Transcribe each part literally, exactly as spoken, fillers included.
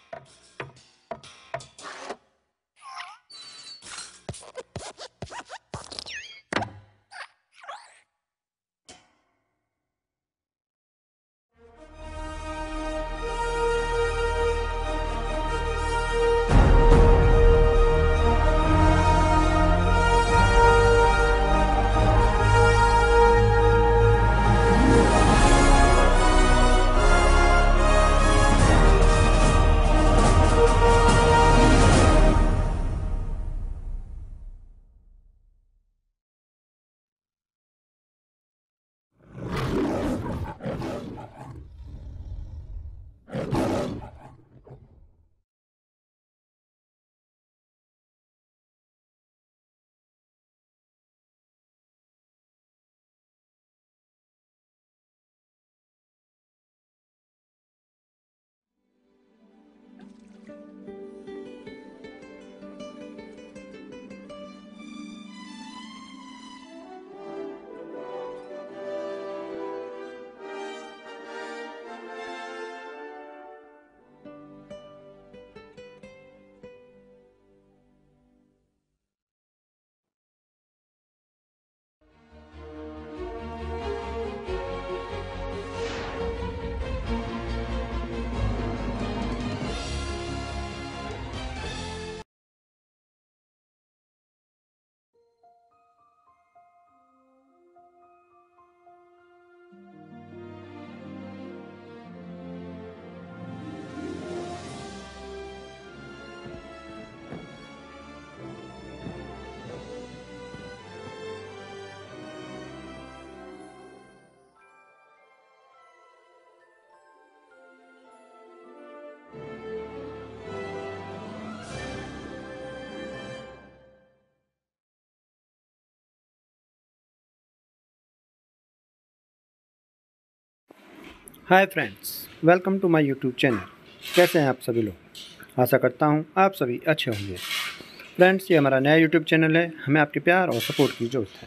Hi friends, welcome to my YouTube channel. कैसे हैं आप सभी लोग? आशा करता हूं आप सभी अच्छे होंगे। फ्रेंड्स, ये हमारा नया यूट्यूब चैनल है। हमें आपके प्यार और सपोर्ट की ज़रूरत है।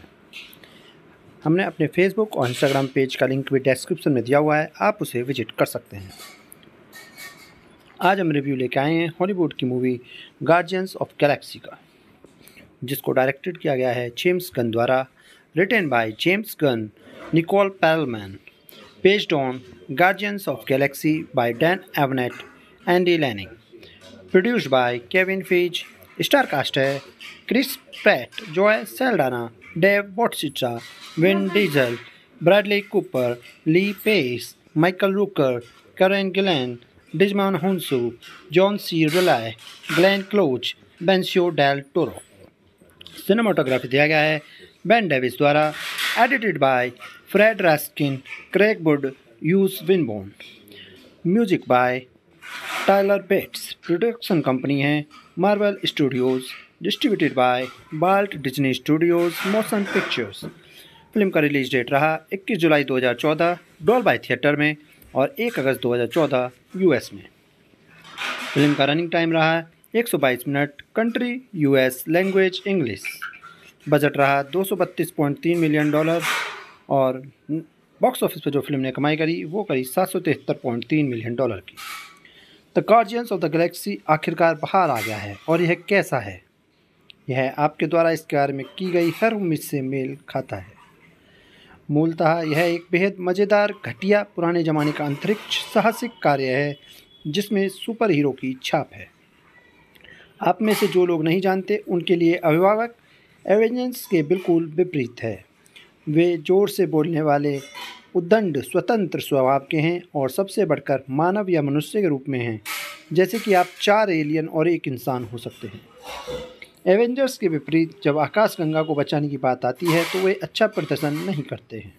हमने अपने फेसबुक और इंस्टाग्राम पेज का लिंक भी डिस्क्रिप्शन में दिया हुआ है, आप उसे विजिट कर सकते हैं। आज हम रिव्यू लेके आए हैं हॉलीवुड की मूवी गार्जियंस ऑफ गैलेक्सी का, जिसको डायरेक्टेड किया गया है जेम्स गन द्वारा, written by James Gunn, Nicole Perlman, based on Guardians of Galaxy by Dan Abnett, Andy Lanning, produced by Kevin Feige। Star cast है Chris Pratt, Zoe Saldana, Dave Bautista, Vin Diesel, Bradley Cooper, Lee Pace, Michael Rooker, Karen Gillan, Djimon Hounsou, John C Reilly, Glenn Close, Benicio Del Toro. Cinematography दिया गया है Ben Davis द्वारा, edited by Fred Raskin, Craig Wood, Hughes Winborne. Music by Tyler Bates. Production company है Marvel Studios, distributed by Walt Disney Studios Motion Pictures. Film का release date रहा इक्कीस जुलाई दो हज़ार चौदह डॉल्बी थिएटर में और एक अगस्त दो हज़ार चौदह यूएस में। फिल्म का रनिंग टाइम रहा एक सौ बाईस minute. Country US, language English. Budget रहा दो सौ बत्तीस पॉइंट तीन मिलियन डॉलर और बॉक्स ऑफिस पर जो फिल्म ने कमाई करी वो करी सात सौ तिहत्तर पॉइंट तीन मिलियन डॉलर की। The Guardians of the Galaxy आखिरकार बाहर आ गया है और यह कैसा है, यह आपके द्वारा इसके बारे में की गई हर उम्मीद से मेल खाता है। मूलतः यह एक बेहद मज़ेदार, घटिया, पुराने ज़माने का अंतरिक्ष साहसिक कार्य है जिसमें सुपर हीरो की छाप है। आप में से जो लोग नहीं जानते उनके लिए अभिभावक एवेंजर्स के बिल्कुल विपरीत है। वे जोर से बोलने वाले, उद्दंड, स्वतंत्र स्वभाव के हैं और सबसे बढ़कर मानव या मनुष्य के रूप में हैं, जैसे कि आप चार एलियन और एक इंसान हो सकते हैं। एवेंजर्स के विपरीत जब आकाशगंगा को बचाने की बात आती है तो वे अच्छा प्रदर्शन नहीं करते हैं।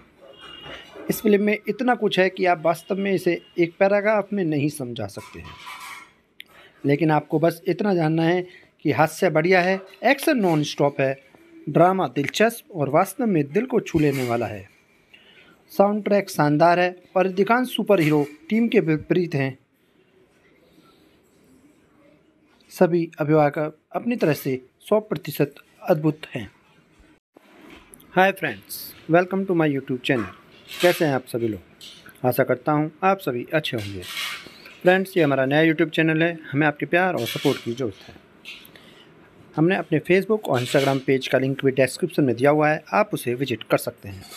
इस फिल्म में इतना कुछ है कि आप वास्तव में इसे एक पैराग्राफ में नहीं समझा सकते हैं, लेकिन आपको बस इतना जानना है कि हास्य बढ़िया है, एक्शन नॉन स्टॉप है, ड्रामा दिलचस्प और वास्तव में दिल को छू लेने वाला है। साउंड ट्रैक शानदार है और अधिकांश सुपर हीरो टीम के विपरीत हैं। सभी अभिभावक अपनी तरह से सौ प्रतिशत अद्भुत हैं। Hi friends, welcome to my YouTube channel. कैसे हैं आप सभी लोग? आशा करता हूं आप सभी अच्छे होंगे। फ्रेंड्स, ये हमारा नया यूट्यूब चैनल है। हमें आपके प्यार और सपोर्ट की ज़रूरत है। हमने अपने फेसबुक और इंस्टाग्राम पेज का लिंक भी डिस्क्रिप्शन में दिया हुआ है, आप उसे विजिट कर सकते हैं।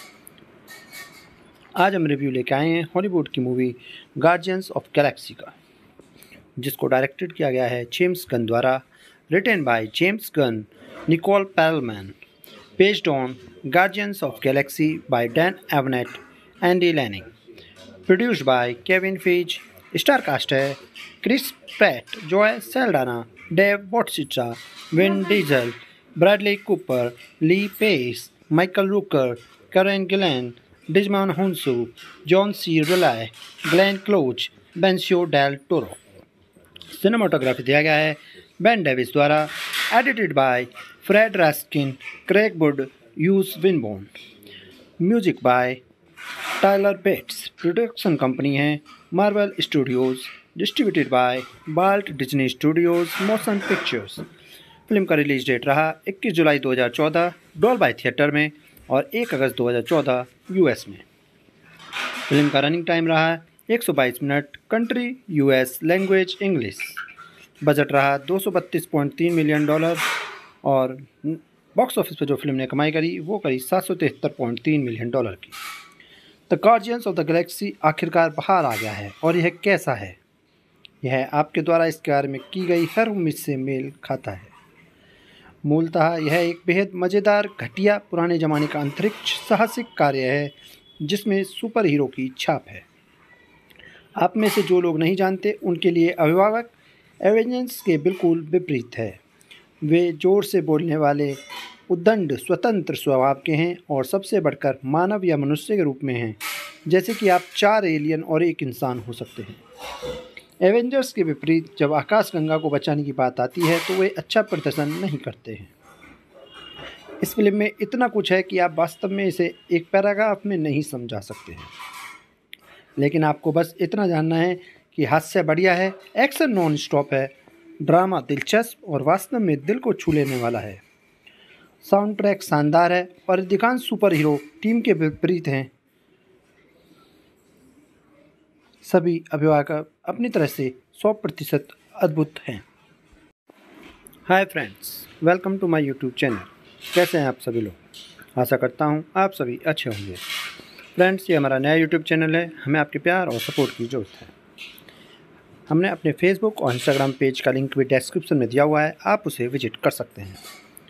आज हम रिव्यू लेके आए हैं हॉलीवुड की मूवी गार्जियंस ऑफ गैलेक्सी का, जिसको डायरेक्टेड किया गया है जेम्स गन द्वारा, written by James Gunn, Nicole Perlman, based on Guardians of Galaxy by Dan Abnett, Andy Lanning, produced by Kevin Feige. Star cast है Chris Pratt, Zoe Saldana, Dave Bautista, Vin Diesel, Bradley Cooper, Lee Pace, Michael Rooker, Karen Gillan, Djimon Hounsou, John C Reilly, Glenn Close, Benicio Del Toro. Cinematography दिया गया है Ben Davis द्वारा, edited by Fred Raskin, Craig Wood, Hughes Winborne. Music by Tyler Bates. Production company है Marvel Studios, distributed by Walt Disney Studios Motion Pictures. Film का release date रहा इक्कीस जुलाई दो हज़ार चौदह डॉल्बी थिएटर में और एक अगस्त दो हज़ार चौदह यूएस में। फिल्म का रनिंग टाइम रहा एक सौ बाईस minute, country US, language English. Budget रहा दो सौ बत्तीस पॉइंट तीन मिलियन डॉलर और बॉक्स ऑफिस पर जो फिल्म ने कमाई करी वो करी सात सौ तिहत्तर पॉइंट तीन मिलियन डॉलर की। The Guardians of the Galaxy आखिरकार बाहर आ गया है और यह कैसा है, यह आपके द्वारा इसके बारे में की गई हर उम्मीद से मेल खाता है। मूलतः यह एक बेहद मज़ेदार, घटिया, पुराने ज़माने का अंतरिक्ष साहसिक कार्य है जिसमें सुपर हीरो की छाप है। आप में से जो लोग नहीं जानते उनके लिए अभिभावक एवेंजर्स के बिल्कुल विपरीत है। वे जोर से बोलने वाले, उद्दंड, स्वतंत्र स्वभाव के हैं और सबसे बढ़कर मानव या मनुष्य के रूप में हैं, जैसे कि आप चार एलियन और एक इंसान हो सकते हैं। एवेंजर्स के विपरीत जब आकाशगंगा को बचाने की बात आती है तो वे अच्छा प्रदर्शन नहीं करते हैं। इस फिल्म में इतना कुछ है कि आप वास्तव में इसे एक पैराग्राफ में नहीं समझा सकते हैं, लेकिन आपको बस इतना जानना है कि हास्य बढ़िया है, एक्शन नॉन स्टॉप है, ड्रामा दिलचस्प और वास्तव में दिल को छू लेने वाला है। साउंड ट्रैक शानदार है और अधिकांश सुपर हीरो टीम के विपरीत हैं। सभी अभिभावक अपनी तरह से सौ प्रतिशत अद्भुत हैं। Hi friends, welcome to my YouTube channel. कैसे हैं आप सभी लोग? आशा करता हूं आप सभी अच्छे होंगे। फ्रेंड्स, ये हमारा नया यूट्यूब चैनल है। हमें आपके प्यार और सपोर्ट की ज़रूरत है। हमने अपने फेसबुक और इंस्टाग्राम पेज का लिंक भी डिस्क्रिप्शन में दिया हुआ है, आप उसे विजिट कर सकते हैं।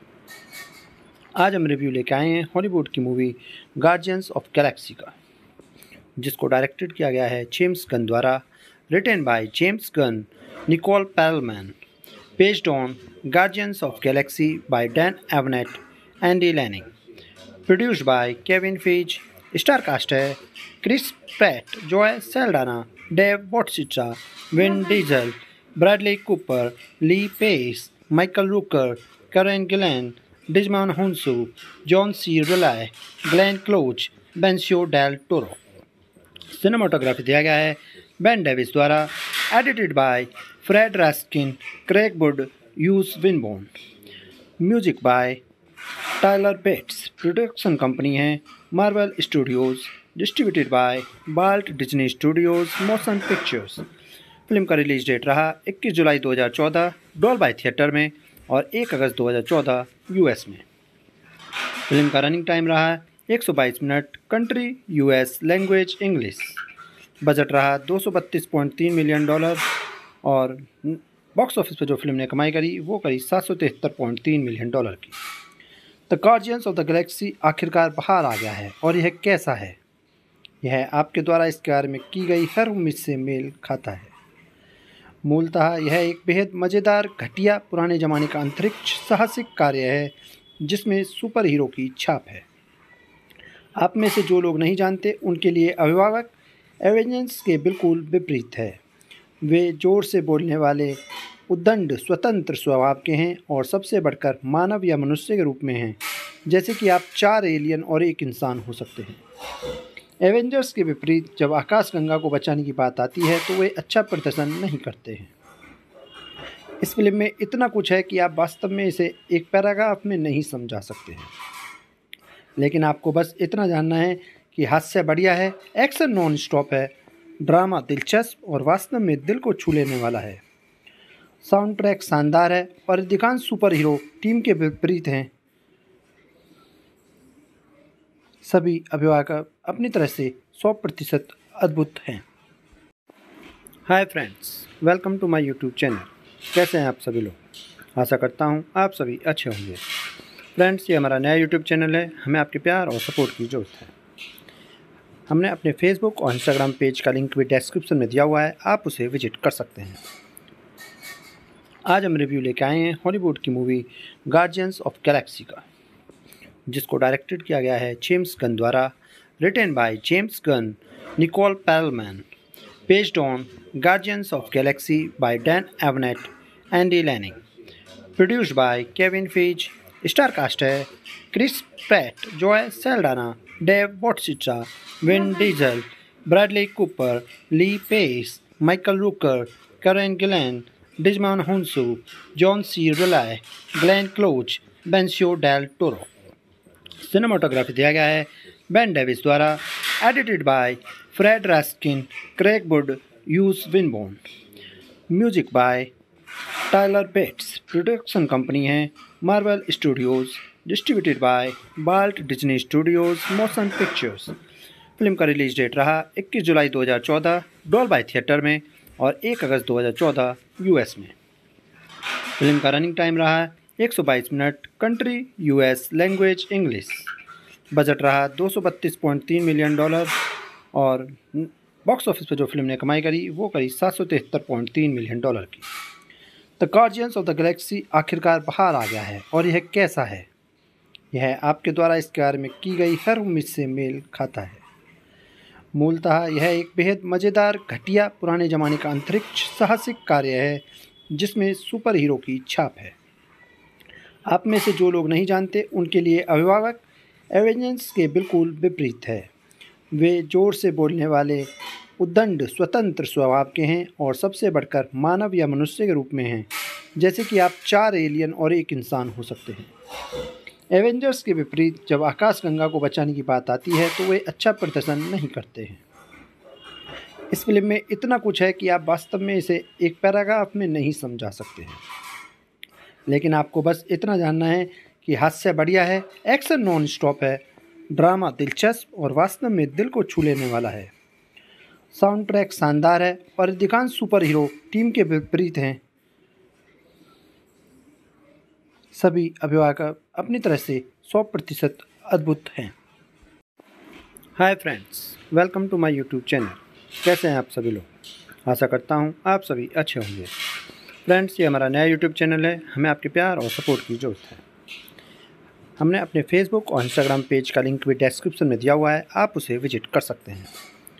आज हम रिव्यू लेके आए हैं हॉलीवुड की मूवी गार्जियंस ऑफ गैलेक्सी का, जिसको डायरेक्टेड किया गया है जेम्स गन द्वारा, written by James Gunn, Nicole Perlman, based on Guardians of Galaxy by Dan Abnett, Andy Lanning, produced by Kevin Feige. Star cast है Chris Pratt, Zoe Saldana, Dave Bautista, Vin Diesel, Bradley Cooper, Lee Pace, Michael Rooker, Karen Gillan, Djimon Hounsou, John C Reilly, Glenn Close, Benicio Del Toro. Cinematography दिया गया है Ben Davis द्वारा, edited by Fred Raskin, Craig Wood, Hughes Winborne. Music by Tyler Bates. Production company है Marvel Studios, distributed by Walt Disney Studios Motion Pictures. Film का release date रहा इक्कीस जुलाई दो हज़ार चौदह डॉल्बी थिएटर में और एक अगस्त दो हज़ार चौदह यूएस में। फिल्म का रनिंग टाइम रहा एक सौ बाईस minute, country US, language English. Budget रहा दो सौ बत्तीस पॉइंट तीन मिलियन डॉलर और बॉक्स ऑफिस पर जो फिल्म ने कमाई करी वो करी सात सौ तिहत्तर पॉइंट तीन मिलियन डॉलर की। The Guardians of the Galaxy आखिरकार बाहर आ गया है और यह कैसा है, यह आपके द्वारा इसके बारे में की गई हर उम्मीद से मेल खाता है। मूलतः यह एक बेहद मज़ेदार, घटिया, पुराने ज़माने का अंतरिक्ष साहसिक कार्य है जिसमें सुपर हीरो की छाप है। आप में से जो लोग नहीं जानते उनके लिए अभिभावक एवेंजर्स के बिल्कुल विपरीत है। वे जोर से बोलने वाले, उद्दंड, स्वतंत्र स्वभाव के हैं और सबसे बढ़कर मानव या मनुष्य के रूप में हैं, जैसे कि आप चार एलियन और एक इंसान हो सकते हैं। एवेंजर्स के विपरीत जब आकाशगंगा को बचाने की बात आती है तो वे अच्छा प्रदर्शन नहीं करते हैं। इस फिल्म में इतना कुछ है कि आप वास्तव में इसे एक पैराग्राफ में नहीं समझा सकते हैं, लेकिन आपको बस इतना जानना है कि हास्य बढ़िया है, एक्शन नॉन स्टॉप है, ड्रामा दिलचस्प और वास्तव में दिल को छू लेने वाला है। साउंड ट्रैक शानदार है और अधिकांश सुपर हीरो टीम के विपरीत हैं। सभी अभिभावक अपनी तरह से सौ प्रतिशत अद्भुत हैं। Hi friends, welcome to my YouTube channel. कैसे हैं आप सभी लोग? आशा करता हूं आप सभी अच्छे होंगे। फ्रेंड्स, ये हमारा नया यूट्यूब चैनल है। हमें आपके प्यार और सपोर्ट की ज़रूरत है। हमने अपने फेसबुक और इंस्टाग्राम पेज का लिंक भी डिस्क्रिप्शन में दिया हुआ है, आप उसे विजिट कर सकते हैं। आज हम रिव्यू लेके आए हैं हॉलीवुड की मूवी गार्जियंस ऑफ गैलेक्सी का, जिसको डायरेक्टेड किया गया है जेम्स गन द्वारा, written by James Gunn, Nicole Perlman, based on Guardians of Galaxy by Dan Abnett, Andy Lanning, produced by Kevin Feige. Star cast है Chris Pratt, Zoe Saldana, Dave Bautista, Vin Diesel, Bradley Cooper, Lee Pace, Michael Rooker, Karen Gillan, Djimon Hounsou, John C Reilly, Glenn Close, Benicio Del Toro. Cinematography दिया गया है Ben Davis द्वारा, edited by Fred Raskin, Craig Wood, Hughes Winborne. Music by Tyler Bates. Production company है Marvel Studios, distributed by Walt Disney Studios Motion Pictures. Film का release date रहा इक्कीस जुलाई दो हज़ार चौदह डॉल्बी थिएटर में और एक अगस्त दो हज़ार चौदह यूएस में। फिल्म का रनिंग टाइम रहा एक सौ बाईस minute, country US, language English. Budget रहा दो सौ बत्तीस पॉइंट तीन मिलियन डॉलर और बॉक्स ऑफिस पर जो फिल्म ने कमाई करी वो करी सात सौ तिहत्तर पॉइंट तीन मिलियन डॉलर की। The Guardians of the Galaxy आखिरकार बाहर आ गया है और यह कैसा है? यह आपके द्वारा इसके बारे में की गई हर उम्मीद से मेल खाता है। मूलतः यह एक बेहद मज़ेदार, घटिया, पुराने ज़माने का अंतरिक्ष साहसिक कार्य है जिसमें सुपर हीरो की छाप है। आप में से जो लोग नहीं जानते उनके लिए अभिभावक एवेंजर्स के बिल्कुल विपरीत है। वे जोर से बोलने वाले, उद्दंड, स्वतंत्र स्वभाव के हैं और सबसे बढ़कर मानव या मनुष्य के रूप में हैं, जैसे कि आप चार एलियन और एक इंसान हो सकते हैं। एवेंजर्स के विपरीत जब आकाशगंगा को बचाने की बात आती है तो वे अच्छा प्रदर्शन नहीं करते हैं। इस फिल्म में इतना कुछ है कि आप वास्तव में इसे एक पैराग्राफ में नहीं समझा सकते हैं, लेकिन आपको बस इतना जानना है कि हास्य बढ़िया है, एक्शन नॉन स्टॉप है, ड्रामा दिलचस्प और वास्तव में दिल को छू लेने वाला है। साउंड ट्रैक शानदार है और अधिकांश सुपर हीरो टीम के विपरीत हैं। सभी अभिभावक अपनी तरह से सौ प्रतिशत अद्भुत हैं। Hi friends, welcome to my YouTube channel. कैसे हैं आप सभी लोग? आशा करता हूं आप सभी अच्छे होंगे। फ्रेंड्स, ये हमारा नया यूट्यूब चैनल है। हमें आपके प्यार और सपोर्ट की ज़रूरत है। हमने अपने फेसबुक और इंस्टाग्राम पेज का लिंक भी डिस्क्रिप्शन में दिया हुआ है, आप उसे विजिट कर सकते हैं।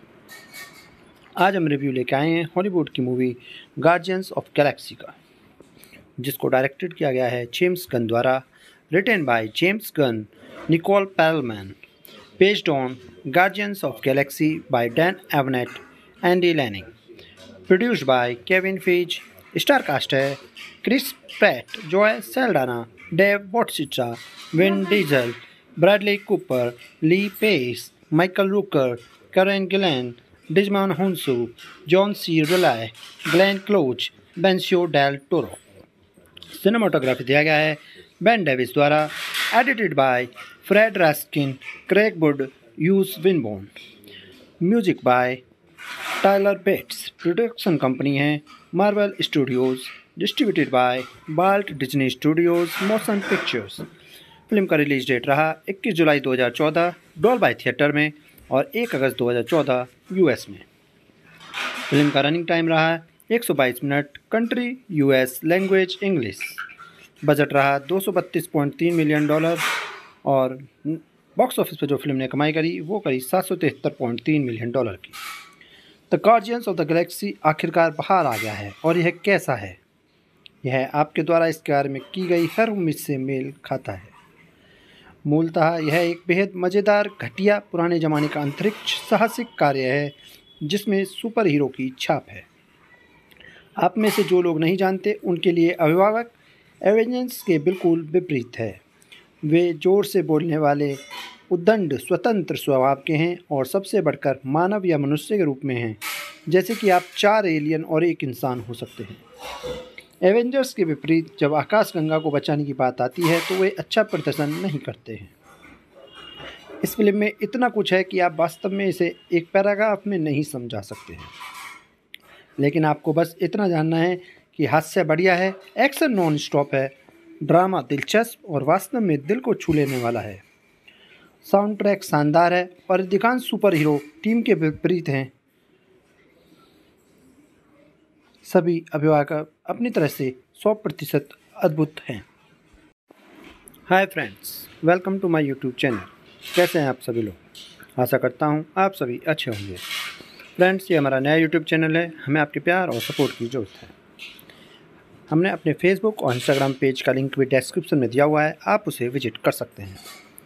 आज हम रिव्यू लेके आए हैं हॉलीवुड की मूवी गार्जियंस ऑफ गैलेक्सी का, जिसको डायरेक्टेड किया गया है जेम्स गन द्वारा, written by James Gunn, Nicole Perlman, based on Guardians of Galaxy by Dan Abnett, Andy Lanning, produced by Kevin Feige. Star cast है Chris Pratt, Zoe Saldana, Dave Bautista, Vin Diesel, Bradley Cooper, Lee Pace, Michael Rooker, Karen Gillan, Djimon Hounsou, John C Reilly, Glenn Close, Benicio Del Toro. Cinematography दिया गया है Ben Davis द्वारा, edited by Fred Raskin, Craig Wood, Hughes Winborne. Music by Tyler Bates. Production company है Marvel Studios, distributed by Walt Disney Studios Motion Pictures. Film का release date रहा इक्कीस जुलाई दो हज़ार चौदह डॉल्बी थिएटर में और एक अगस्त दो हज़ार चौदह यूएस में। फिल्म का रनिंग टाइम रहा एक सौ बाईस minute, country US, language English. Budget रहा दो सौ बत्तीस पॉइंट तीन मिलियन डॉलर और बॉक्स ऑफिस पर जो फिल्म ने कमाई करी वो करी सात सौ तिहत्तर पॉइंट तीन मिलियन डॉलर की। The Guardians of the Galaxy आखिरकार बाहर आ गया है और यह कैसा है? यह आपके द्वारा इसके बारे में की गई हर उम्मीद से मेल खाता है। मूलतः यह एक बेहद मज़ेदार, घटिया, पुराने ज़माने का अंतरिक्ष साहसिक कार्य है जिसमें सुपर हीरो की छाप है। आप में से जो लोग नहीं जानते उनके लिए अभिभावक एवेंजर्स के बिल्कुल विपरीत है। वे जोर से बोलने वाले, उद्दंड स्वतंत्र स्वभाव के हैं और सबसे बढ़कर मानव या मनुष्य के रूप में हैं, जैसे कि आप चार एलियन और एक इंसान हो सकते हैं। एवेंजर्स के विपरीत जब आकाशगंगा को बचाने की बात आती है तो वे अच्छा प्रदर्शन नहीं करते हैं। इस फिल्म में इतना कुछ है कि आप वास्तव में इसे एक पैराग्राफ में नहीं समझा सकते हैं, लेकिन आपको बस इतना जानना है कि हास्य बढ़िया है, एक्शन नॉन स्टॉप है, ड्रामा दिलचस्प और वास्तव में दिल को छू लेने वाला है। साउंड ट्रैक शानदार है और अधिकांश सुपर हीरो टीम के विपरीत हैं। सभी अभिभावक अपनी तरह से सौ प्रतिशत अद्भुत हैं। Hi friends, welcome to my YouTube channel. कैसे हैं आप सभी लोग? आशा करता हूं आप सभी अच्छे होंगे। फ्रेंड्स, ये हमारा नया यूट्यूब चैनल है, हमें आपके प्यार और सपोर्ट की ज़रूरत है। हमने अपने फेसबुक और इंस्टाग्राम पेज का लिंक भी डिस्क्रिप्शन में दिया हुआ है, आप उसे विजिट कर सकते हैं।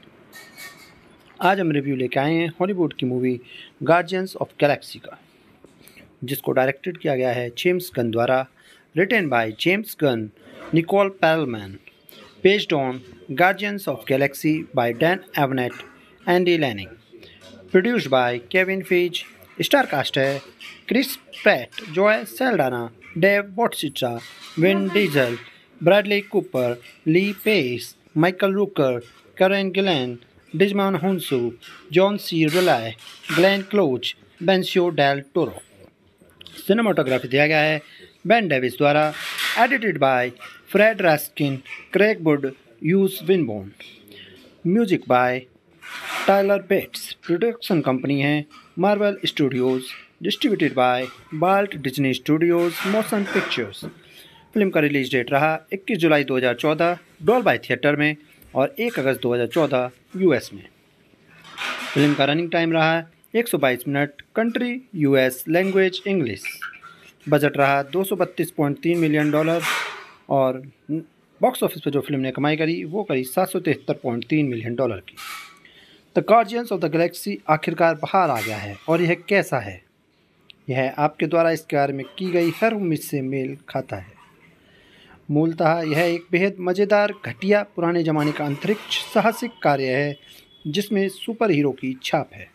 आज हम रिव्यू लेके आए हैं हॉलीवुड की मूवी गार्जियंस ऑफ गैलेक्सी का, जिसको डायरेक्टेड किया गया है जेम्स गन द्वारा, written by James Gunn, Nicole Perlman, based on Guardians of Galaxy by Dan Abnett, Andy Lanning, produced by Kevin Feige. Star cast है Chris Pratt, Zoe Saldana, Dave Bautista, Vin Diesel, Bradley Cooper, Lee Pace, Michael Rooker, Karen Gillan, Djimon Hounsou, John C Reilly, Glenn Close, Benicio Del Toro. Cinematography दिया गया है Ben Davis द्वारा, edited by Fred Raskin, Craig Wood, Hughes Winborne. Music by Tyler Bates. Production company है Marvel Studios, distributed by Walt Disney Studios Motion Pictures. Film का release date रहा इक्कीस जुलाई दो हज़ार चौदह डॉल्बी थिएटर में और एक अगस्त दो हज़ार चौदह यूएस में। फिल्म का रनिंग टाइम रहा एक सौ बाईस minute, country US, language English. Budget रहा दो सौ बत्तीस पॉइंट तीन मिलियन डॉलर और बॉक्स ऑफिस पर जो फिल्म ने कमाई करी वो करी सात सौ तिहत्तर पॉइंट तीन मिलियन डॉलर की। The Guardians of the Galaxy आखिरकार बाहर आ गया है और यह कैसा है, यह आपके द्वारा इसके बारे में की गई हर उम्मीद से मेल खाता है। मूलतः यह एक बेहद मज़ेदार, घटिया, पुराने ज़माने का अंतरिक्ष साहसिक कार्य है जिसमें सुपर हीरो की छाप है।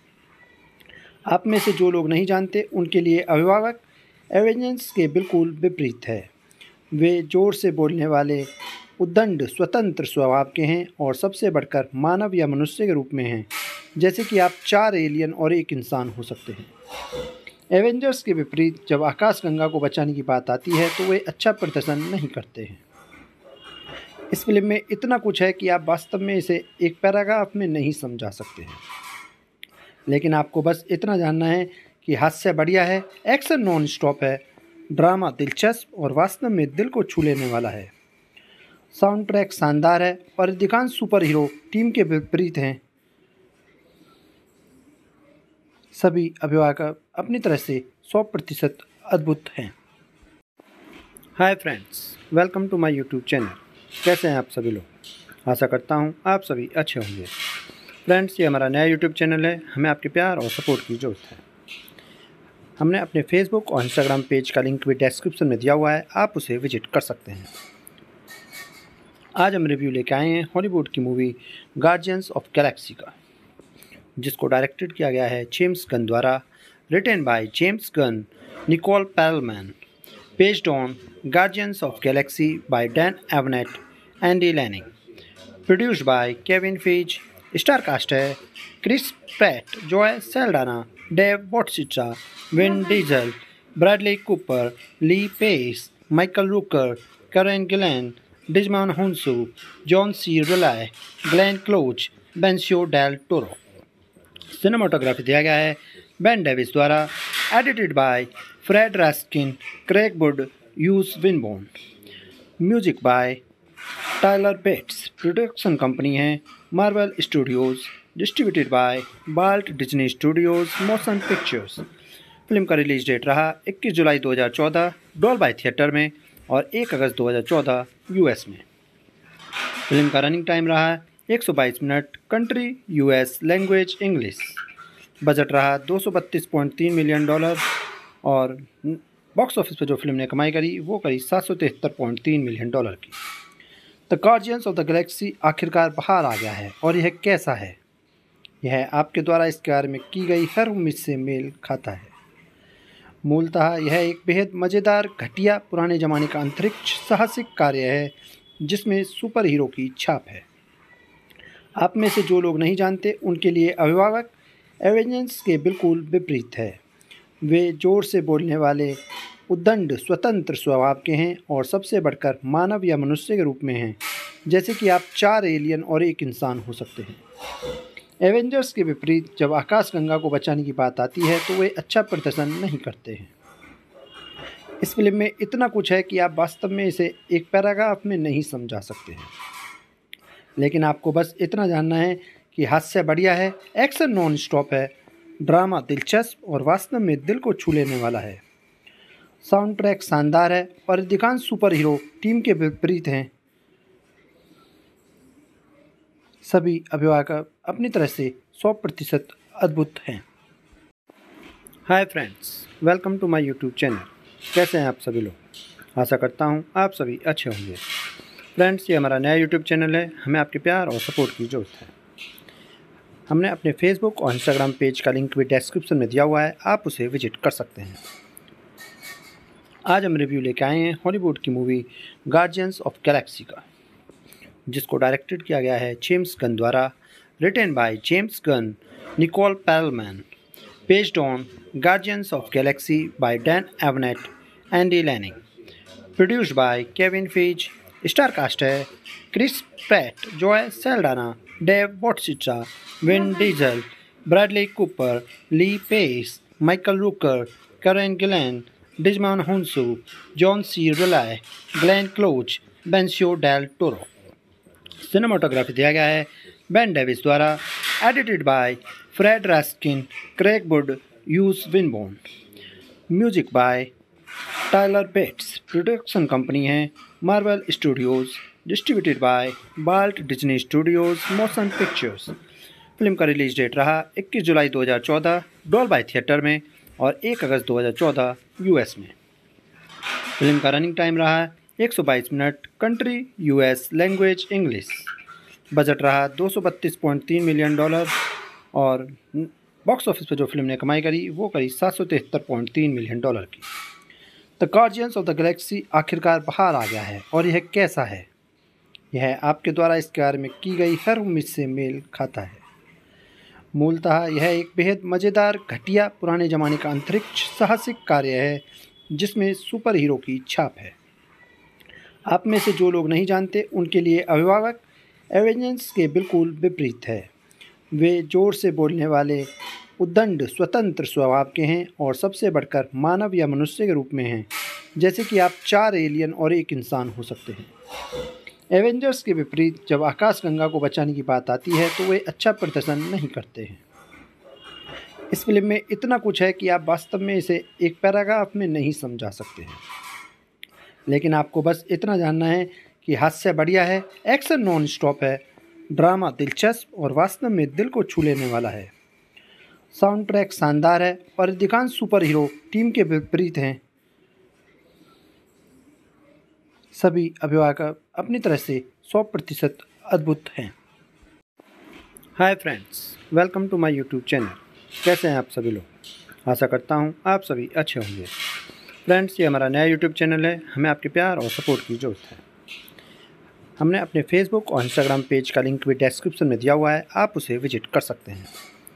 आप में से जो लोग नहीं जानते उनके लिए अभिभावक एवेंजर्स के बिल्कुल विपरीत है। वे जोर से बोलने वाले, उद्दंड स्वतंत्र स्वभाव के हैं और सबसे बढ़कर मानव या मनुष्य के रूप में हैं, जैसे कि आप चार एलियन और एक इंसान हो सकते हैं। एवेंजर्स के विपरीत जब आकाशगंगा को बचाने की बात आती है तो वे अच्छा प्रदर्शन नहीं करते हैं। इस फिल्म में इतना कुछ है कि आप वास्तव में इसे एक पैराग्राफ में नहीं समझा सकते हैं, लेकिन आपको बस इतना जानना है कि हास्य बढ़िया है, एक्शन नॉन स्टॉप है, ड्रामा दिलचस्प और वास्तव में दिल को छू लेने वाला है। साउंड ट्रैक शानदार है और अधिकांश सुपर हीरो टीम के विपरीत हैं। सभी अभिभावक अपनी तरह से सौ प्रतिशत अद्भुत हैं। Hi friends, welcome to my YouTube channel. कैसे हैं आप सभी लोग? आशा करता हूं आप सभी अच्छे होंगे। फ्रेंड्स, ये हमारा नया यूट्यूब चैनल है, हमें आपके प्यार और सपोर्ट की ज़रूरत है। हमने अपने फेसबुक और इंस्टाग्राम पेज का लिंक भी डिस्क्रिप्शन में दिया हुआ है, आप उसे विजिट कर सकते हैं। आज हम रिव्यू लेके आए हैं हॉलीवुड की मूवी गार्जियंस ऑफ गैलेक्सी का, जिसको डायरेक्टेड किया गया है जेम्स गन द्वारा, written by James Gunn, Nicole Perlman, based on Guardians of Galaxy by Dan Abnett, Andy Lanning, produced by Kevin Feige. Star cast है Chris Pratt, Zoe Saldana, Dave Bautista, Vin Diesel, Bradley Cooper, Lee Pace, Michael Rooker, Karen Gillan, Djimon Hounsou, John C Reilly, Glenn Close, Benicio Del Toro. Cinematography दिया गया है Ben Davis द्वारा, edited by Fred Raskin, Craig Wood, Hughes Winborne. Music by Tyler Bates. Production company है Marvel Studios, distributed by Walt Disney Studios Motion Pictures. Film का release date रहा इक्कीस जुलाई दो हज़ार चौदह डॉल्बी थिएटर में और एक अगस्त दो हज़ार चौदह यूएस में। फिल्म का रनिंग टाइम रहा एक सौ बाईस minute, country US, language English. Budget रहा दो सौ बत्तीस पॉइंट तीन मिलियन डॉलर और बॉक्स ऑफिस पर जो फिल्म ने कमाई करी वो करी सात सौ तिहत्तर पॉइंट तीन मिलियन डॉलर की। The Guardians of the Galaxy आखिरकार बाहर आ गया है और यह कैसा है, यह आपके द्वारा इस कार्य में की गई हर उम्मीद से मेल खाता है। मूलतः यह एक बेहद मज़ेदार, घटिया, पुराने ज़माने का अंतरिक्ष साहसिक कार्य है जिसमें सुपर हीरो की छाप है। आप में से जो लोग नहीं जानते उनके लिए अभिभावक एवेंजर्स के बिल्कुल विपरीत है। वे जोर से बोलने वाले, उद्दंड, स्वतंत्र स्वभाव के हैं और सबसे बढ़कर मानव या मनुष्य के रूप में हैं, जैसे कि आप चार एलियन और एक इंसान हो सकते हैं। एवेंजर्स के विपरीत जब आकाशगंगा को बचाने की बात आती है तो वे अच्छा प्रदर्शन नहीं करते हैं। इस फिल्म में इतना कुछ है कि आप वास्तव में इसे एक पैराग्राफ में नहीं समझा सकते हैं, लेकिन आपको बस इतना जानना है कि हास्य बढ़िया है, एक्शन नॉन स्टॉप है, ड्रामा दिलचस्प और वास्तव में दिल को छू लेने वाला है। साउंड ट्रैक शानदार है और अधिकांश सुपर हीरो टीम के विपरीत हैं। सभी अभिभावक अपनी तरह से सौ प्रतिशत अद्भुत हैं। Hi friends, welcome to my YouTube channel. कैसे हैं आप सभी लोग? आशा करता हूं आप सभी अच्छे होंगे। फ्रेंड्स, ये हमारा नया यूट्यूब चैनल है, हमें आपके प्यार और सपोर्ट की ज़रूरत है। हमने अपने फेसबुक और इंस्टाग्राम पेज का लिंक भी डिस्क्रिप्शन में दिया हुआ है, आप उसे विजिट कर सकते हैं। आज हम रिव्यू लेके आए हैं हॉलीवुड की मूवी गार्जियंस ऑफ गैलेक्सी का, जिसको डायरेक्टेड किया गया है जेम्स गन द्वारा, written by James Gunn, Nicole Perlman, based on Guardians of Galaxy by Dan Abnett, Andy Lanning, produced by Kevin Feige. Star cast है Chris Pratt, Zoe Saldana, Dave Bautista, Vin Diesel, Bradley Cooper, Lee Pace, Michael Rooker, Karen Gillan, Djimon Hounsou, John C Reilly, Glenn Close, Benicio Del Toro. Cinematography दिया गया है Ben Davis द्वारा, edited by Fred Raskin, Craig Wood, Hughes Winborne. Music by Tyler Bates. Production company है Marvel Studios, distributed by Walt Disney Studios Motion Pictures. Film का release date रहा इक्कीस जुलाई दो हज़ार चौदह डॉल्बी थिएटर में और एक अगस्त दो हज़ार चौदह यूएस में। फिल्म का रनिंग टाइम रहा एक सौ बाईस minute, country US, language English. Budget रहा दो सौ बत्तीस पॉइंट तीन मिलियन डॉलर और बॉक्स ऑफिस पर जो फिल्म ने कमाई करी वो करी सात सौ तिहत्तर पॉइंट तीन मिलियन डॉलर की। The Guardians of the Galaxy आखिरकार बाहर आ गया है और यह कैसा है? यह आपके द्वारा इस कार्य में की गई हर उम्मीद से मेल खाता है। मूलतः यह एक बेहद मज़ेदार, घटिया, पुराने ज़माने का अंतरिक्ष साहसिक कार्य है जिसमें सुपर हीरो की छाप है। आप में से जो लोग नहीं जानते उनके लिए अभिभावक एवेंजर्स के बिल्कुल विपरीत है। वे जोर से बोलने वाले, उद्दंड, स्वतंत्र स्वभाव के हैं और सबसे बढ़कर मानव या मनुष्य के रूप में हैं, जैसे कि आप चार एलियन और एक इंसान हो सकते हैं। एवेंजर्स के विपरीत जब आकाशगंगा को बचाने की बात आती है तो वे अच्छा प्रदर्शन नहीं करते हैं। इस फिल्म में इतना कुछ है कि आप वास्तव में इसे एक पैराग्राफ में नहीं समझा सकते हैं, लेकिन आपको बस इतना जानना है कि हास्य बढ़िया है, एक्शन नॉन स्टॉप है, ड्रामा दिलचस्प और वास्तव में दिल को छू लेने वाला है। साउंड ट्रैक शानदार है और अधिकांश सुपर हीरो टीम के विपरीत हैं। सभी अभिभावक अपनी तरह से सौ प्रतिशत अद्भुत हैं। Hi friends, welcome to my YouTube channel. कैसे हैं आप सभी लोग? आशा करता हूं आप सभी अच्छे होंगे। फ्रेंड्स, ये हमारा नया यूट्यूब चैनल है, हमें आपके प्यार और सपोर्ट की ज़रूरत है। हमने अपने फेसबुक और इंस्टाग्राम पेज का लिंक भी डिस्क्रिप्शन में दिया हुआ है, आप उसे विजिट कर सकते हैं।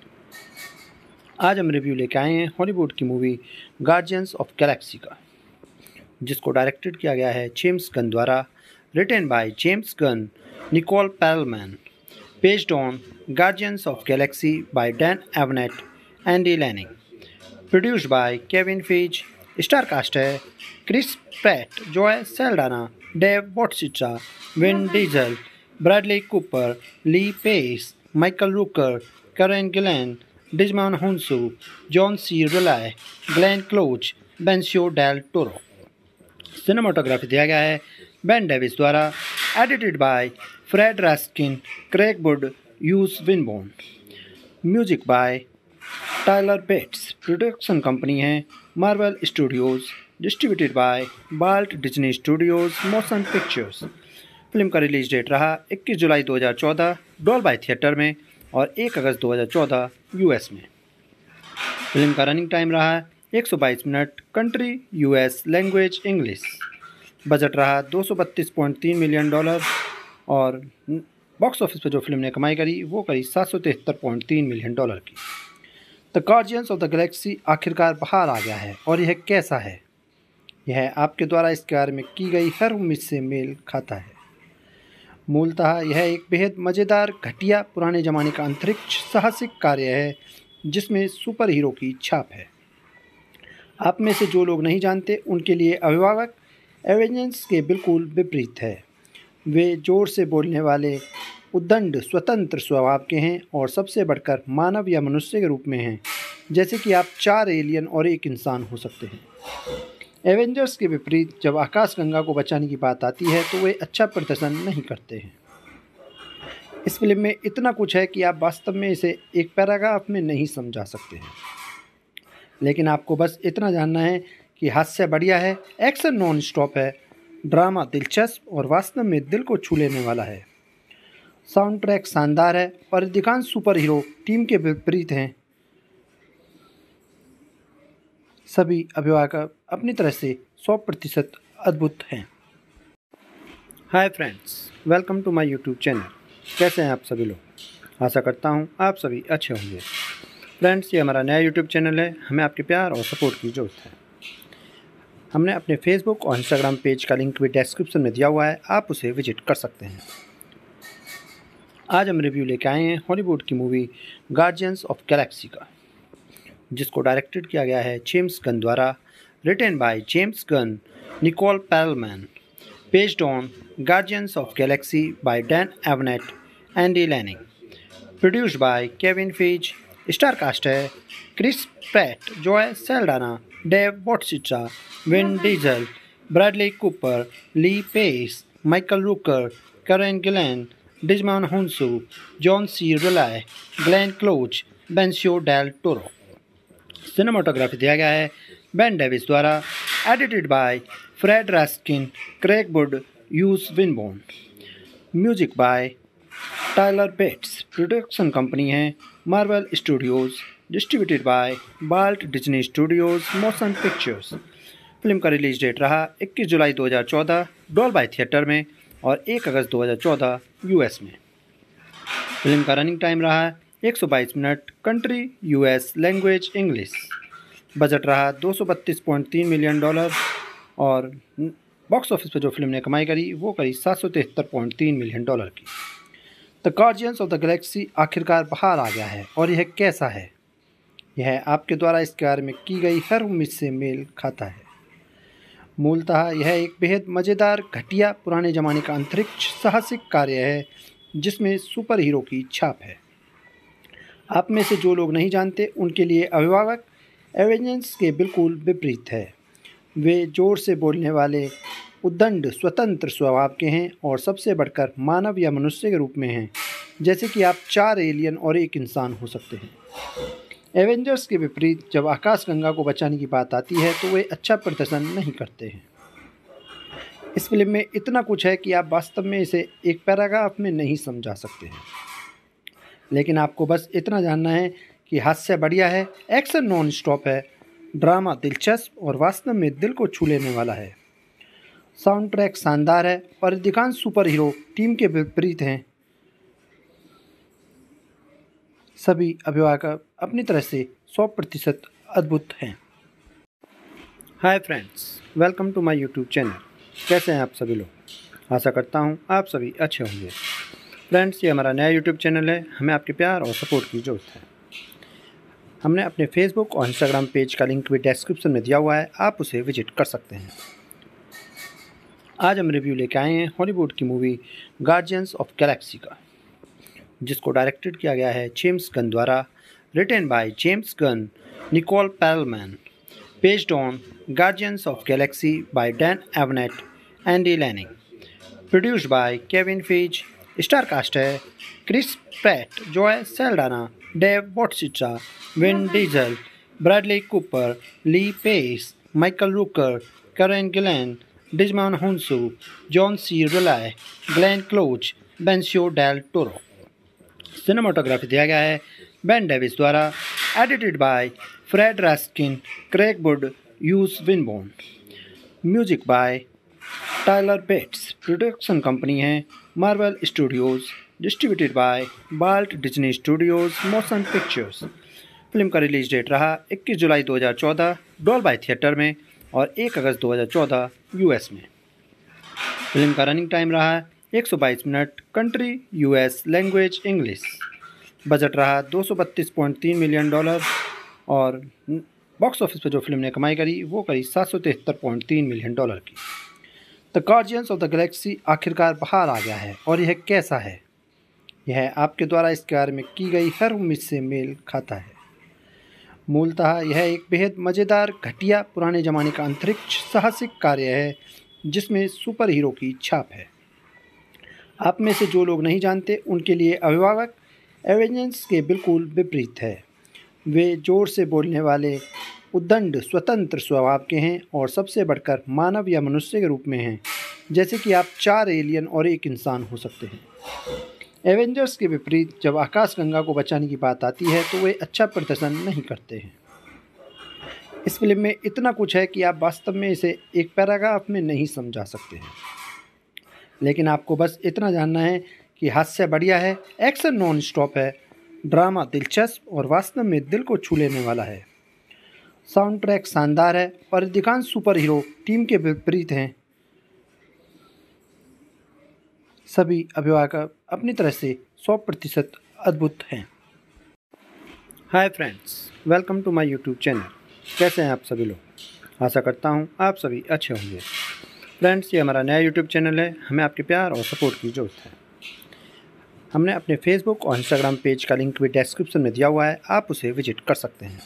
आज हम रिव्यू लेके आए हैं हॉलीवुड की मूवी गार्जियंस ऑफ गैलेक्सी का, जिसको डायरेक्टेड किया गया है जेम्स गन द्वारा, written by James Gunn, Nicole Perlman, based on Guardians of Galaxy by Dan Abnett, Andy Lanning, produced by Kevin Feige. Star cast है Chris Pratt, Zoe Saldana, Dave Bautista, Vin Diesel, Bradley Cooper, Lee Pace, Michael Rooker, Karen Gillan, Djimon Hounsou, John C Reilly, Glenn Close, Benicio Del Toro. Cinematography दिया गया है Ben Davis द्वारा, edited by Fred Raskin, Craig Wood, Hughes Winborne. Music by Tyler Bates. Production company है Marvel Studios, distributed by Walt Disney Studios Motion Pictures. Film का release date रहा इक्कीस जुलाई दो हज़ार चौदह डॉल्बी थिएटर में और एक अगस्त दो हज़ार चौदह यूएस में। फिल्म का रनिंग टाइम रहा है एक सौ बाईस minute. Country US, language English. Budget रहा दो सौ बत्तीस पॉइंट तीन मिलियन डॉलर और बॉक्स ऑफिस पर जो फिल्म ने कमाई करी वो करी सात सौ तिहत्तर पॉइंट तीन मिलियन डॉलर की। The Guardians of the Galaxy आखिरकार बाहर आ गया है और यह कैसा है? यह आपके द्वारा इसके बारे में की गई हर उम्मीद से मेल खाता है। मूलतः यह एक बेहद मज़ेदार, घटिया, पुराने ज़माने का अंतरिक्ष साहसिक कार्य है जिसमें सुपर हीरो की छाप है। आप में से जो लोग नहीं जानते उनके लिए अभिभावक एवेंजर्स के बिल्कुल विपरीत है। वे जोर से बोलने वाले, उद्दंड, स्वतंत्र स्वभाव के हैं और सबसे बढ़कर मानव या मनुष्य के रूप में हैं, जैसे कि आप चार एलियन और एक इंसान हो सकते हैं। एवेंजर्स के विपरीत जब आकाशगंगा को बचाने की बात आती है तो वे अच्छा प्रदर्शन नहीं करते हैं। इस फिल्म में इतना कुछ है कि आप वास्तव में इसे एक पैराग्राफ में नहीं समझा सकते हैं, लेकिन आपको बस इतना जानना है कि हास्य बढ़िया है, एक्शन नॉन स्टॉप है, ड्रामा दिलचस्प और वास्तव में दिल को छू लेने वाला है। साउंड ट्रैक शानदार है और अधिकांश सुपर हीरो टीम के विपरीत हैं। सभी अभिभावक अपनी तरह से सौ प्रतिशत अद्भुत हैं। Hi friends, welcome to my YouTube channel. कैसे हैं आप सभी लोग? आशा करता हूं आप सभी अच्छे होंगे। फ्रेंड्स, ये हमारा नया यूट्यूब चैनल है, हमें आपके प्यार और सपोर्ट की ज़रूरत है। हमने अपने फेसबुक और इंस्टाग्राम पेज का लिंक भी डिस्क्रिप्शन में दिया हुआ है, आप उसे विजिट कर सकते हैं। आज हम रिव्यू लेके आए हैं हॉलीवुड की मूवी गार्जियंस ऑफ गैलेक्सी का, जिसको डायरेक्टेड किया गया है जेम्स गन द्वारा, written by James Gunn, Nicole Perlman, based on Guardians of Galaxy by Dan Abnett, Andy Lanning, produced by Kevin Feige. Star cast है Chris Pratt, Zoe Saldana, Dave Bautista, Vin Diesel, Bradley Cooper, Lee Pace, Michael Rooker, Karen Gillan, Djimon Hounsou, John C Reilly, Glenn Close, Benicio Del Toro. Cinematography दिया गया है Ben Davis द्वारा, edited by Fred Raskin, Craig Wood, Hughes Winborne. Music by Tyler Bates. Production company है Marvel Studios, distributed by Walt Disney Studios Motion Pictures. Film का release date रहा इक्कीस जुलाई दो हज़ार चौदह डॉल्बी थिएटर में और एक अगस्त दो हज़ार चौदह यूएस में। फिल्म का रनिंग टाइम रहा है एक सौ बाईस minute. Country US, language English. Budget रहा दो सौ बत्तीस पॉइंट तीन मिलियन डॉलर और बॉक्स ऑफिस पर जो फिल्म ने कमाई करी वो करी सात सौ तिहत्तर पॉइंट तीन मिलियन डॉलर की। The Guardians of the Galaxy आखिरकार बाहर आ गया है और यह कैसा है? यह आपके द्वारा इसके बारे में की गई हर उम्मीद से मेल खाता है। मूलतः यह एक बेहद मज़ेदार, घटिया, पुराने ज़माने का अंतरिक्ष साहसिक कार्य है जिसमें सुपर हीरो की छाप है। आप में से जो लोग नहीं जानते उनके लिए अभिभावक एवेंजर्स के बिल्कुल विपरीत है। वे जोर से बोलने वाले, उद्दंड, स्वतंत्र स्वभाव के हैं और सबसे बढ़कर मानव या मनुष्य के रूप में हैं, जैसे कि आप चार एलियन और एक इंसान हो सकते हैं। एवेंजर्स के विपरीत जब आकाशगंगा को बचाने की बात आती है तो वे अच्छा प्रदर्शन नहीं करते हैं। इस फिल्म में इतना कुछ है कि आप वास्तव में इसे एक पैराग्राफ में नहीं समझा सकते हैं, लेकिन आपको बस इतना जानना है कि हास्य बढ़िया है, एक्शन नॉन स्टॉप है, ड्रामा दिलचस्प और वास्तव में दिल को छू लेने वाला है। साउंड ट्रैक शानदार है और अधिकांश सुपर हीरो टीम के विपरीत हैं। सभी अभिभावक अपनी तरह से सौ प्रतिशत अद्भुत हैं। Hi friends, welcome to my YouTube channel. कैसे हैं आप सभी लोग? आशा करता हूं आप सभी अच्छे होंगे। फ्रेंड्स, ये हमारा नया यूट्यूब चैनल है, हमें आपके प्यार और सपोर्ट की ज़रूरत है। हमने अपने फेसबुक और इंस्टाग्राम पेज का लिंक भी डिस्क्रिप्शन में दिया हुआ है, आप उसे विजिट कर सकते हैं। आज हम रिव्यू लेके आए हैं हॉलीवुड की मूवी गार्जियंस ऑफ गैलेक्सी का, जिसको डायरेक्टेड किया गया है जेम्स गन द्वारा, written by James Gunn, Nicole Perlman, based on Guardians of Galaxy by Dan Abnett, Andy Lanning, produced by Kevin Feige. Star cast है Chris Pratt, Zoe Saldana, Dave Bautista, Vin Diesel, Bradley Cooper, Lee Pace, Michael Rooker, Karen Gillan, Djimon Hounsou, John C Reilly, Glenn Close, Benicio Del Toro. Cinematography दिया गया है Ben Davis द्वारा। Edited by Fred Raskin, Craig Wood, Hughes Winborne. Music by Tyler Bates. Production company है Marvel Studios. Distributed by Walt Disney Studios Motion Pictures. Film का release date रहा इक्कीस जुलाई दो हज़ार चौदह डॉल्बी थिएटर में और एक अगस्त दो हज़ार चौदह यूएस में। फिल्म का रनिंग टाइम रहा एक सौ बाईस minute. Country US, language English. Budget रहा दो सौ बत्तीस पॉइंट तीन मिलियन डॉलर और बॉक्स ऑफिस पर जो फिल्म ने कमाई करी वो करी सात सौ तिहत्तर पॉइंट तीन मिलियन डॉलर की। The Guardians of the Galaxy आखिरकार बाहर आ गया है और यह कैसा है? यह आपके द्वारा इसके बारे में की गई हर उम्मीद से मेल खाता है। मूलतः यह एक बेहद मज़ेदार, घटिया, पुराने ज़माने का अंतरिक्ष साहसिक कार्य है जिसमें सुपर हीरो की छाप है। आप में से जो लोग नहीं जानते उनके लिए अभिभावक एवेंजर्स के बिल्कुल विपरीत है। वे जोर से बोलने वाले, उद्दंड, स्वतंत्र स्वभाव के हैं और सबसे बढ़कर मानव या मनुष्य के रूप में हैं, जैसे कि आप चार एलियन और एक इंसान हो सकते हैं। एवेंजर्स के विपरीत जब आकाशगंगा को बचाने की बात आती है तो वे अच्छा प्रदर्शन नहीं करते हैं। इस फिल्म में इतना कुछ है कि आप वास्तव में इसे एक पैराग्राफ में नहीं समझा सकते हैं, लेकिन आपको बस इतना जानना है कि हास्य बढ़िया है, एक्शन नॉन स्टॉप है, ड्रामा दिलचस्प और वास्तव में दिल को छू लेने वाला है। साउंड ट्रैक शानदार है और अधिकांश सुपर हीरो टीम के विपरीत हैं। सभी अभिभावक अपनी तरह से सौ प्रतिशत अद्भुत हैं। Hi friends, welcome to my YouTube channel. कैसे हैं आप सभी लोग? आशा करता हूं आप सभी अच्छे होंगे। फ्रेंड्स, ये हमारा नया यूट्यूब चैनल है, हमें आपके प्यार और सपोर्ट की ज़रूरत है। हमने अपने फेसबुक और इंस्टाग्राम पेज का लिंक भी डिस्क्रिप्शन में दिया हुआ है, आप उसे विजिट कर सकते हैं।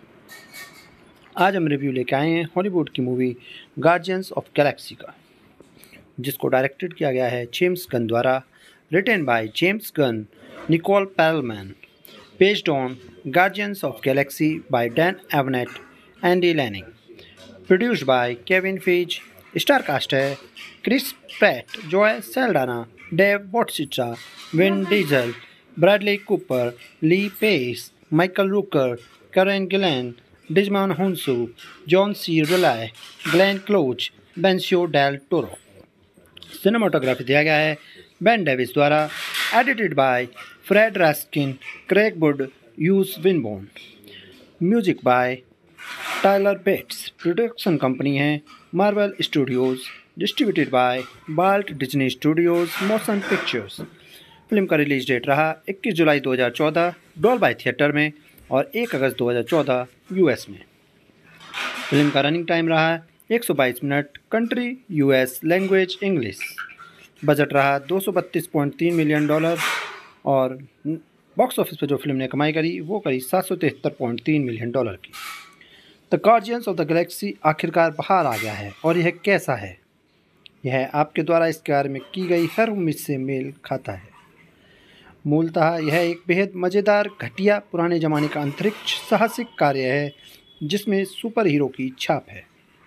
आज हम रिव्यू लेके आए हैं हॉलीवुड की मूवी गार्जियंस ऑफ गैलेक्सी का, जिसको डायरेक्टेड किया गया है जेम्स गन द्वारा। Written by James Gunn, Nicole Perlman. Based on Guardians of Galaxy by Dan Abnett, Andy Lanning. Produced by Kevin Feige. Star cast है Chris Pratt, Zoe Saldana, Dave Bautista, Vin Diesel, Bradley Cooper, Lee Pace, Michael Rooker, Karen Gillan, Djimon Hounsou, John C Reilly, Glenn Close, Benicio Del Toro. Cinematography दिया गया है Ben Davis द्वारा। Edited by Fred Raskin, Craig Wood, Hughes Winborne. Music by Tyler Bates. Production company है Marvel Studios. Distributed by Walt Disney Studios Motion Pictures. Film का release date रहा इक्कीस जुलाई दो हज़ार चौदह डॉल्बी थिएटर में और एक अगस्त दो हज़ार चौदह यूएस में। फिल्म का रनिंग टाइम रहा एक सौ बाईस minute. Country US, language English. Budget रहा दो सौ बत्तीस पॉइंट तीन मिलियन डॉलर और बॉक्स ऑफिस पर जो फिल्म ने कमाई करी वो करी सात सौ तिहत्तर पॉइंट तीन मिलियन डॉलर की। The Guardians of the Galaxy आखिरकार बाहर आ गया है और यह कैसा है? यह आपके द्वारा इसके बारे में की गई हर उम्मीद से मेल खाता है। मूलतः यह एक बेहद मज़ेदार, घटिया, पुराने ज़माने का अंतरिक्ष साहसिक कार्य है जिसमें सुपर हीरो की छाप है।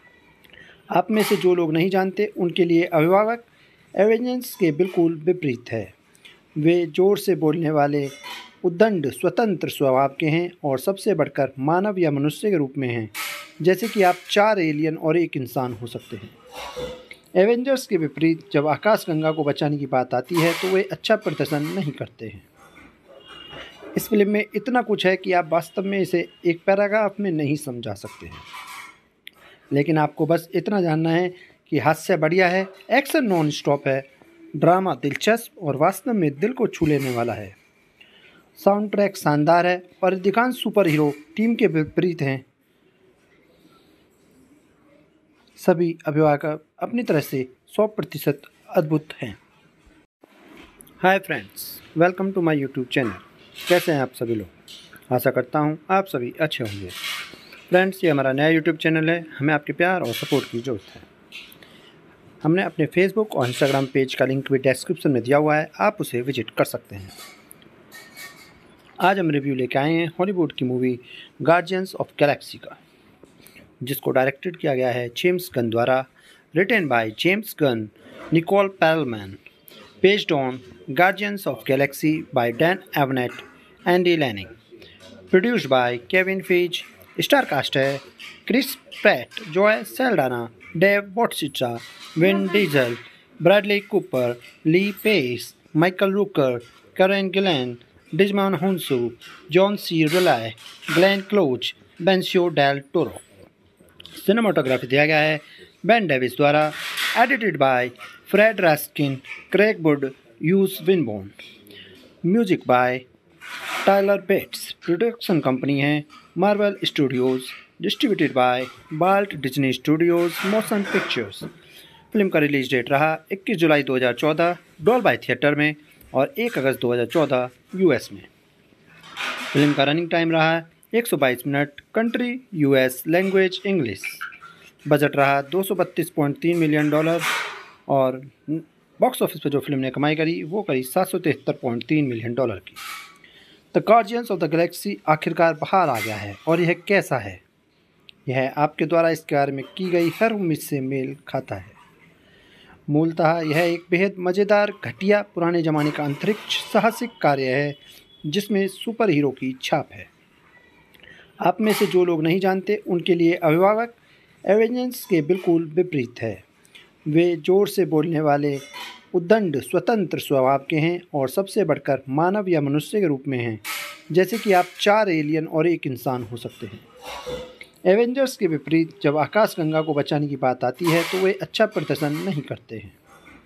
आप में से जो लोग नहीं जानते उनके लिए अभिभावक एवेंजर्स के बिल्कुल विपरीत है। वे जोर से बोलने वाले, उद्दंड, स्वतंत्र स्वभाव के हैं और सबसे बढ़कर मानव या मनुष्य के रूप में हैं, जैसे कि आप चार एलियन और एक इंसान हो सकते हैं। एवेंजर्स के विपरीत जब आकाशगंगा को बचाने की बात आती है तो वे अच्छा प्रदर्शन नहीं करते हैं। इस फिल्म में इतना कुछ है कि आप वास्तव में इसे एक पैराग्राफ में नहीं समझा सकते हैं, लेकिन आपको बस इतना जानना है कि हास्य बढ़िया है, एक्शन नॉन स्टॉप है, ड्रामा दिलचस्प और वास्तव में दिल को छू लेने वाला है। साउंड ट्रैक शानदार है और अधिकांश सुपर हीरो टीम के विपरीत हैं। सभी अभिभावक अपनी तरह से सौ प्रतिशत अद्भुत हैं। Hi friends, welcome to my YouTube channel. कैसे हैं आप सभी लोग? आशा करता हूं आप सभी अच्छे होंगे। फ्रेंड्स, ये हमारा नया यूट्यूब चैनल है, हमें आपके प्यार और सपोर्ट की ज़रूरत है। हमने अपने फेसबुक और इंस्टाग्राम पेज का लिंक भी डिस्क्रिप्शन में दिया हुआ है, आप उसे विजिट कर सकते हैं। आज हम रिव्यू लेके आए हैं हॉलीवुड की मूवी गार्जियंस ऑफ गैलेक्सी का, जिसको डायरेक्टेड किया गया है जेम्स गन द्वारा। Written by James Gunn, Nicole Perlman. based on Guardians of Galaxy by Dan Abnett, Andy Lanning. Produced by Kevin Feige. Star cast है Chris Pratt, Zoe Saldana, Dave Bautista, Vin Diesel, Bradley Cooper, Lee Pace, Michael Rooker, Karen Gillan, Djimon Hounsou, John C Reilly, Glenn Close, Benicio Del Toro. Cinematography दिया गया है Ben Davis द्वारा। Edited by Fred Raskin, Craig Wood, Hughes Winborne. Music by Tyler Bates. Production company है Marvel Studios. Distributed by Walt Disney Studios Motion Pictures. Film का release date रहा इक्कीस जुलाई दो हज़ार चौदह डॉल्बी थिएटर में और एक अगस्त दो हज़ार चौदह यूएस में। फिल्म का रनिंग टाइम रहा एक सौ बाईस minute. Country US, language English. Budget रहा दो सौ बत्तीस पॉइंट तीन मिलियन डॉलर और बॉक्स ऑफिस पर जो फिल्म ने कमाई करी वो करी सात सौ तिहत्तर पॉइंट तीन मिलियन डॉलर की। The Guardians of the Galaxy आखिरकार बाहर आ गया है और यह कैसा है? यह आपके द्वारा इसके बारे में की गई हर उम्मीद से मेल खाता है। मूलतः यह एक बेहद मज़ेदार, घटिया, पुराने ज़माने का अंतरिक्ष साहसिक कार्य है जिसमें सुपर हीरो की छाप है। आप में से जो लोग नहीं जानते उनके लिए अभिभावक एवेंजर्स के बिल्कुल विपरीत है। वे जोर से बोलने वाले, उद्दंड, स्वतंत्र स्वभाव के हैं और सबसे बढ़कर मानव या मनुष्य के रूप में हैं, जैसे कि आप चार एलियन और एक इंसान हो सकते हैं। एवेंजर्स के विपरीत जब आकाशगंगा को बचाने की बात आती है तो वे अच्छा प्रदर्शन नहीं करते हैं।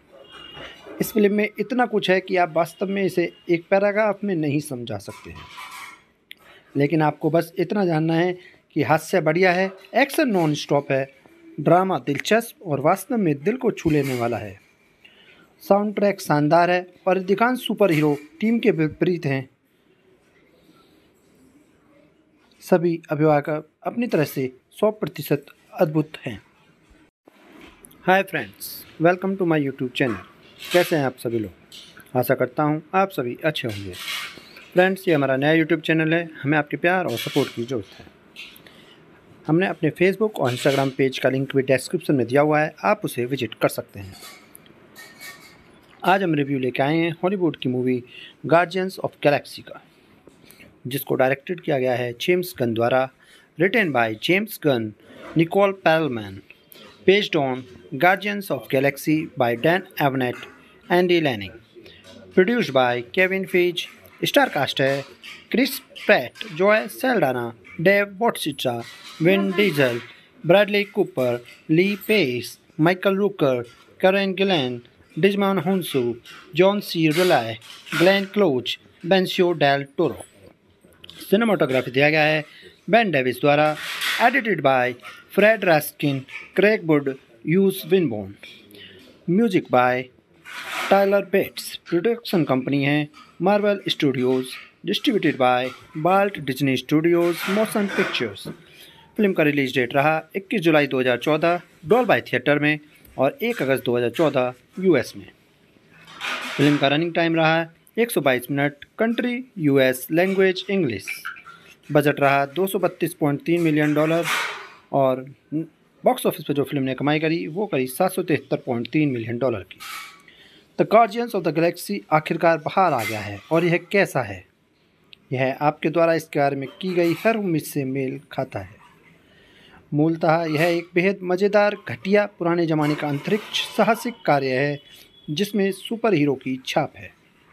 इस फिल्म में इतना कुछ है कि आप वास्तव में इसे एक पैराग्राफ में नहीं समझा सकते हैं, लेकिन आपको बस इतना जानना है कि हास्य बढ़िया है, एक्शन नॉन स्टॉप है, ड्रामा दिलचस्प और वास्तव में दिल को छू लेने वाला है। साउंड ट्रैक शानदार है और अधिकांश सुपर हीरो टीम के विपरीत हैं। सभी अभिभावक अपनी तरह से सौ प्रतिशत अद्भुत हैं। Hi friends, welcome to my YouTube channel. कैसे हैं आप सभी लोग? आशा करता हूं आप सभी अच्छे होंगे। फ्रेंड्स, ये हमारा नया यूट्यूब चैनल है, हमें आपके प्यार और सपोर्ट की ज़रूरत है। हमने अपने फेसबुक और इंस्टाग्राम पेज का लिंक भी डिस्क्रिप्शन में दिया हुआ है, आप उसे विजिट कर सकते हैं। आज हम रिव्यू लेके आए हैं हॉलीवुड की मूवी गार्जियंस ऑफ गैलेक्सी का, जिसको डायरेक्टेड किया गया है जेम्स गन द्वारा। Written by James Gunn, Nicole Perlman, based on Guardians of Galaxy by Dan Abnett, Andy Lanning. Produced by Kevin Feige. Star cast है Chris Pratt, Zoe Saldana, Dave Bautista, Vin Diesel, Bradley Cooper, Lee Pace, Michael Rooker, Karen Gillan, Djimon Hounsou, John C Reilly, Glenn Close, Benicio Del Toro. Cinematography दिया गया है Ben Davis द्वारा। Edited by Fred Raskin, Craig Wood, Hughes Winborne. Music by Tyler Bates. Production company है Marvel Studios. Distributed by Walt Disney Studios Motion Pictures. Film का release date रहा इक्कीस जुलाई दो हज़ार चौदह डॉल्बी थिएटर में और एक अगस्त दो हज़ार चौदह यूएस में। फिल्म का रनिंग टाइम रहा एक सौ बाईस minute. Country US, language English. Budget रहा दो सौ बत्तीस पॉइंट तीन मिलियन डॉलर और बॉक्स ऑफिस पर जो फिल्म ने कमाई करी वो करी सात सौ तिहत्तर पॉइंट तीन मिलियन डॉलर की। The Guardians of the Galaxy आखिरकार बाहर आ गया है और यह कैसा है? यह आपके द्वारा इसके बारे में की गई हर उम्मीद से मेल खाता है। मूलतः यह एक बेहद मज़ेदार, घटिया, पुराने ज़माने का अंतरिक्ष साहसिक कार्य है जिसमें सुपर हीरो की छाप है।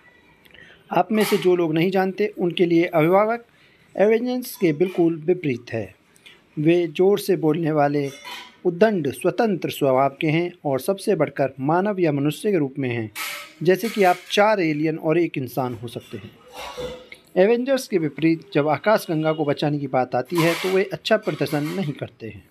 आप में से जो लोग नहीं जानते उनके लिए अभिभावक एवेंजर्स के बिल्कुल विपरीत है। वे जोर से बोलने वाले, उद्दंड, स्वतंत्र स्वभाव के हैं और सबसे बढ़कर मानव या मनुष्य के रूप में हैं, जैसे कि आप चार एलियन और एक इंसान हो सकते हैं। एवेंजर्स के विपरीत जब आकाशगंगा को बचाने की बात आती है तो वे अच्छा प्रदर्शन नहीं करते हैं।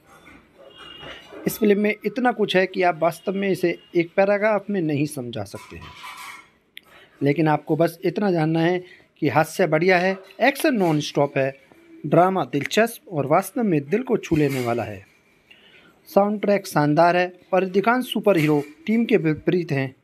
इस फिल्म में इतना कुछ है कि आप वास्तव में इसे एक पैराग्राफ में नहीं समझा सकते हैं, लेकिन आपको बस इतना जानना है कि हास्य बढ़िया है, एक्शन नॉन स्टॉप है, ड्रामा दिलचस्प और वास्तव में दिल को छू लेने वाला है। साउंड ट्रैक शानदार है और अधिकांश सुपर हीरो टीम के विपरीत हैं।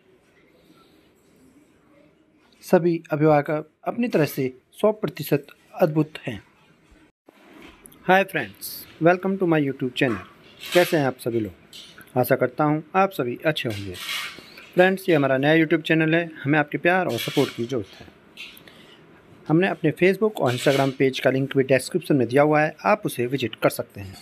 सभी अभिभावक अपनी तरह से सौ प्रतिशत अद्भुत हैं। Hi friends, welcome to my YouTube channel. कैसे हैं आप सभी लोग? आशा करता हूं आप सभी अच्छे होंगे। फ्रेंड्स, ये हमारा नया यूट्यूब चैनल है। हमें आपके प्यार और सपोर्ट की ज़रूरत है। हमने अपने फेसबुक और इंस्टाग्राम पेज का लिंक भी डिस्क्रिप्शन में दिया हुआ है, आप उसे विजिट कर सकते हैं।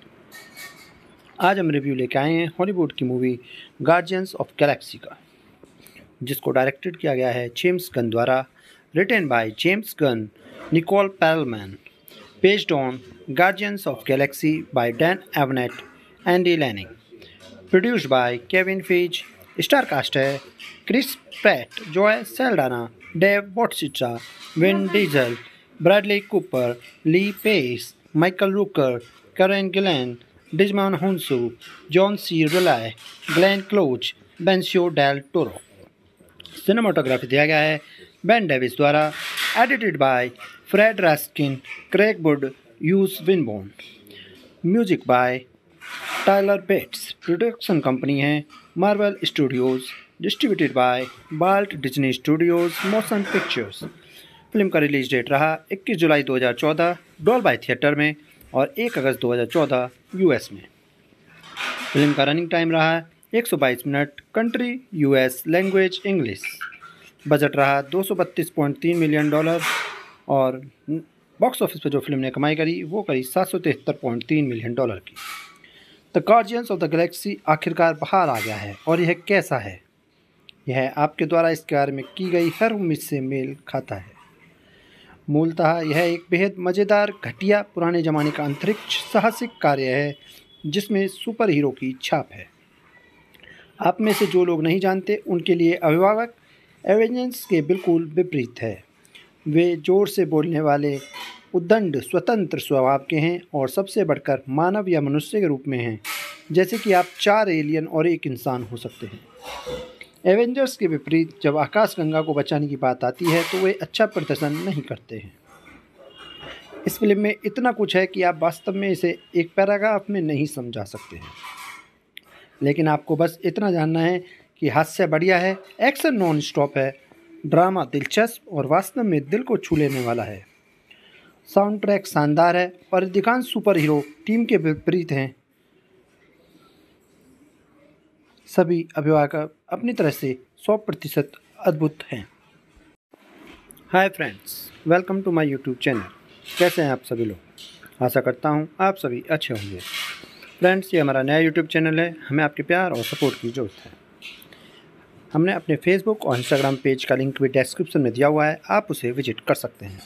आज हम रिव्यू लेके आए हैं हॉलीवुड की मूवी गार्जियंस ऑफ गैलेक्सी का, जिसको डायरेक्टेड किया गया है जेम्स गन द्वारा, written by James Gunn, Nicole Perlman, based on Guardians of Galaxy by Dan Abnett, Andy Lanning, produced by Kevin Feige. Star cast है Chris Pratt, Zoe Saldana, Dave Bautista, Vin Diesel, Bradley Cooper, Lee Pace, Michael Rooker, Karen Gillan, Djimon Hounsou, John C Reilly, Glenn Close, Benicio Del Toro. Cinematography दिया गया है Ben Davis द्वारा, edited by Fred Raskin, Craig Wood, Hughes Winborne. Music by Tyler Bates. Production company है Marvel Studios, distributed by Walt Disney Studios Motion Pictures. Film का release date रहा इक्कीस जुलाई दो हज़ार चौदह डॉल्बी थिएटर में और एक अगस्त दो हज़ार चौदह यूएस में। फिल्म का रनिंग टाइम रहा एक सौ बाईस minute, country US, language English. Budget रहा दो सौ बत्तीस पॉइंट तीन मिलियन डॉलर और बॉक्स ऑफिस पर जो फिल्म ने कमाई करी वो करी सात सौ तिहत्तर पॉइंट तीन मिलियन डॉलर की। The Guardians of the Galaxy आखिरकार बाहर आ गया है और यह कैसा है, यह आपके द्वारा इसके बारे में की गई हर उम्मीद से मेल खाता है। मूलतः यह एक बेहद मज़ेदार, घटिया, पुराने ज़माने का अंतरिक्ष साहसिक कार्य है जिसमें सुपर हीरो की छाप है। आप में से जो लोग नहीं जानते उनके लिए अभिभावक एवेंजर्स के बिल्कुल विपरीत है। वे जोर से बोलने वाले, उद्दंड, स्वतंत्र स्वभाव के हैं और सबसे बढ़कर मानव या मनुष्य के रूप में हैं, जैसे कि आप चार एलियन और एक इंसान हो सकते हैं। एवेंजर्स के विपरीत जब आकाशगंगा को बचाने की बात आती है तो वे अच्छा प्रदर्शन नहीं करते हैं। इस फिल्म में इतना कुछ है कि आप वास्तव में इसे एक पैराग्राफ में नहीं समझा सकते हैं, लेकिन आपको बस इतना जानना है कि हास्य बढ़िया है, एक्शन नॉन स्टॉप है, ड्रामा दिलचस्प और वास्तव में दिल को छू लेने वाला है। साउंड ट्रैक शानदार है और अधिकांश सुपर हीरो टीम के विपरीत हैं। सभी अभिभावक अपनी तरह से सौ प्रतिशत अद्भुत हैं। Hi friends, welcome to my YouTube channel. कैसे हैं आप सभी लोग? आशा करता हूं आप सभी अच्छे होंगे। फ्रेंड्स, ये हमारा नया यूट्यूब चैनल है। हमें आपके प्यार और सपोर्ट की ज़रूरत है। हमने अपने फेसबुक और इंस्टाग्राम पेज का लिंक भी डिस्क्रिप्शन में दिया हुआ है, आप उसे विजिट कर सकते हैं।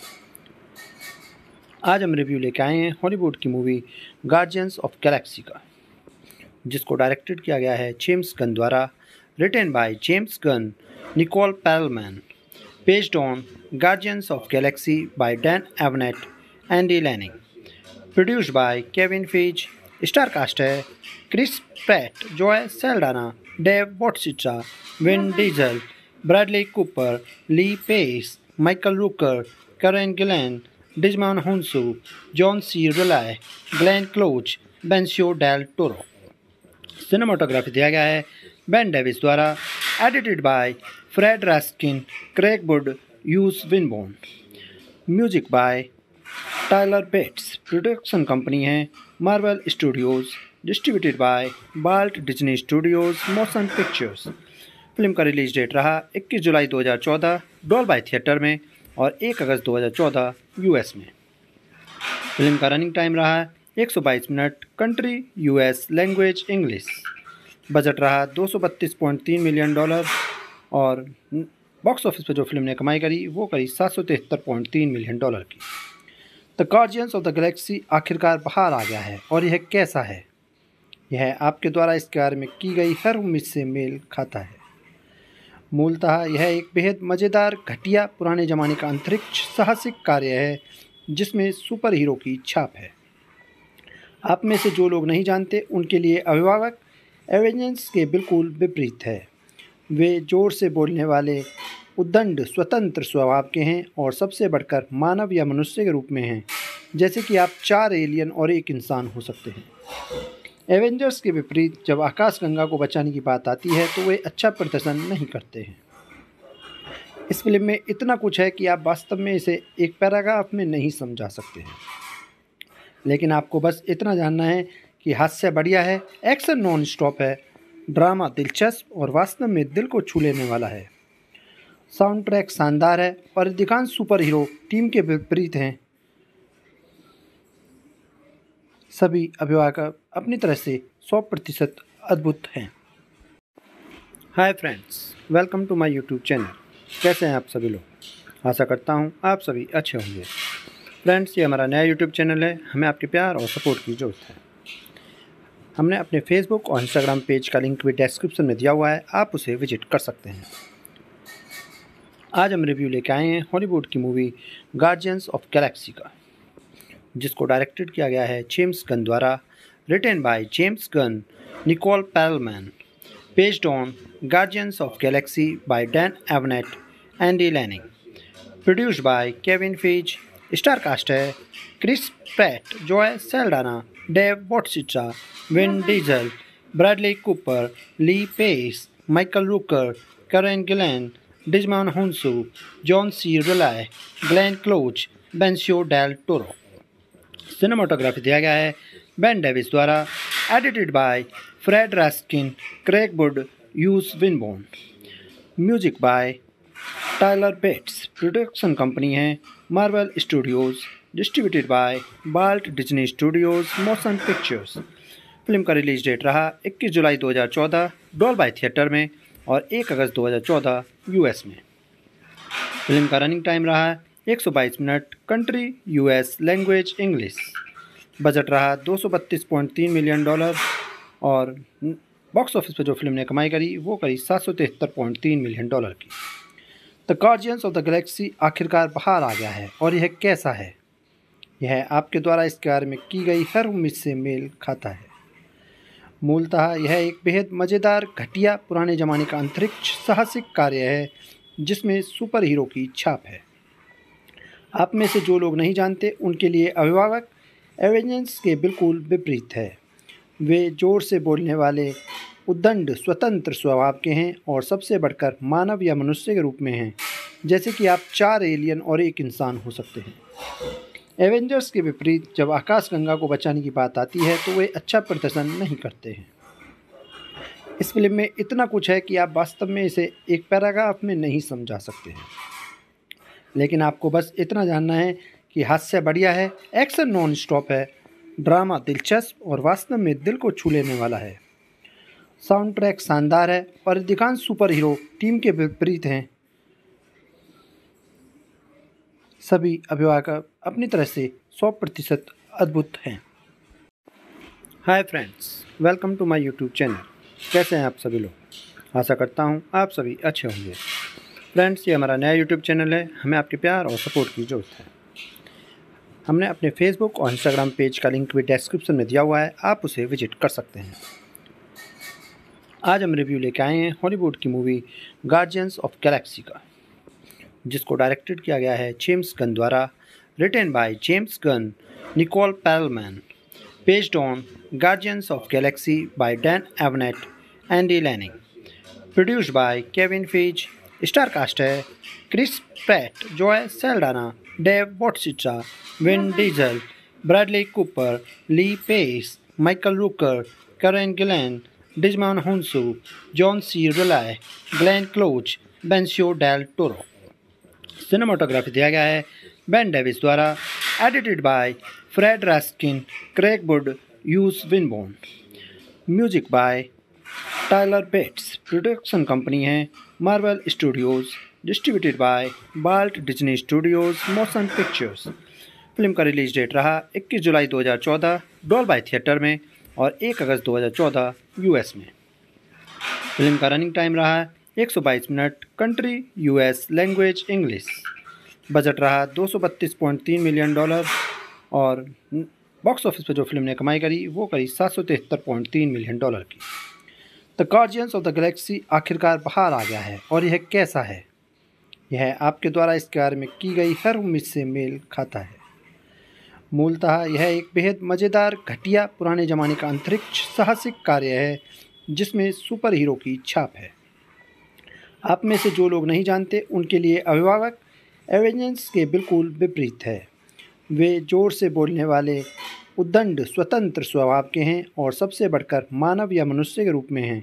आज हम रिव्यू लेके आए हैं हॉलीवुड की मूवी गार्जियंस ऑफ गैलेक्सी का, जिसको डायरेक्टेड किया गया है जेम्स गन द्वारा, written by James Gunn, Nicole Perlman, based on Guardians of Galaxy by Dan Abnett, Andy Lanning, produced by Kevin Feige. Star cast है Chris Pratt, Zoe Saldana, Dave Bautista, Vin Diesel, Bradley Cooper, Lee Pace, Michael Rooker, Karen Gillan, Djimon Hounsou, John C Reilly, Glenn Close, Benicio Del Toro. Cinematography दिया गया है Ben Davis द्वारा, edited by Fred Raskin, Craig Wood, Hughes Winborne. Music by Tyler Bates. Production company है Marvel Studios, distributed by Walt Disney Studios Motion Pictures. Film का release date रहा इक्कीस जुलाई दो हज़ार चौदह डॉल्बी थिएटर में और एक अगस्त दो हज़ार चौदह यूएस में। फिल्म का रनिंग टाइम रहा एक सौ बाईस minute, country US, language English. Budget रहा दो सौ बत्तीस पॉइंट तीन मिलियन डॉलर और बॉक्स ऑफिस पर जो फिल्म ने कमाई करी वो करी सात सौ तिहत्तर पॉइंट तीन मिलियन डॉलर की। The Guardians of the Galaxy आखिरकार बाहर आ गया है और यह कैसा है, यह आपके द्वारा इसके बारे में की गई हर उम्मीद से मेल खाता है। मूलतः यह एक बेहद मज़ेदार, घटिया, पुराने ज़माने का अंतरिक्ष साहसिक कार्य है जिसमें सुपर हीरो की छाप है। आप में से जो लोग नहीं जानते उनके लिए अभिभावक एवेंजर्स के बिल्कुल विपरीत है। वे जोर से बोलने वाले, उद्दंड, स्वतंत्र स्वभाव के हैं और सबसे बढ़कर मानव या मनुष्य के रूप में हैं, जैसे कि आप चार एलियन और एक इंसान हो सकते हैं। एवेंजर्स के विपरीत जब आकाशगंगा को बचाने की बात आती है तो वे अच्छा प्रदर्शन नहीं करते हैं। इस फिल्म में इतना कुछ है कि आप वास्तव में इसे एक पैराग्राफ में नहीं समझा सकते हैं, लेकिन आपको बस इतना जानना है कि हास्य बढ़िया है, एक्शन नॉन स्टॉप है, ड्रामा दिलचस्प और वास्तव में दिल को छू लेने वाला है। साउंड ट्रैक शानदार है और अधिकांश सुपर हीरो टीम के विपरीत हैं। सभी अभिभावक अपनी तरह से सौ प्रतिशत अद्भुत हैं। Hi friends, welcome to my YouTube channel. कैसे हैं आप सभी लोग? आशा करता हूं आप सभी अच्छे होंगे। फ्रेंड्स, ये हमारा नया यूट्यूब चैनल है। हमें आपके प्यार और सपोर्ट की ज़रूरत है। हमने अपने फेसबुक और इंस्टाग्राम पेज का लिंक भी डिस्क्रिप्शन में दिया हुआ है, आप उसे विजिट कर सकते हैं। आज हम रिव्यू लेके आए हैं हॉलीवुड की मूवी गार्जियंस ऑफ गैलेक्सी का, जिसको डायरेक्टेड किया गया है जेम्स गन द्वारा, written by James Gunn, Nicole Perlman, based on Guardians of Galaxy by Dan Abnett, Andy Lanning, produced by Kevin Feige. Star cast है Chris Pratt, Zoe Saldana, Dave Bautista, Vin Diesel, Bradley Cooper, Lee Pace, Michael Rooker, Karen Gillan, Djimon Hounsou, John C Reilly, Glenn Close, Benicio Del Toro. Cinematography दिया गया है Ben Davis द्वारा, edited by Fred Raskin, Craig Wood, Hughes Winborne. Music by Tyler Bates. Production company है Marvel Studios, distributed by Walt Disney Studios Motion Pictures. Film का release date रहा इक्कीस जुलाई दो हज़ार चौदह डॉल्बी थिएटर में और एक अगस्त दो हज़ार चौदह यूएस में। फिल्म का रनिंग टाइम रहा एक सौ बाईस minute, country US, language English. Budget रहा दो सौ बत्तीस पॉइंट तीन मिलियन डॉलर और बॉक्स ऑफिस पर जो फिल्म ने कमाई करी वो करी सात सौ तिहत्तर पॉइंट तीन मिलियन डॉलर की। The Guardians of the Galaxy आखिरकार बाहर आ गया है और यह कैसा है? यह आपके द्वारा इसके बारे में की गई हर उम्मीद से मेल खाता है। मूलतः यह एक बेहद मज़ेदार, घटिया, पुराने ज़माने का अंतरिक्ष साहसिक कार्य है जिसमें सुपर हीरो की छाप है। आप में से जो लोग नहीं जानते उनके लिए अभिभावक एवेंजर्स के बिल्कुल विपरीत है। वे जोर से बोलने वाले, उद्दंड, स्वतंत्र स्वभाव के हैं और सबसे बढ़कर मानव या मनुष्य के रूप में हैं, जैसे कि आप चार एलियन और एक इंसान हो सकते हैं। एवेंजर्स के विपरीत जब आकाशगंगा को बचाने की बात आती है तो वे अच्छा प्रदर्शन नहीं करते हैं। इस फिल्म में इतना कुछ है कि आप वास्तव में इसे एक पैराग्राफ में नहीं समझा सकते हैं, लेकिन आपको बस इतना जानना है कि हास्य बढ़िया है, एक्शन नॉन स्टॉप है, ड्रामा दिलचस्प और वास्तव में दिल को छू लेने वाला है। साउंड ट्रैक शानदार है और अधिकांश सुपर हीरो टीम के विपरीत हैं। सभी अभिभावक अपनी तरह से सौ प्रतिशत अद्भुत हैं। Hi friends, welcome to my YouTube channel. कैसे हैं आप सभी लोग? आशा करता हूं आप सभी अच्छे होंगे। फ्रेंड्स, ये हमारा नया यूट्यूब चैनल है। हमें आपके प्यार और सपोर्ट की ज़रूरत है। हमने अपने फेसबुक और इंस्टाग्राम पेज का लिंक भी डिस्क्रिप्शन में दिया हुआ है, आप उसे विजिट कर सकते हैं। आज हम रिव्यू लेके आए हैं हॉलीवुड की मूवी गार्जियंस ऑफ गैलेक्सी का, जिसको डायरेक्टेड किया गया है जेम्स गन द्वारा, written by James Gunn, Nicole Perlman, based on Guardians of Galaxy by Dan Abnett, Andy Lanning, produced by Kevin Feige. Star cast है Chris Pratt, Zoe Saldana, Dave Bautista, Vin Diesel, Bradley Cooper, Lee Pace, Michael Rooker, Karen Gillan, Djimon Hounsou, John C Reilly, Glenn Close, Benicio Del Toro. Cinematography दिया गया है Ben Davis द्वारा, edited by Fred Raskin, Craig Wood, Hughes Winborne. Music by Tyler Bates. Production company है Marvel Studios, distributed by Walt Disney Studios Motion Pictures. Film का release date रहा इक्कीस जुलाई दो हज़ार चौदह डॉल्बी थिएटर में और एक अगस्त दो हज़ार चौदह यूएस में। फिल्म का रनिंग टाइम रहा एक सौ बाईस minute, country US, language English. Budget रहा दो सौ बत्तीस पॉइंट तीन मिलियन डॉलर और बॉक्स ऑफिस पर जो फिल्म ने कमाई करी वो करी सात सौ तिहत्तर पॉइंट तीन मिलियन डॉलर की। The Guardians of the Galaxy आखिरकार बाहर आ गया है और यह कैसा है? यह आपके द्वारा इसके बारे में की गई हर उम्मीद से मेल खाता है। मूलतः यह एक बेहद मज़ेदार, घटिया, पुराने ज़माने का अंतरिक्ष साहसिक कार्य है जिसमें सुपर हीरो की छाप है। आप में से जो लोग नहीं जानते उनके लिए अभिभावक एवेंजर्स के बिल्कुल विपरीत है। वे जोर से बोलने वाले, उद्दंड, स्वतंत्र स्वभाव के हैं और सबसे बढ़कर मानव या मनुष्य के रूप में हैं,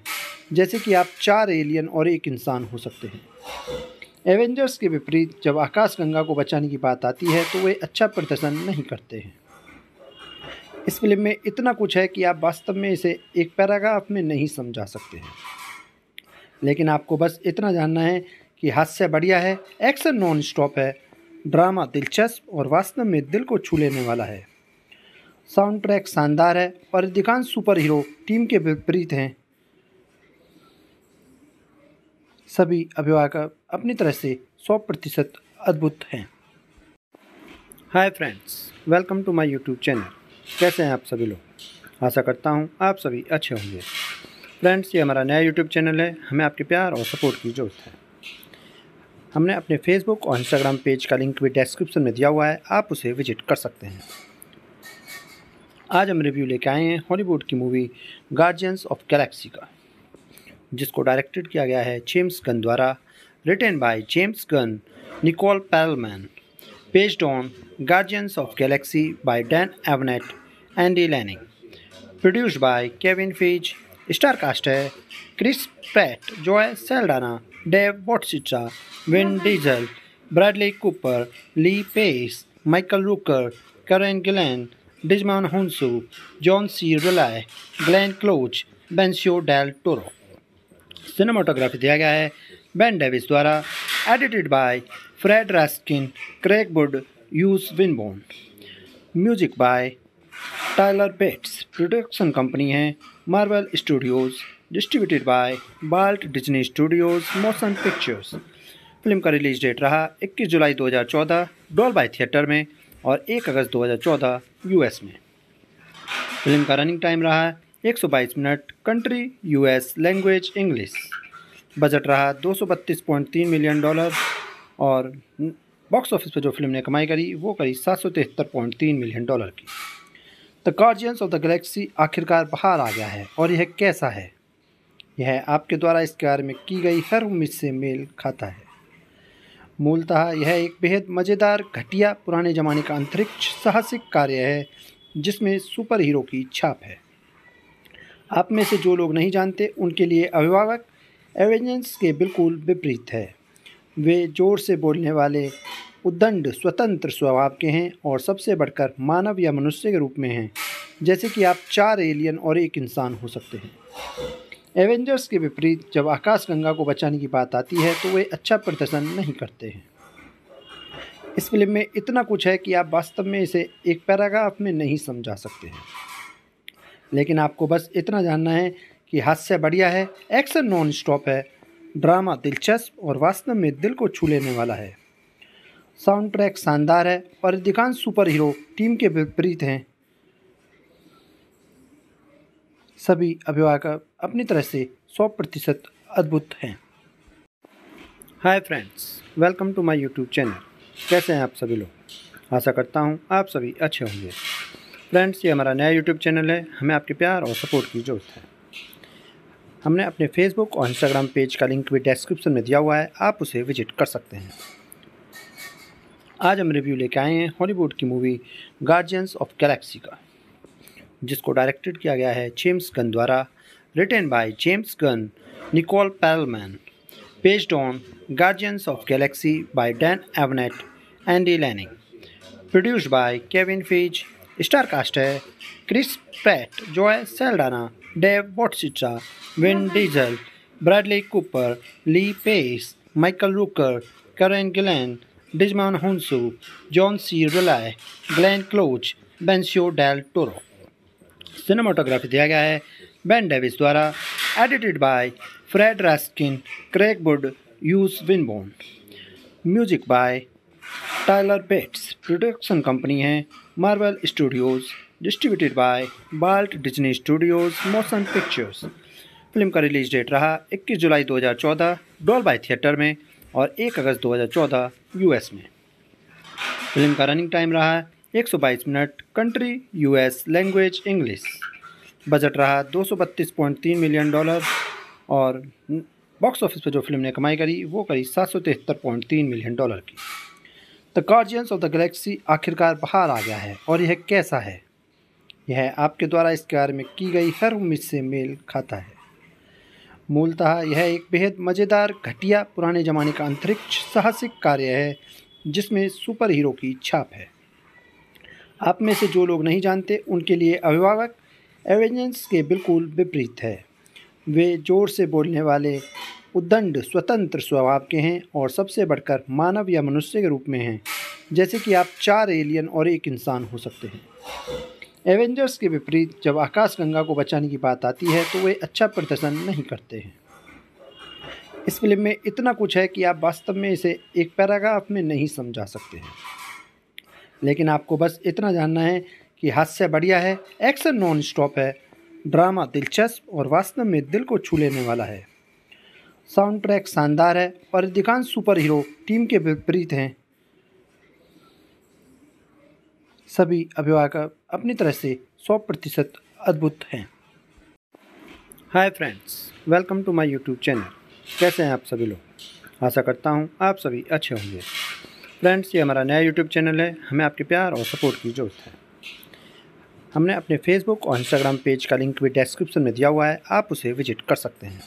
जैसे कि आप चार एलियन और एक इंसान हो सकते हैं। एवेंजर्स के विपरीत जब आकाशगंगा को बचाने की बात आती है तो वे अच्छा प्रदर्शन नहीं करते हैं। इस फिल्म में इतना कुछ है कि आप वास्तव में इसे एक पैराग्राफ में नहीं समझा सकते हैं, लेकिन आपको बस इतना जानना है कि हास्य बढ़िया है, एक्शन नॉन स्टॉप है, ड्रामा दिलचस्प और वास्तव में दिल को छू लेने वाला है। साउंड ट्रैक शानदार है और अधिकांश सुपर हीरो टीम के विपरीत हैं। सभी अभिभावक अपनी तरह से सौ प्रतिशत अद्भुत हैं। Hi friends, welcome to my YouTube channel. कैसे हैं आप सभी लोग? आशा करता हूं आप सभी अच्छे होंगे। फ्रेंड्स, ये हमारा नया यूट्यूब चैनल है, हमें आपके प्यार और सपोर्ट की ज़रूरत है। हमने अपने फेसबुक और इंस्टाग्राम पेज का लिंक भी डिस्क्रिप्शन में दिया हुआ है, आप उसे विजिट कर सकते हैं। आज हम रिव्यू लेके आए हैं हॉलीवुड की मूवी गार्जियंस ऑफ गैलेक्सी का, जिसको डायरेक्टेड किया गया है जेम्स गन द्वारा, written by James Gunn, Nicole Perlman, based on Guardians of Galaxy by Dan Abnett, Andy Lanning, produced by Kevin Feige. Star cast है Chris Pratt, Zoe Saldana, Dave Bautista, Vin Diesel, Bradley Cooper, Lee Pace, Michael Rooker, Karen Gillan, Djimon Hounsou, John C Reilly, Glenn Close, Benicio Del Toro. Cinematography दिया गया है Ben Davis द्वारा, edited by Fred Raskin, Craig Wood, Hughes Winborne. Music by Tyler Bates. Production company है Marvel Studios, distributed by Walt Disney Studios Motion Pictures. Film का release date रहा इक्कीस जुलाई दो हज़ार चौदह डॉल्बी थिएटर में और एक अगस्त दो हज़ार चौदह यूएस में। फिल्म का रनिंग टाइम रहा एक सौ बाईस minute, country US, language English. Budget रहा दो सौ बत्तीस पॉइंट तीन मिलियन डॉलर और बॉक्स ऑफिस पर जो फिल्म ने कमाई करी वो करी सात सौ तिहत्तर पॉइंट तीन मिलियन डॉलर की। The Guardians of the Galaxy आखिरकार बाहर आ गया है और यह कैसा है? यह आपके द्वारा इसके बारे में की गई हर उम्मीद से मेल खाता है। मूलतः यह एक बेहद मज़ेदार, घटिया, पुराने ज़माने का अंतरिक्ष साहसिक कार्य है जिसमें सुपर हीरो की छाप है। आप में से जो लोग नहीं जानते उनके लिए अभिभावक एवेंजर्स के बिल्कुल विपरीत है। वे जोर से बोलने वाले, उद्दंड, स्वतंत्र स्वभाव के हैं और सबसे बढ़कर मानव या मनुष्य के रूप में हैं, जैसे कि आप चार एलियन और एक इंसान हो सकते हैं। एवेंजर्स के विपरीत जब आकाशगंगा को बचाने की बात आती है तो वे अच्छा प्रदर्शन नहीं करते हैं। इस फिल्म में इतना कुछ है कि आप वास्तव में इसे एक पैराग्राफ में नहीं समझा सकते हैं, लेकिन आपको बस इतना जानना है कि हास्य बढ़िया है, एक्शन नॉन स्टॉप है, ड्रामा दिलचस्प और वास्तव में दिल को छू लेने वाला है। साउंड ट्रैक शानदार है और अधिकांश सुपर हीरो टीम के विपरीत हैं। सभी अभिभावक अपनी तरह से सौ प्रतिशत अद्भुत हैं। Hi friends, welcome to my YouTube channel. कैसे हैं आप सभी लोग? आशा करता हूं आप सभी अच्छे होंगे। फ्रेंड्स, ये हमारा नया यूट्यूब चैनल है, हमें आपके प्यार और सपोर्ट की ज़रूरत है। हमने अपने फेसबुक और इंस्टाग्राम पेज का लिंक भी डिस्क्रिप्शन में दिया हुआ है, आप उसे विजिट कर सकते हैं। आज हम रिव्यू लेके आए हैं हॉलीवुड की मूवी गार्जियंस ऑफ गैलेक्सी का, जिसको डायरेक्टेड किया गया है जेम्स गन द्वारा, written by James Gunn, Nicole Perlman, based on Guardians of Galaxy by Dan Abnett, Andy Lanning, produced by Kevin Feige. Star cast है Chris Pratt, Zoe Saldana, Dave Bautista, Vin Diesel, Bradley Cooper, Lee Pace, Michael Rooker, Karen Gillan, Djimon Hounsou, John C Reilly, Glenn Close, Benicio Del Toro. Cinematography दिया गया है Ben Davis द्वारा, edited by Fred Raskin, Craig Wood, Hughes Winborne. Music by Tyler Bates. Production company है Marvel Studios, distributed by Walt Disney Studios Motion Pictures. Film का release date रहा इक्कीस जुलाई दो हज़ार चौदह डॉल्बी थिएटर में और एक अगस्त दो हज़ार चौदह यूएस में। फिल्म का रनिंग टाइम रहा एक सौ बाईस minute, country US, language English. Budget रहा दो सौ बत्तीस पॉइंट तीन मिलियन डॉलर और बॉक्स ऑफिस पर जो फिल्म ने कमाई करी वो करी सात सौ तिहत्तर पॉइंट तीन मिलियन डॉलर की। The Guardians of the Galaxy आखिरकार बाहर आ गया है और यह कैसा है? यह आपके द्वारा इसके बारे में की गई हर उम्मीद से मेल खाता है। मूलतः यह एक बेहद मज़ेदार, घटिया, पुराने ज़माने का अंतरिक्ष साहसिक कार्य है जिसमें सुपर हीरो की छाप है। आप में से जो लोग नहीं जानते उनके लिए अभिभावक एवेंजर्स के बिल्कुल विपरीत है। वे जोर से बोलने वाले, उद्दंड, स्वतंत्र स्वभाव के हैं और सबसे बढ़कर मानव या मनुष्य के रूप में हैं, जैसे कि आप चार एलियन और एक इंसान हो सकते हैं। एवेंजर्स के विपरीत जब आकाशगंगा को बचाने की बात आती है तो वे अच्छा प्रदर्शन नहीं करते हैं। इस फिल्म में इतना कुछ है कि आप वास्तव में इसे एक पैराग्राफ में नहीं समझा सकते हैं, लेकिन आपको बस इतना जानना है कि हास्य बढ़िया है, एक्शन नॉन स्टॉप है, ड्रामा दिलचस्प और वास्तव में दिल को छू लेने वाला है। साउंड ट्रैक शानदार है और अधिकांश सुपर हीरो टीम के विपरीत हैं। सभी अभिभावक अपनी तरह से सौ प्रतिशत अद्भुत हैं। Hi friends, welcome to my YouTube channel. कैसे हैं आप सभी लोग? आशा करता हूं आप सभी अच्छे होंगे। फ्रेंड्स, ये हमारा नया यूट्यूब चैनल है, हमें आपके प्यार और सपोर्ट की ज़रूरत है। हमने अपने फेसबुक और इंस्टाग्राम पेज का लिंक भी डिस्क्रिप्शन में दिया हुआ है, आप उसे विजिट कर सकते हैं।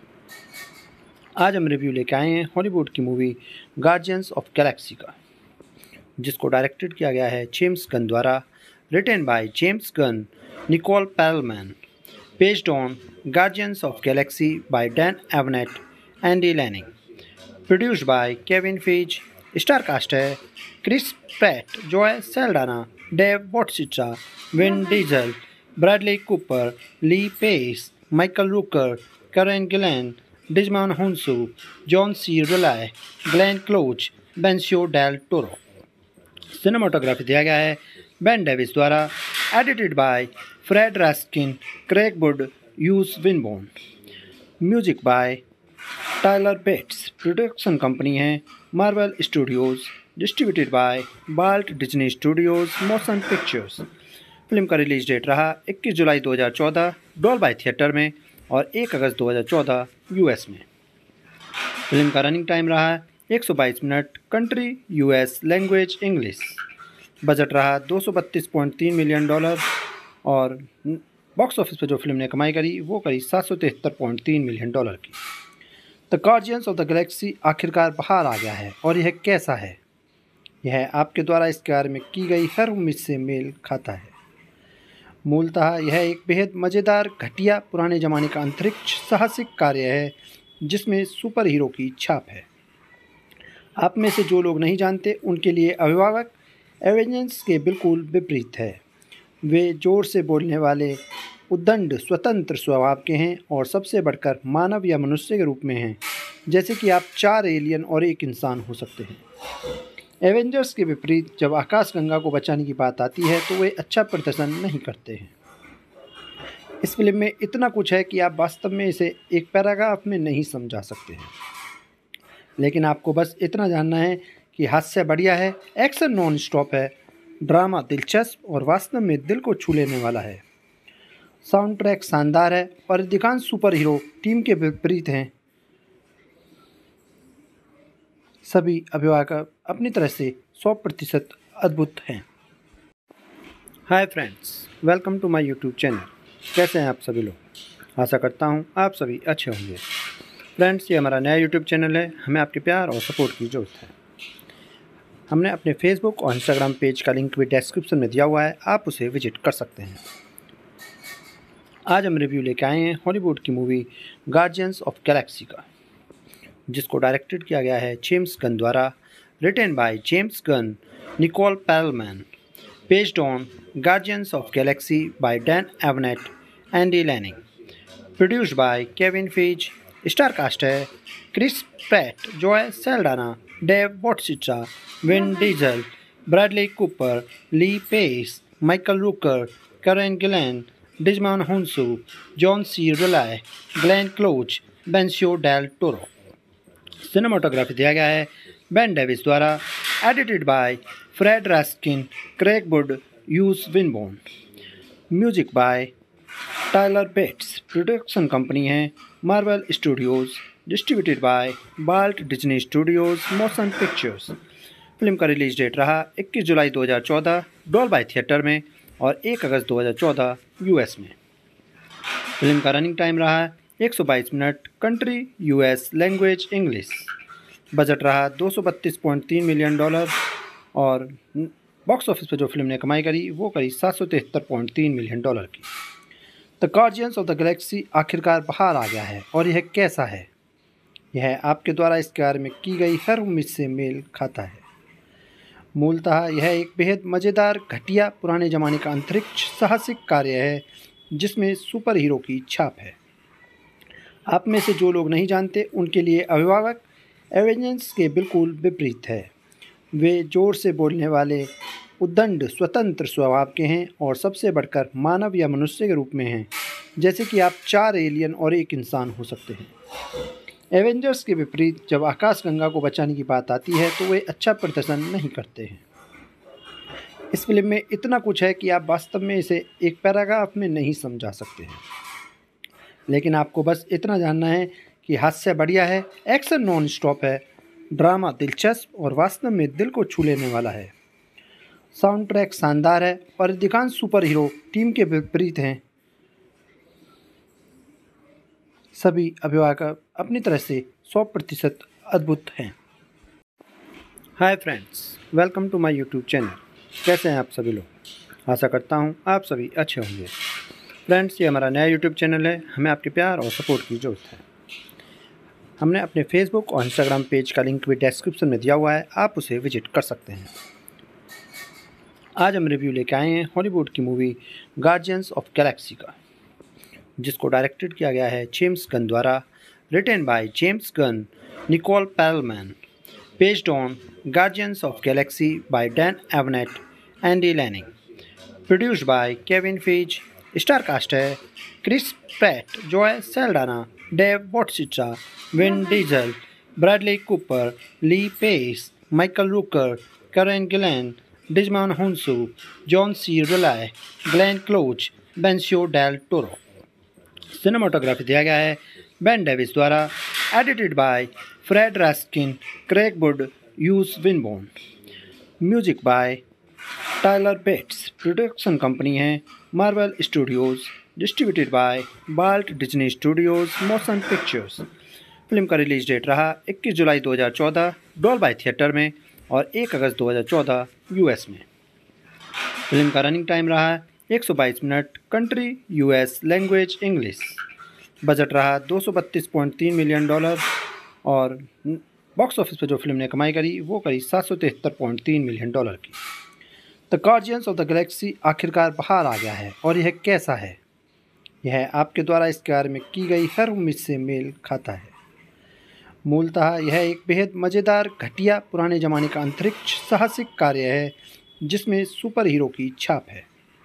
आज हम रिव्यू लेके आए हैं हॉलीवुड की मूवी गार्जियंस ऑफ गैलेक्सी का, जिसको डायरेक्टेड किया गया है जेम्स गन द्वारा, written by James Gunn, Nicole Perlman, based on Guardians of Galaxy by Dan Abnett, Andy Lanning, produced by Kevin Feige. Star cast है Chris Pratt, Zoe Saldana, Dave Bautista, Vin Diesel, Bradley Cooper, Lee Pace, Michael Rooker, Karen Gillan, Djimon Hounsou, John C Reilly, Glenn Close, Benicio Del Toro. Cinematography दिया गया है Ben Davis द्वारा, edited by Fred Raskin, Craig Wood, Hughes Winborne. Music by Tyler Bates. Production company है Marvel Studios, distributed by Walt Disney Studios Motion Pictures. Film का release date रहा इक्कीस जुलाई दो हज़ार चौदह डॉल्बी थिएटर में और एक अगस्त दो हज़ार चौदह यूएस में। फिल्म का रनिंग टाइम रहा एक सौ बाईस minute, country US, language English. Budget रहा दो सौ बत्तीस पॉइंट तीन मिलियन डॉलर और बॉक्स ऑफिस पर जो फिल्म ने कमाई करी वो करी सात सौ तिहत्तर पॉइंट तीन मिलियन डॉलर की। The Guardians of the Galaxy आखिरकार बाहर आ गया है और यह कैसा है, यह आपके द्वारा इसके बारे में की गई हर उम्मीद से मेल खाता है। मूलतः यह एक बेहद मज़ेदार, घटिया, पुराने ज़माने का अंतरिक्ष साहसिक कार्य है जिसमें सुपर हीरो की छाप है। आप में से जो लोग नहीं जानते उनके लिए अभिभावक एवेंजर्स के बिल्कुल विपरीत है। वे जोर से बोलने वाले, उद्दंड, स्वतंत्र स्वभाव के हैं और सबसे बढ़कर मानव या मनुष्य के रूप में हैं, जैसे कि आप चार एलियन और एक इंसान हो सकते हैं। एवेंजर्स के विपरीत जब आकाशगंगा को बचाने की बात आती है तो वे अच्छा प्रदर्शन नहीं करते हैं। इस फिल्म में इतना कुछ है कि आप वास्तव में इसे एक पैराग्राफ में नहीं समझा सकते हैं, लेकिन आपको बस इतना जानना है कि हास्य बढ़िया है, एक्शन नॉन स्टॉप है, ड्रामा दिलचस्प और वास्तव में दिल को छू लेने वाला है। साउंड ट्रैक शानदार है और अधिकांश सुपर हीरो टीम के विपरीत हैं। सभी अभिभावक अपनी तरह से सौ प्रतिशत अद्भुत हैं। Hi friends, welcome to my YouTube channel. कैसे हैं आप सभी लोग? आशा करता हूं आप सभी अच्छे होंगे। फ्रेंड्स, ये हमारा नया यूट्यूब चैनल है, हमें आपके प्यार और सपोर्ट की ज़रूरत है। हमने अपने फेसबुक और इंस्टाग्राम पेज का लिंक भी डिस्क्रिप्शन में दिया हुआ है, आप उसे विजिट कर सकते हैं। आज हम रिव्यू लेके आए हैं हॉलीवुड की मूवी गार्जियंस ऑफ गैलेक्सी का, जिसको डायरेक्टेड किया गया है जेम्स गन द्वारा, written by James Gunn, Nicole Perlman, based on Guardians of Galaxy by Dan Abnett, Andy Lanning, produced by Kevin Feige. Star cast है Chris Pratt, Zoe Saldana, Dave Bautista, Vin Diesel, Bradley Cooper, Lee Pace, Michael Rooker, Karen Gillan, Djimon Hounsou, John C Reilly, Glenn Close, Benicio Del Toro. Cinematography दिया गया है Ben Davis द्वारा, edited by Fred Raskin, Craig Wood, Hughes Winborne. Music by Tyler Bates. Production company है Marvel Studios, distributed by Walt Disney Studios Motion Pictures. Film का release date रहा इक्कीस जुलाई दो हज़ार चौदह डॉल्बी थिएटर में और एक अगस्त दो हज़ार चौदह यूएस में। फिल्म का रनिंग टाइम रहा एक सौ बाईस minute. Country US, language English. Budget रहा दो सौ बत्तीस पॉइंट तीन मिलियन डॉलर और बॉक्स ऑफिस पर जो फिल्म ने कमाई करी वो करी सात सौ तिहत्तर पॉइंट तीन मिलियन डॉलर की। The Guardians of the Galaxy आखिरकार बाहर आ गया है और यह कैसा है? यह आपके द्वारा इसके बारे में की गई हर उम्मीद से मेल खाता है। मूलतः यह एक बेहद मज़ेदार, घटिया, पुराने ज़माने का अंतरिक्ष साहसिक कार्य है जिसमें सुपर हीरो की छाप है। आप में से जो लोग नहीं जानते उनके लिए अभिभावक एवेंजर्स के बिल्कुल विपरीत है। वे जोर से बोलने वाले, उद्दंड, स्वतंत्र स्वभाव के हैं और सबसे बढ़कर मानव या मनुष्य के रूप में हैं, जैसे कि आप चार एलियन और एक इंसान हो सकते हैं। एवेंजर्स के विपरीत जब आकाशगंगा को बचाने की बात आती है तो वे अच्छा प्रदर्शन नहीं करते हैं। इस फिल्म में इतना कुछ है कि आप वास्तव में इसे एक पैराग्राफ में नहीं समझा सकते हैं, लेकिन आपको बस इतना जानना है कि हास्य बढ़िया है, एक्शन नॉन स्टॉप है, ड्रामा दिलचस्प और वास्तव में दिल को छू लेने वाला है। साउंड ट्रैक शानदार है और अधिकांश सुपर हीरो टीम के विपरीत हैं। सभी अभिभावक अपनी तरह से सौ प्रतिशत अद्भुत हैं। Hi friends, welcome to my YouTube channel. कैसे हैं आप सभी लोग? आशा करता हूं आप सभी अच्छे होंगे। फ्रेंड्स, ये हमारा नया यूट्यूब चैनल है, हमें आपके प्यार और सपोर्ट की ज़रूरत है। हमने अपने फेसबुक और इंस्टाग्राम पेज का लिंक भी डिस्क्रिप्शन में दिया हुआ है, आप उसे विजिट कर सकते हैं। आज हम रिव्यू लेके आए हैं हॉलीवुड की मूवी गार्जियंस ऑफ गैलेक्सी का, जिसको डायरेक्टेड किया गया है जेम्स गन द्वारा, written by James Gunn, Nicole Perlman, based on Guardians of Galaxy by Dan Abnett, Andy Lanning, produced by Kevin Feige. Star cast है Chris Pratt, Zoe Saldana, Dave Bautista, Vin Diesel, Bradley Cooper, Lee Pace, Michael Rooker, Karen Gillan, Djimon Hounsou, John C Reilly, Glenn Close, Benicio Del Toro. Cinematography दिया गया है Ben Davis द्वारा, edited by Fred Raskin, Craig Wood, Hughes Winborne. Music by Tyler Bates. Production company है Marvel Studios, distributed by Walt Disney Studios Motion Pictures. Film का release date रहा इक्कीस जुलाई दो हज़ार चौदह डॉल्बी थिएटर में और एक अगस्त दो हज़ार चौदह यूएस में। फिल्म का रनिंग टाइम रहा एक सौ बाईस minute. Country US, language English. Budget रहा दो सौ बत्तीस पॉइंट तीन मिलियन डॉलर और बॉक्स ऑफिस पर जो फिल्म ने कमाई करी वो करी सात सौ तिहत्तर पॉइंट तीन मिलियन डॉलर की। The Guardians of the Galaxy आखिरकार बाहर आ गया है और यह कैसा है? यह आपके द्वारा इसके बारे में की गई हर उम्मीद से मेल खाता है। मूलतः यह एक बेहद मज़ेदार, घटिया, पुराने ज़माने का अंतरिक्ष साहसिक कार्य है जिसमें सुपर हीरो की छाप है।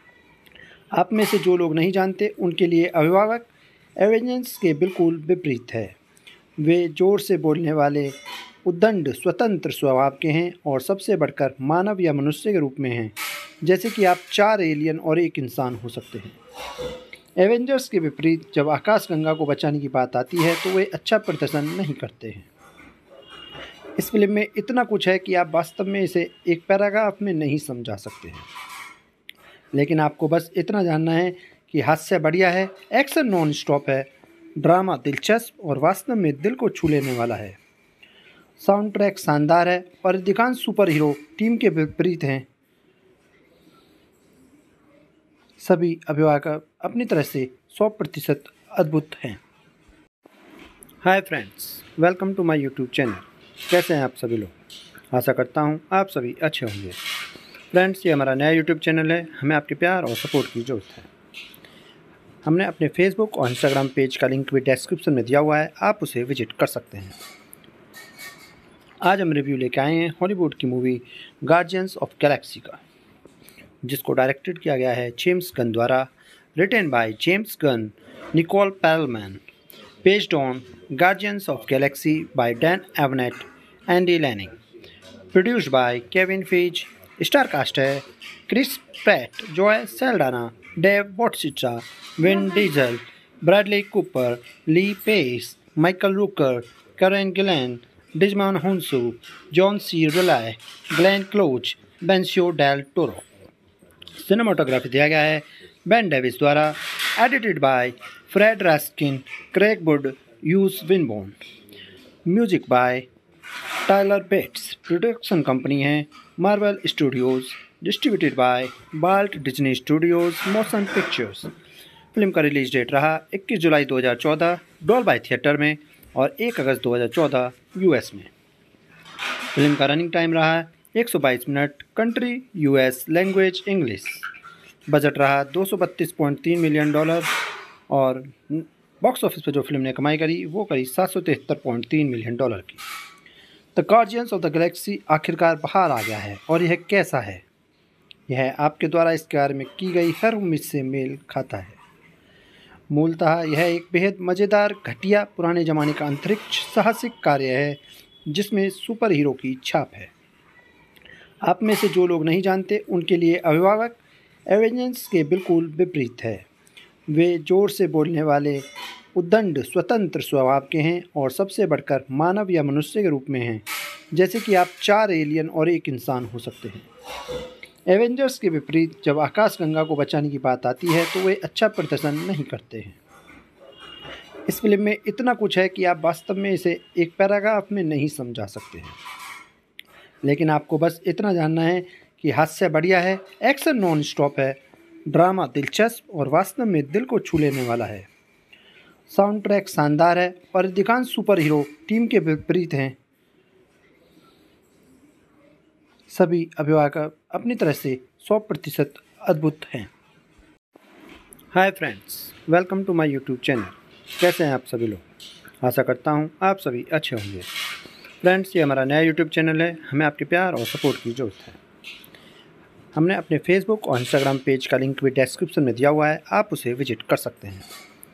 आप में से जो लोग नहीं जानते उनके लिए अभिभावक एवेंजर्स के बिल्कुल विपरीत है। वे जोर से बोलने वाले, उद्दंड, स्वतंत्र स्वभाव के हैं और सबसे बढ़कर मानव या मनुष्य के रूप में हैं, जैसे कि आप चार एलियन और एक इंसान हो सकते हैं। एवेंजर्स के विपरीत जब आकाशगंगा को बचाने की बात आती है तो वे अच्छा प्रदर्शन नहीं करते हैं। इस फिल्म में इतना कुछ है कि आप वास्तव में इसे एक पैराग्राफ में नहीं समझा सकते हैं, लेकिन आपको बस इतना जानना है कि हास्य बढ़िया है, एक्शन नॉन स्टॉप है, ड्रामा दिलचस्प और वास्तव में दिल को छू लेने वाला है। साउंड ट्रैक शानदार है और अधिकांश सुपर हीरो टीम के विपरीत हैं। सभी अभिभावक अपनी तरह से सौ प्रतिशत अद्भुत हैं। Hi friends, welcome to my YouTube channel. कैसे हैं आप सभी लोग? आशा करता हूं आप सभी अच्छे होंगे। फ्रेंड्स, ये हमारा नया यूट्यूब चैनल है, हमें आपके प्यार और सपोर्ट की ज़रूरत है। हमने अपने फेसबुक और इंस्टाग्राम पेज का लिंक भी डिस्क्रिप्शन में दिया हुआ है, आप उसे विजिट कर सकते हैं। आज हम रिव्यू लेके आए हैं हॉलीवुड की मूवी गार्जियंस ऑफ गैलेक्सी का, जिसको डायरेक्टेड किया गया है जेम्स गन द्वारा, written by James Gunn, Nicole Perlman, based on Guardians of Galaxy by Dan Abnett, Andy Lanning, produced by Kevin Feige. Star cast है Chris Pratt, Zoe Saldana, Dave Bautista, Vin Diesel, Bradley Cooper, Lee Pace, Michael Rooker, Karen Gillan, Djimon Hounsou, John C Reilly, Glenn Close, Benicio Del Toro. Cinematography दिया गया है Ben Davis द्वारा, edited by Fred Raskin, Craig Wood, Hughes Winborn. Music by Tyler Bates. Production company है Marvel Studios. Distributed by Walt Disney Studios Motion Pictures. Film का release date रहा इक्कीस जुलाई दो हज़ार चौदह डॉल्बी थिएटर में और एक अगस्त दो हज़ार चौदह यूएस में। फिल्म का रनिंग टाइम रहा एक सौ बाईस minute. Country US, language English. Budget रहा दो सौ बत्तीस पॉइंट तीन मिलियन डॉलर और बॉक्स ऑफिस पर जो फिल्म ने कमाई करी वो करी सात सौ तिहत्तर पॉइंट तीन मिलियन डॉलर की। The Guardians of the Galaxy आखिरकार बाहर आ गया है और यह कैसा है, यह आपके द्वारा इसके बारे में की गई हर उम्मीद से मेल खाता है। मूलतः यह एक बेहद मज़ेदार, घटिया, पुराने ज़माने का अंतरिक्ष साहसिक कार्य है जिसमें सुपर हीरो की छाप है। आप में से जो लोग नहीं जानते उनके लिए अभिभावक एवेंजर्स के बिल्कुल विपरीत है। वे जोर से बोलने वाले, उद्दंड, स्वतंत्र स्वभाव के हैं और सबसे बढ़कर मानव या मनुष्य के रूप में हैं, जैसे कि आप चार एलियन और एक इंसान हो सकते हैं। एवेंजर्स के विपरीत जब आकाशगंगा को बचाने की बात आती है तो वे अच्छा प्रदर्शन नहीं करते हैं। इस फिल्म में इतना कुछ है कि आप वास्तव में इसे एक पैराग्राफ में नहीं समझा सकते हैं, लेकिन आपको बस इतना जानना है कि हास्य बढ़िया है, एक्शन नॉन स्टॉप है, ड्रामा दिलचस्प और वास्तव में दिल को छू लेने वाला है। साउंड ट्रैक शानदार है और अधिकांश सुपर हीरो टीम के विपरीत हैं। सभी अभिभावक अपनी तरह से सौ प्रतिशत अद्भुत हैं। Hi friends, welcome to my YouTube channel. कैसे हैं आप सभी लोग? आशा करता हूं आप सभी अच्छे होंगे। फ्रेंड्स, ये हमारा नया यूट्यूब चैनल है, हमें आपके प्यार और सपोर्ट की ज़रूरत है। हमने अपने फेसबुक और इंस्टाग्राम पेज का लिंक भी डिस्क्रिप्शन में दिया हुआ है, आप उसे विजिट कर सकते हैं।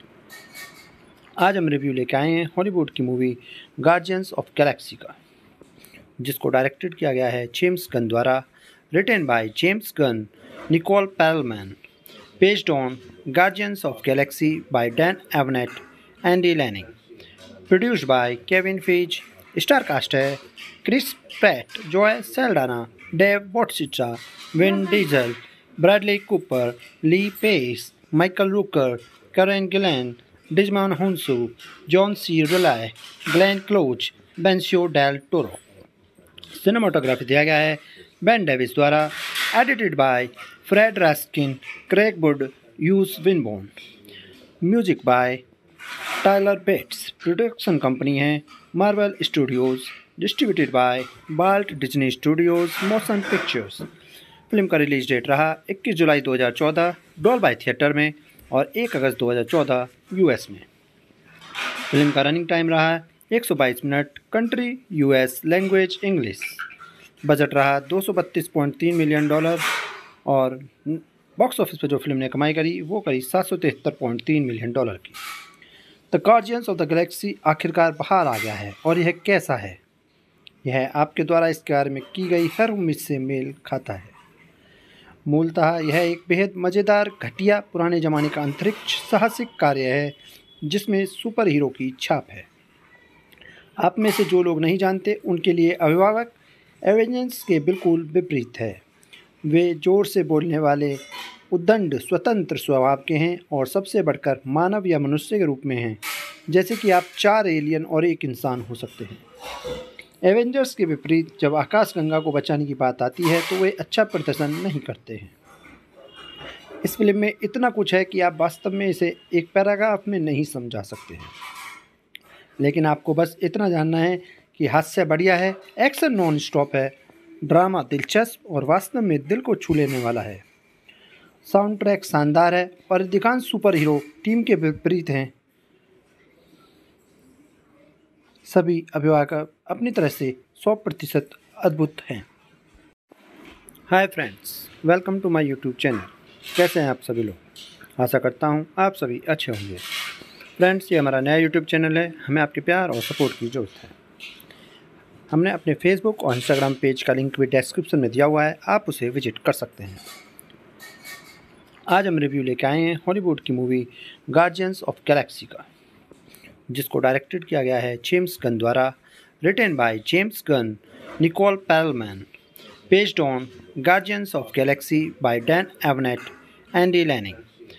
आज हम रिव्यू लेके आए हैं हॉलीवुड की मूवी गार्जियंस ऑफ गैलेक्सी का, जिसको डायरेक्टेड किया गया है जेम्स गन द्वारा, written by James Gunn, Nicole Perlman, based on Guardians of Galaxy by Dan Abnett, Andy Lanning, produced by Kevin Feige. Star cast है Chris Pratt, Zoe Saldana, Dave Bautista, Vin Diesel, Bradley Cooper, Lee Pace, Michael Rooker, Karen Gillan, Djimon Hounsou, John C Reilly, Glenn Close, Benicio Del Toro. Cinematography दिया गया है Ben Davis द्वारा, edited by Fred Raskin, Craig Wood, huge विनबोर्न। Music by Tyler Bates. Production company है Marvel Studios. Distributed by Walt Disney Studios Motion Pictures. Film का release date रहा इक्कीस जुलाई दो हज़ार चौदह डॉल्बी थिएटर में और एक अगस्त दो हज़ार चौदह यूएस में। फिल्म का रनिंग टाइम रहा एक सौ बाईस minute. Country US, language English. Budget रहा दो सौ बत्तीस पॉइंट तीन मिलियन डॉलर और बॉक्स ऑफिस पर जो फिल्म ने कमाई करी वो करी सात सौ तिहत्तर पॉइंट तीन मिलियन डॉलर की। The Guardians of the Galaxy आखिरकार बाहर आ गया है और यह कैसा है, यह आपके द्वारा इसके बारे में की गई हर उम्मीद से मेल खाता है। मूलतः यह एक बेहद मज़ेदार, घटिया, पुराने ज़माने का अंतरिक्ष साहसिक कार्य है जिसमें सुपर हीरो की छाप है। आप में से जो लोग नहीं जानते उनके लिए अभिभावक एवेंजर्स के बिल्कुल विपरीत है। वे जोर से बोलने वाले, उद्दंड, स्वतंत्र स्वभाव के हैं और सबसे बढ़कर मानव या मनुष्य के रूप में हैं, जैसे कि आप चार एलियन और एक इंसान हो सकते हैं। एवेंजर्स के विपरीत जब आकाशगंगा को बचाने की बात आती है तो वे अच्छा प्रदर्शन नहीं करते हैं। इस फिल्म में इतना कुछ है कि आप वास्तव में इसे एक पैराग्राफ में नहीं समझा सकते हैं, लेकिन आपको बस इतना जानना है कि हास्य बढ़िया है, एक्शन नॉन स्टॉप है, ड्रामा दिलचस्प और वास्तव में दिल को छू लेने वाला है। साउंड ट्रैक शानदार है और अधिकांश सुपर हीरो टीम के विपरीत हैं। सभी अभिभावक अपनी तरह से सौ प्रतिशत अद्भुत हैं। Hi friends, welcome to my YouTube channel. कैसे हैं आप सभी लोग? आशा करता हूं आप सभी अच्छे होंगे। फ्रेंड्स, ये हमारा नया यूट्यूब चैनल है, हमें आपके प्यार और सपोर्ट की ज़रूरत है। हमने अपने फेसबुक और इंस्टाग्राम पेज का लिंक भी डिस्क्रिप्शन में दिया हुआ है, आप उसे विजिट कर सकते हैं। आज हम रिव्यू लेके आए हैं हॉलीवुड की मूवी गार्जियंस ऑफ गैलेक्सी का, जिसको डायरेक्टेड किया गया है जेम्स गन द्वारा, written by James Gunn, Nicole Perlman, based on Guardians of Galaxy by Dan Abnett, Andy Lanning,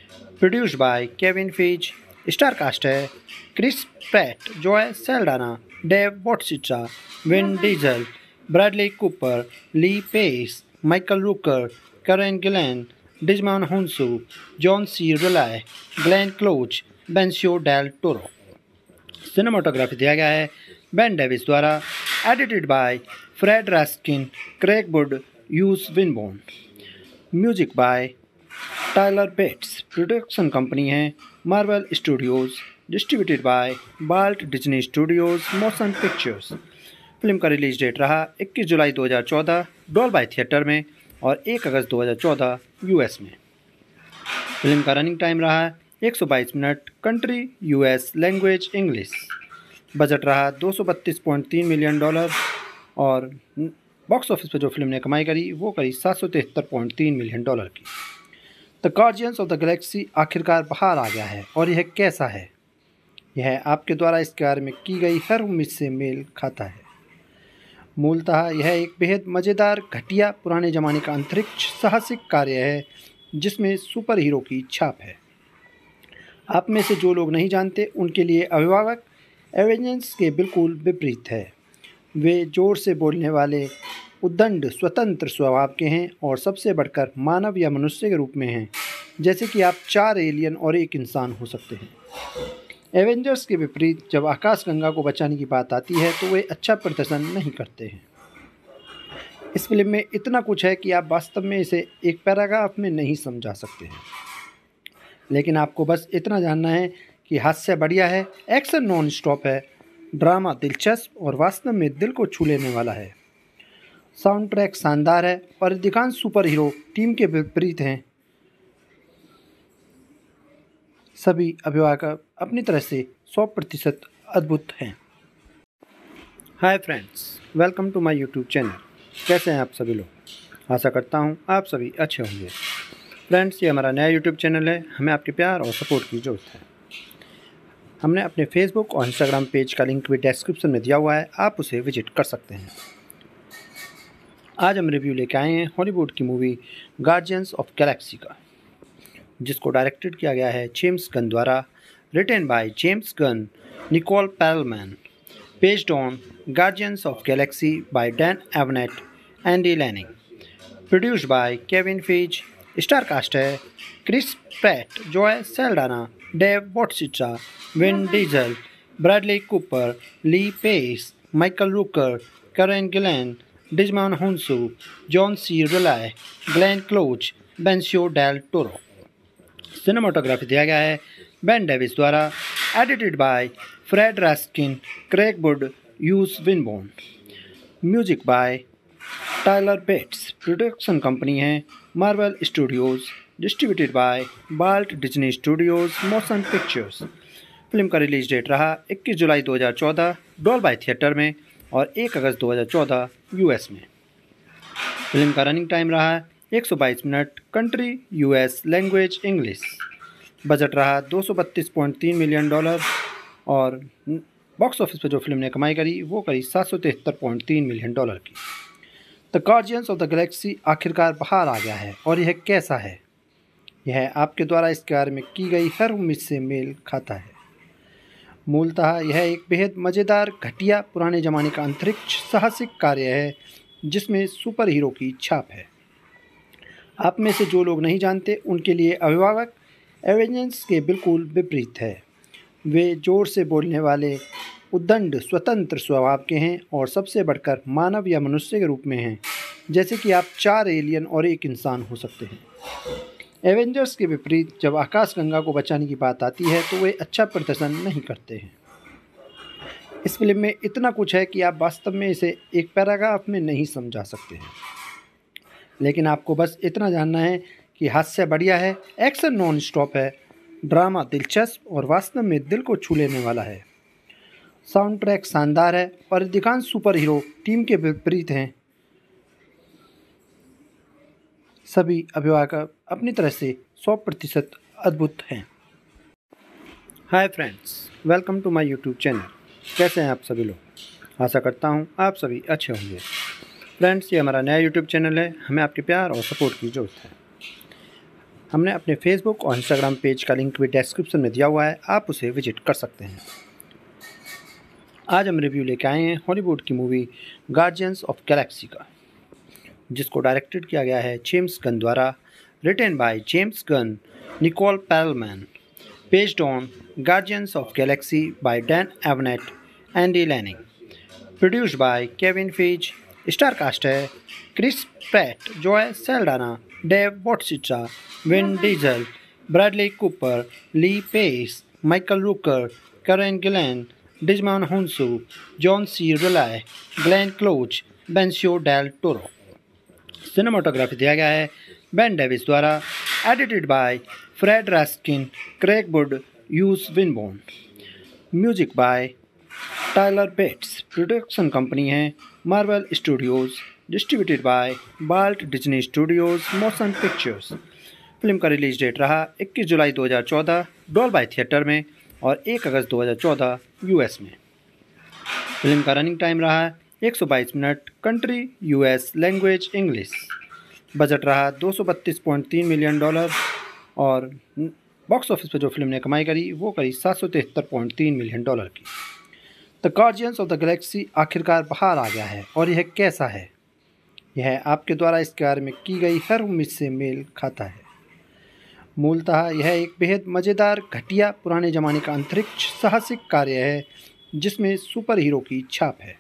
produced by Kevin Feige. Star cast है Chris Pratt, Zoe Saldana, Dave Bautista, Vin Diesel, Bradley Cooper, Lee Pace, Michael Rooker, Karen Gillan, Djimon Hounsou, John C Reilly, Glenn Close, Benicio Del Toro. Cinematography दिया गया है Ben Davis द्वारा। Edited by Fred Raskin, Craig Wood, Hughes Winborne. Music by Tyler Bates. Production company है Marvel Studios. Distributed by Walt Disney Studios Motion Pictures. Film का release date रहा इक्कीस जुलाई दो हज़ार चौदह डॉल्बी थिएटर में और एक अगस्त दो हज़ार चौदह यूएस में। फिल्म का रनिंग टाइम रहा एक सौ बाईस minute. Country US, language English. Budget रहा दो सौ बत्तीस पॉइंट तीन मिलियन डॉलर और बॉक्स ऑफिस पर जो फिल्म ने कमाई करी वो करी सात सौ तिहत्तर पॉइंट तीन मिलियन डॉलर की। The Guardians of the Galaxy आखिरकार बाहर आ गया है और यह कैसा है? यह आपके द्वारा इसके बारे में की गई हर उम्मीद से मेल खाता है। मूलतः यह एक बेहद मज़ेदार, घटिया, पुराने ज़माने का अंतरिक्ष साहसिक कार्य है जिसमें सुपर हीरो की छाप है। आप में से जो लोग नहीं जानते उनके लिए अभिभावक एवेंजर्स के बिल्कुल विपरीत है। वे जोर से बोलने वाले, उद्दंड, स्वतंत्र स्वभाव के हैं और सबसे बढ़कर मानव या मनुष्य के रूप में हैं, जैसे कि आप चार एलियन और एक इंसान हो सकते हैं। एवेंजर्स के विपरीत जब आकाशगंगा को बचाने की बात आती है तो वे अच्छा प्रदर्शन नहीं करते हैं। इस फिल्म में इतना कुछ है कि आप वास्तव में इसे एक पैराग्राफ में नहीं समझा सकते हैं, लेकिन आपको बस इतना जानना है कि हास्य बढ़िया है, एक्शन नॉन स्टॉप है, ड्रामा दिलचस्प और वास्तव में दिल को छू लेने वाला है। साउंड ट्रैक शानदार है और अधिकांश सुपर हीरो टीम के विपरीत हैं। सभी अभिभावक अपनी तरह से सौ प्रतिशत अद्भुत हैं। Hi friends, welcome to my YouTube channel. कैसे हैं आप सभी लोग? आशा करता हूं आप सभी अच्छे होंगे। फ्रेंड्स, ये हमारा नया यूट्यूब चैनल है, हमें आपके प्यार और सपोर्ट की ज़रूरत है। हमने अपने फेसबुक और इंस्टाग्राम पेज का लिंक भी डिस्क्रिप्शन में दिया हुआ है, आप उसे विजिट कर सकते हैं। आज हम रिव्यू लेके आए हैं हॉलीवुड की मूवी गार्जियंस ऑफ गैलेक्सी का, जिसको डायरेक्टेड किया गया है जेम्स गन द्वारा। Written by James Gunn, Nicole Perlman, based on Guardians of Galaxy by Dan Abnett, Andy Lanning. Produced by Kevin Feige. Star cast है Chris Pratt, Zoe Saldana, Dave Bautista, Vin Diesel, Bradley Cooper, Lee Pace, Michael Rooker, Karen Gillan, Djimon Hounsou, John C Reilly, Glenn Close, Benicio Del Toro. Cinematography दिया गया है Ben Davis द्वारा। Edited by Fred Raskin, Craig Wood, Hughes Winborne. Music by Tyler Bates. Production company है Marvel Studios. Distributed by Walt Disney Studios Motion Pictures. Film का release date रहा इक्कीस जुलाई दो हज़ार चौदह डॉल्बी थिएटर में और एक अगस्त दो हज़ार चौदह यूएस में। फिल्म का रनिंग टाइम रहा एक सौ बाईस minute. Country US, language English. Budget रहा दो सौ बत्तीस पॉइंट तीन मिलियन डॉलर और बॉक्स ऑफिस पर जो फिल्म ने कमाई करी वो करी सात सौ तिहत्तर पॉइंट तीन मिलियन डॉलर की। The Guardians of the Galaxy आखिरकार बाहर आ गया है और यह कैसा है? यह आपके द्वारा इसके बारे में की गई हर उम्मीद से मेल खाता है। मूलतः यह एक बेहद मज़ेदार, घटिया, पुराने ज़माने का अंतरिक्ष साहसिक कार्य है जिसमें सुपर हीरो की छाप है। आप में से जो लोग नहीं जानते उनके लिए अभिभावक एवेंजर्स के बिल्कुल विपरीत है। वे जोर से बोलने वाले, उद्दंड, स्वतंत्र स्वभाव के हैं और सबसे बढ़कर मानव या मनुष्य के रूप में हैं, जैसे कि आप चार एलियन और एक इंसान हो सकते हैं। एवेंजर्स के विपरीत जब आकाशगंगा को बचाने की बात आती है तो वे अच्छा प्रदर्शन नहीं करते हैं। इस फिल्म में इतना कुछ है कि आप वास्तव में इसे एक पैराग्राफ में नहीं समझा सकते हैं, लेकिन आपको बस इतना जानना है कि हास्य बढ़िया है, एक्शन नॉन स्टॉप है, ड्रामा दिलचस्प और वास्तव में दिल को छू लेने वाला है। साउंड ट्रैक शानदार है और अधिकांश सुपर हीरो टीम के विपरीत हैं। सभी अभिभावक अपनी तरह से सौ प्रतिशत अद्भुत हैं। Hi friends, welcome to my YouTube channel. कैसे हैं आप सभी लोग? आशा करता हूं आप सभी अच्छे होंगे। फ्रेंड्स, ये हमारा नया यूट्यूब चैनल है, हमें आपके प्यार और सपोर्ट की ज़रूरत है। हमने अपने फेसबुक और इंस्टाग्राम पेज का लिंक भी डिस्क्रिप्शन में दिया हुआ है, आप उसे विजिट कर सकते हैं। आज हम रिव्यू लेके आए हैं हॉलीवुड की मूवी गार्जियंस ऑफ गैलेक्सी का, जिसको डायरेक्टेड किया गया है जेम्स गन द्वारा, written by James Gunn, Nicole Perlman, based on Guardians of Galaxy by Dan Abnett, Andy Lanning, produced by Kevin Feige. Star cast है Chris Pratt, Zoe Saldana, Dave Bautista, Vin Diesel, Bradley Cooper, Lee Pace, Michael Rooker, Karen Gillan, Djimon Hounsou, John C Reilly, Glenn Close, Benicio Del Toro. Cinematography दिया गया है Ben Davis द्वारा, edited by Fred Raskin, Craig Wood, Hughes Winborne, music by Tyler Bates. Production company है Marvel Studios, distributed by Walt Disney Studios Motion Pictures. Film का release date रहा इक्कीस जुलाई दो हज़ार चौदह डॉल्बी थिएटर में और एक अगस्त दो हज़ार चौदह यूएस में। फिल्म का रनिंग टाइम रहा एक सौ बाईस minute, country US, language English. Budget रहा दो सौ बत्तीस पॉइंट तीन मिलियन डॉलर और बॉक्स ऑफिस पर जो फिल्म ने कमाई करी वो करी सात सौ तिहत्तर पॉइंट तीन मिलियन डॉलर की। The Guardians of the Galaxy आखिरकार बाहर आ गया है और यह कैसा है, यह आपके द्वारा इसके बारे में की गई हर उम्मीद से मेल खाता है। मूलतः यह एक बेहद मज़ेदार, घटिया, पुराने ज़माने का अंतरिक्ष साहसिक कार्य है जिसमें सुपर हीरो की छाप है।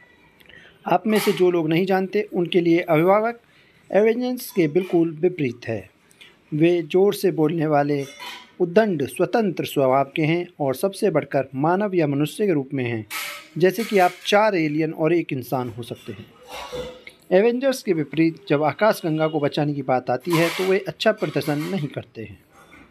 आप में से जो लोग नहीं जानते उनके लिए अभिभावक एवेंजर्स के बिल्कुल विपरीत है। वे जोर से बोलने वाले, उद्दंड, स्वतंत्र स्वभाव के हैं और सबसे बढ़कर मानव या मनुष्य के रूप में हैं, जैसे कि आप चार एलियन और एक इंसान हो सकते हैं। एवेंजर्स के विपरीत जब आकाशगंगा को बचाने की बात आती है तो वे अच्छा प्रदर्शन नहीं करते हैं।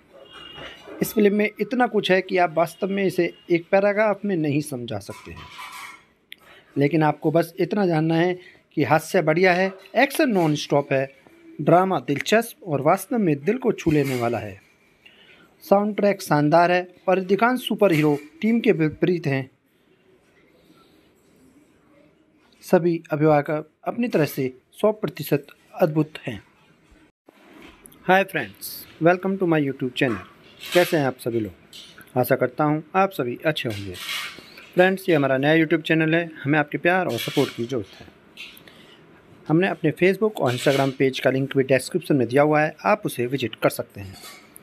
इस फिल्म में इतना कुछ है कि आप वास्तव में इसे एक पैराग्राफ में नहीं समझा सकते हैं, लेकिन आपको बस इतना जानना है कि हास्य बढ़िया है, एक्शन नॉन स्टॉप है, ड्रामा दिलचस्प और वास्तव में दिल को छू लेने वाला है। साउंड ट्रैक शानदार है और अधिकांश सुपर हीरो टीम के विपरीत हैं। सभी अभिभावक अपनी तरह से सौ प्रतिशत अद्भुत हैं। Hi friends, welcome to my YouTube channel. कैसे हैं आप सभी लोग? आशा करता हूं आप सभी अच्छे होंगे। फ्रेंड्स, ये हमारा नया यूट्यूब चैनल है, हमें आपके प्यार और सपोर्ट की ज़रूरत है। हमने अपने फेसबुक और इंस्टाग्राम पेज का लिंक भी डिस्क्रिप्शन में दिया हुआ है, आप उसे विजिट कर सकते हैं।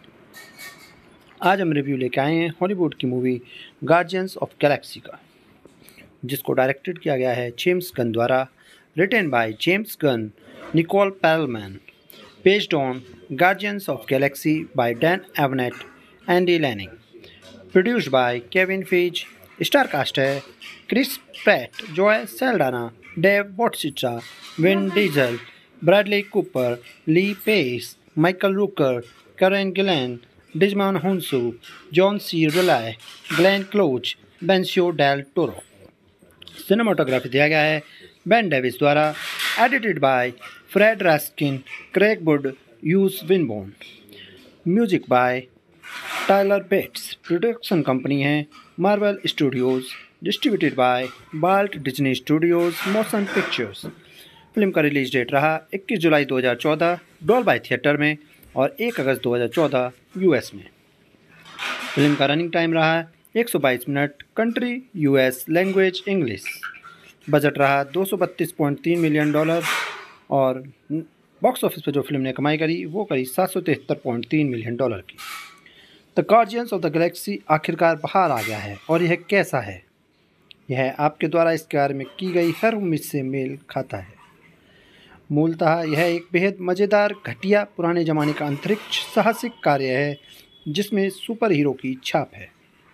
आज हम रिव्यू लेके आए हैं हॉलीवुड की मूवी गार्जियंस ऑफ गैलेक्सी का, जिसको डायरेक्टेड किया गया है जेम्स गन द्वारा, written by James Gunn, Nicole Perlman, based on Guardians of Galaxy by Dan Abnett, Andy Lanning, produced by Kevin Feige. Star cast है Chris Pratt, Zoe Saldana, Dave Bautista, Vin Diesel, Bradley Cooper, Lee Pace, Michael Rooker, Karen Gillan, Djimon Hounsou, John C Reilly, Glenn Close, Benicio Del Toro. Cinematography दिया गया है Ben Davis द्वारा, edited by Fred Raskin, Craig Wood, Hughes Winborne, music by Tyler Bates. Production company है Marvel Studios, distributed by Walt Disney Studios Motion Pictures. Film का release date रहा इक्कीस जुलाई दो हज़ार चौदह डॉल्बी थिएटर में और एक अगस्त दो हज़ार चौदह यूएस में। फिल्म का रनिंग टाइम रहा एक सौ बाईस minute, country US, language English. Budget रहा दो सौ बत्तीस पॉइंट तीन मिलियन डॉलर और बॉक्स ऑफिस पर जो फिल्म ने कमाई करी वो करी सात सौ तिहत्तर पॉइंट तीन मिलियन डॉलर की। The Guardians of the Galaxy आखिरकार बाहर आ गया है और यह कैसा है, यह आपके द्वारा इसके बारे में की गई हर उम्मीद से मेल खाता है। मूलतः यह एक बेहद मज़ेदार, घटिया, पुराने ज़माने का अंतरिक्ष साहसिक कार्य है जिसमें सुपर हीरो की छाप है।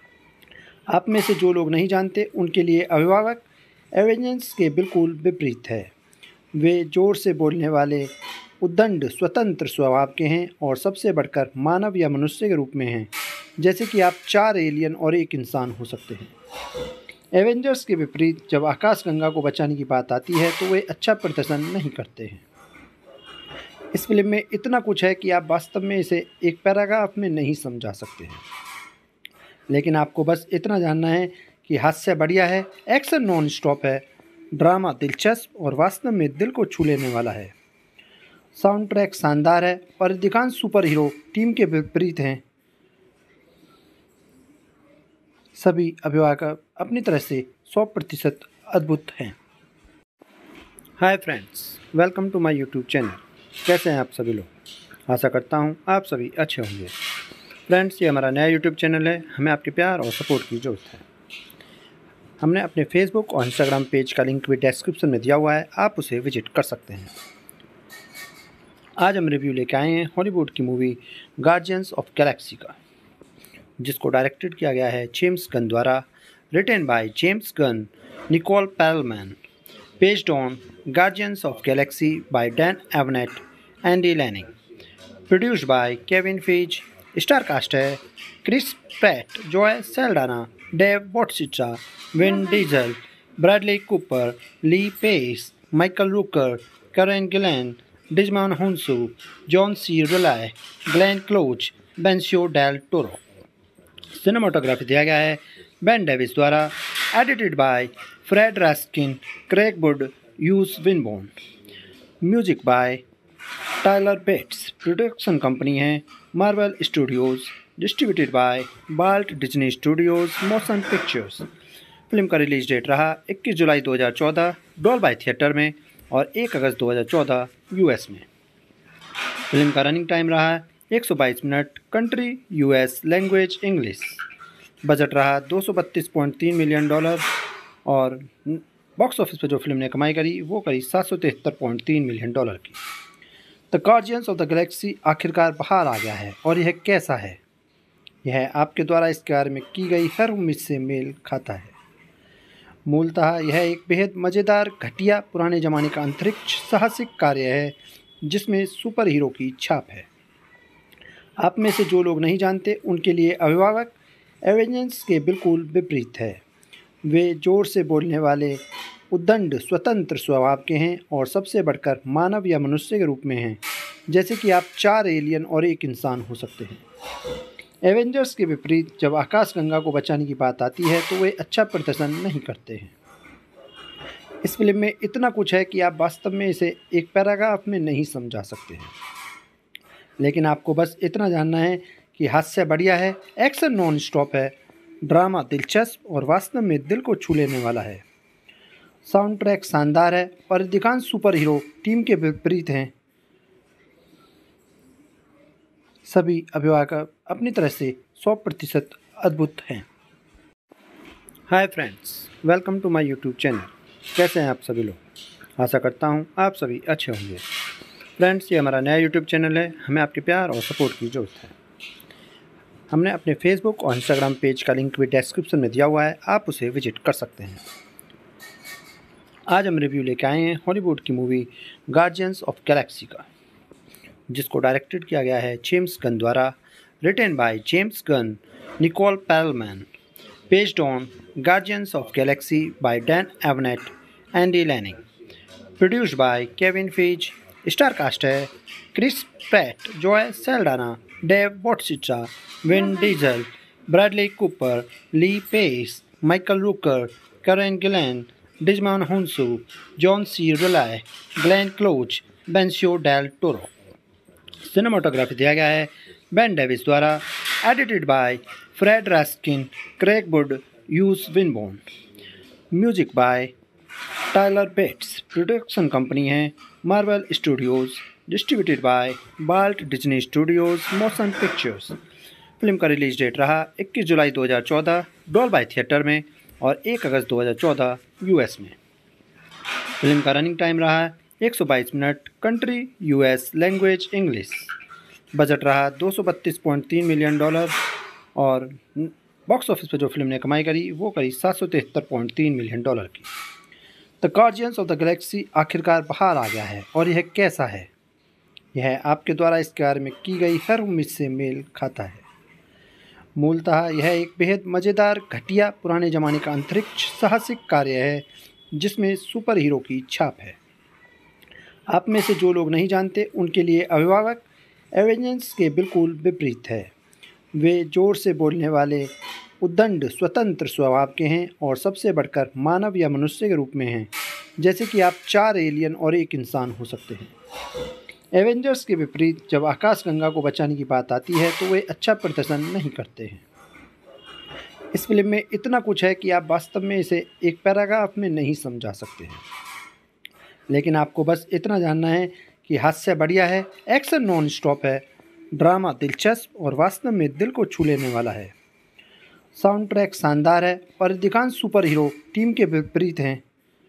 आप में से जो लोग नहीं जानते उनके लिए अभिभावक एवेंजर्स के बिल्कुल विपरीत है। वे जोर से बोलने वाले, उद्दंड, स्वतंत्र स्वभाव के हैं और सबसे बढ़कर मानव या मनुष्य के रूप में हैं, जैसे कि आप चार एलियन और एक इंसान हो सकते हैं। एवेंजर्स के विपरीत जब आकाशगंगा को बचाने की बात आती है तो वे अच्छा प्रदर्शन नहीं करते हैं। इस फिल्म में इतना कुछ है कि आप वास्तव में इसे एक पैराग्राफ में नहीं समझा सकते हैं, लेकिन आपको बस इतना जानना है कि हास्य बढ़िया है, एक्शन नॉन स्टॉप है, ड्रामा दिलचस्प और वास्तव में दिल को छू लेने वाला है। साउंड ट्रैक शानदार है और अधिकांश सुपर हीरो टीम के विपरीत हैं। सभी अभिभावक अपनी तरह से सौ प्रतिशत अद्भुत हैं। Hi friends, welcome to my YouTube channel. कैसे हैं आप सभी लोग? आशा करता हूं आप सभी अच्छे होंगे। फ्रेंड्स, ये हमारा नया यूट्यूब चैनल है। हमें आपके प्यार और सपोर्ट की ज़रूरत है। हमने अपने फेसबुक और इंस्टाग्राम पेज का लिंक भी डिस्क्रिप्शन में दिया हुआ है, आप उसे विजिट कर सकते हैं। आज हम रिव्यू लेके आए हैं हॉलीवुड की मूवी गार्जियंस ऑफ गैलेक्सी का, जिसको डायरेक्टेड किया गया है जेम्स गन द्वारा, written by James Gunn, Nicole Perlman, based on Guardians of Galaxy by Dan Abnett, Andy Lanning, produced by Kevin Feige. Star cast है Chris Pratt, Zoe Saldana, Dave Bautista, Vin Diesel, Bradley Cooper, Lee Pace, Michael Rooker, Karen Gillan, Djimon Hounsou, John C Reilly, Glenn Close, Benicio Del Toro. Cinematography दिया गया है Ben Davis द्वारा, edited by Fred Raskin, Craig Wood, Hughes Winborne. Music by Tyler Bates. Production company है Marvel Studios, distributed by Walt Disney Studios Motion Pictures. Film का release date रहा इक्कीस जुलाई दो हज़ार चौदह डॉल्बी थिएटर में और एक अगस्त दो हज़ार चौदह यूएस में। फिल्म का रनिंग टाइम रहा एक सौ बाईस minute, country US, language English. Budget रहा दो सौ बत्तीस पॉइंट तीन मिलियन डॉलर और बॉक्स ऑफिस पर जो फिल्म ने कमाई करी वो करी सात सौ तिहत्तर पॉइंट तीन मिलियन डॉलर की। The Guardians of the Galaxy आखिरकार बाहर आ गया है और यह कैसा है? यह आपके द्वारा इसके बारे में की गई हर उम्मीद से मेल खाता है। मूलतः यह एक बेहद मज़ेदार, घटिया, पुराने ज़माने का अंतरिक्ष साहसिक कार्य है जिसमें सुपर हीरो की छाप है। आप में से जो लोग नहीं जानते उनके लिए अभिभावक एवेंजर्स के बिल्कुल विपरीत है। वे जोर से बोलने वाले, उद्दंड, स्वतंत्र स्वभाव के हैं और सबसे बढ़कर मानव या मनुष्य के रूप में हैं, जैसे कि आप चार एलियन और एक इंसान हो सकते हैं। एवेंजर्स के विपरीत जब आकाशगंगा को बचाने की बात आती है तो वे अच्छा प्रदर्शन नहीं करते हैं। इस फिल्म में इतना कुछ है कि आप वास्तव में इसे एक पैराग्राफ में नहीं समझा सकते हैं, लेकिन आपको बस इतना जानना है कि हास्य बढ़िया है, एक्शन नॉन स्टॉप है, ड्रामा दिलचस्प और वास्तव में दिल को छू लेने वाला है। साउंड ट्रैक शानदार है और अधिकांश सुपर हीरो टीम के विपरीत हैं। सभी अभिभावक अपनी तरह से सौ प्रतिशत अद्भुत हैं। Hi friends, welcome to my YouTube channel. कैसे हैं आप सभी लोग? आशा करता हूं आप सभी अच्छे होंगे। फ्रेंड्स, ये हमारा नया यूट्यूब चैनल है। हमें आपके प्यार और सपोर्ट की ज़रूरत है। हमने अपने फेसबुक और इंस्टाग्राम पेज का लिंक भी डिस्क्रिप्शन में दिया हुआ है, आप उसे विजिट कर सकते हैं। आज हम रिव्यू लेके आए हैं हॉलीवुड की मूवी गार्जियंस ऑफ गैलेक्सी का, जिसको डायरेक्टेड किया गया है जेम्स गन द्वारा, written by James Gunn, Nicole Perlman, based on Guardians of Galaxy by Dan Abnett, Andy Lanning, produced by Kevin Feige. Star cast है Chris Pratt, Zoe Saldana, Dave Bautista, Vin Diesel, Bradley Cooper, Lee Pace, Michael Rooker, Karen Gillan, Djimon Hounsou, John C Reilly, Glenn Close, Benicio Del Toro. Cinematography दिया गया है Ben Davis द्वारा, edited by Fred Raskin, Craig Wood, Hughes Winborne. Music by Tyler Bates. Production company है Marvel Studios, distributed by Walt Disney Studios Motion Pictures. Film का release date रहा इक्कीस जुलाई दो हज़ार चौदह डॉल्बी थिएटर में और एक अगस्त दो हज़ार चौदह यूएस में। फिल्म का रनिंग टाइम रहा एक सौ बाईस minute, country US, language English. Budget रहा दो सौ बत्तीस पॉइंट तीन मिलियन डॉलर और बॉक्स ऑफिस पर जो फिल्म ने कमाई करी वो करी सात सौ तिहत्तर पॉइंट तीन मिलियन डॉलर की। The Guardians of the Galaxy आखिरकार बाहर आ गया है और यह कैसा है? यह आपके द्वारा इसके बारे में की गई हर उम्मीद से मेल खाता है। मूलतः यह एक बेहद मज़ेदार, घटिया, पुराने ज़माने का अंतरिक्ष साहसिक कार्य है जिसमें सुपर हीरो की छाप है। आप में से जो लोग नहीं जानते उनके लिए अभिभावक एवेंजर्स के बिल्कुल विपरीत है। वे जोर से बोलने वाले, उद्दंड, स्वतंत्र स्वभाव के हैं और सबसे बढ़कर मानव या मनुष्य के रूप में हैं, जैसे कि आप चार एलियन और एक इंसान हो सकते हैं। एवेंजर्स के विपरीत जब आकाशगंगा को बचाने की बात आती है तो वे अच्छा प्रदर्शन नहीं करते हैं। इस फिल्म में इतना कुछ है कि आप वास्तव में इसे एक पैराग्राफ में नहीं समझा सकते हैं, लेकिन आपको बस इतना जानना है कि हास्य बढ़िया है, एक्शन नॉन स्टॉप है, ड्रामा दिलचस्प और वास्तव में दिल को छू लेने वाला है। साउंड ट्रैक शानदार है और अधिकांश सुपर हीरो टीम के विपरीत हैं।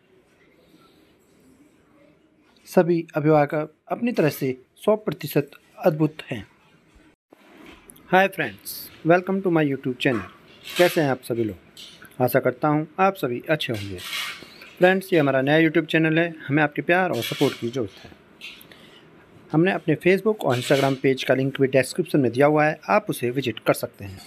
सभी अभिभावक अपनी तरह से सौ प्रतिशत अद्भुत हैं। Hi friends, welcome to my YouTube channel. कैसे हैं आप सभी लोग? आशा करता हूं आप सभी अच्छे होंगे। फ्रेंड्स, ये हमारा नया यूट्यूब चैनल है, हमें आपके प्यार और सपोर्ट की ज़रूरत है। हमने अपने फेसबुक और इंस्टाग्राम पेज का लिंक भी डिस्क्रिप्शन में दिया हुआ है, आप उसे विजिट कर सकते हैं।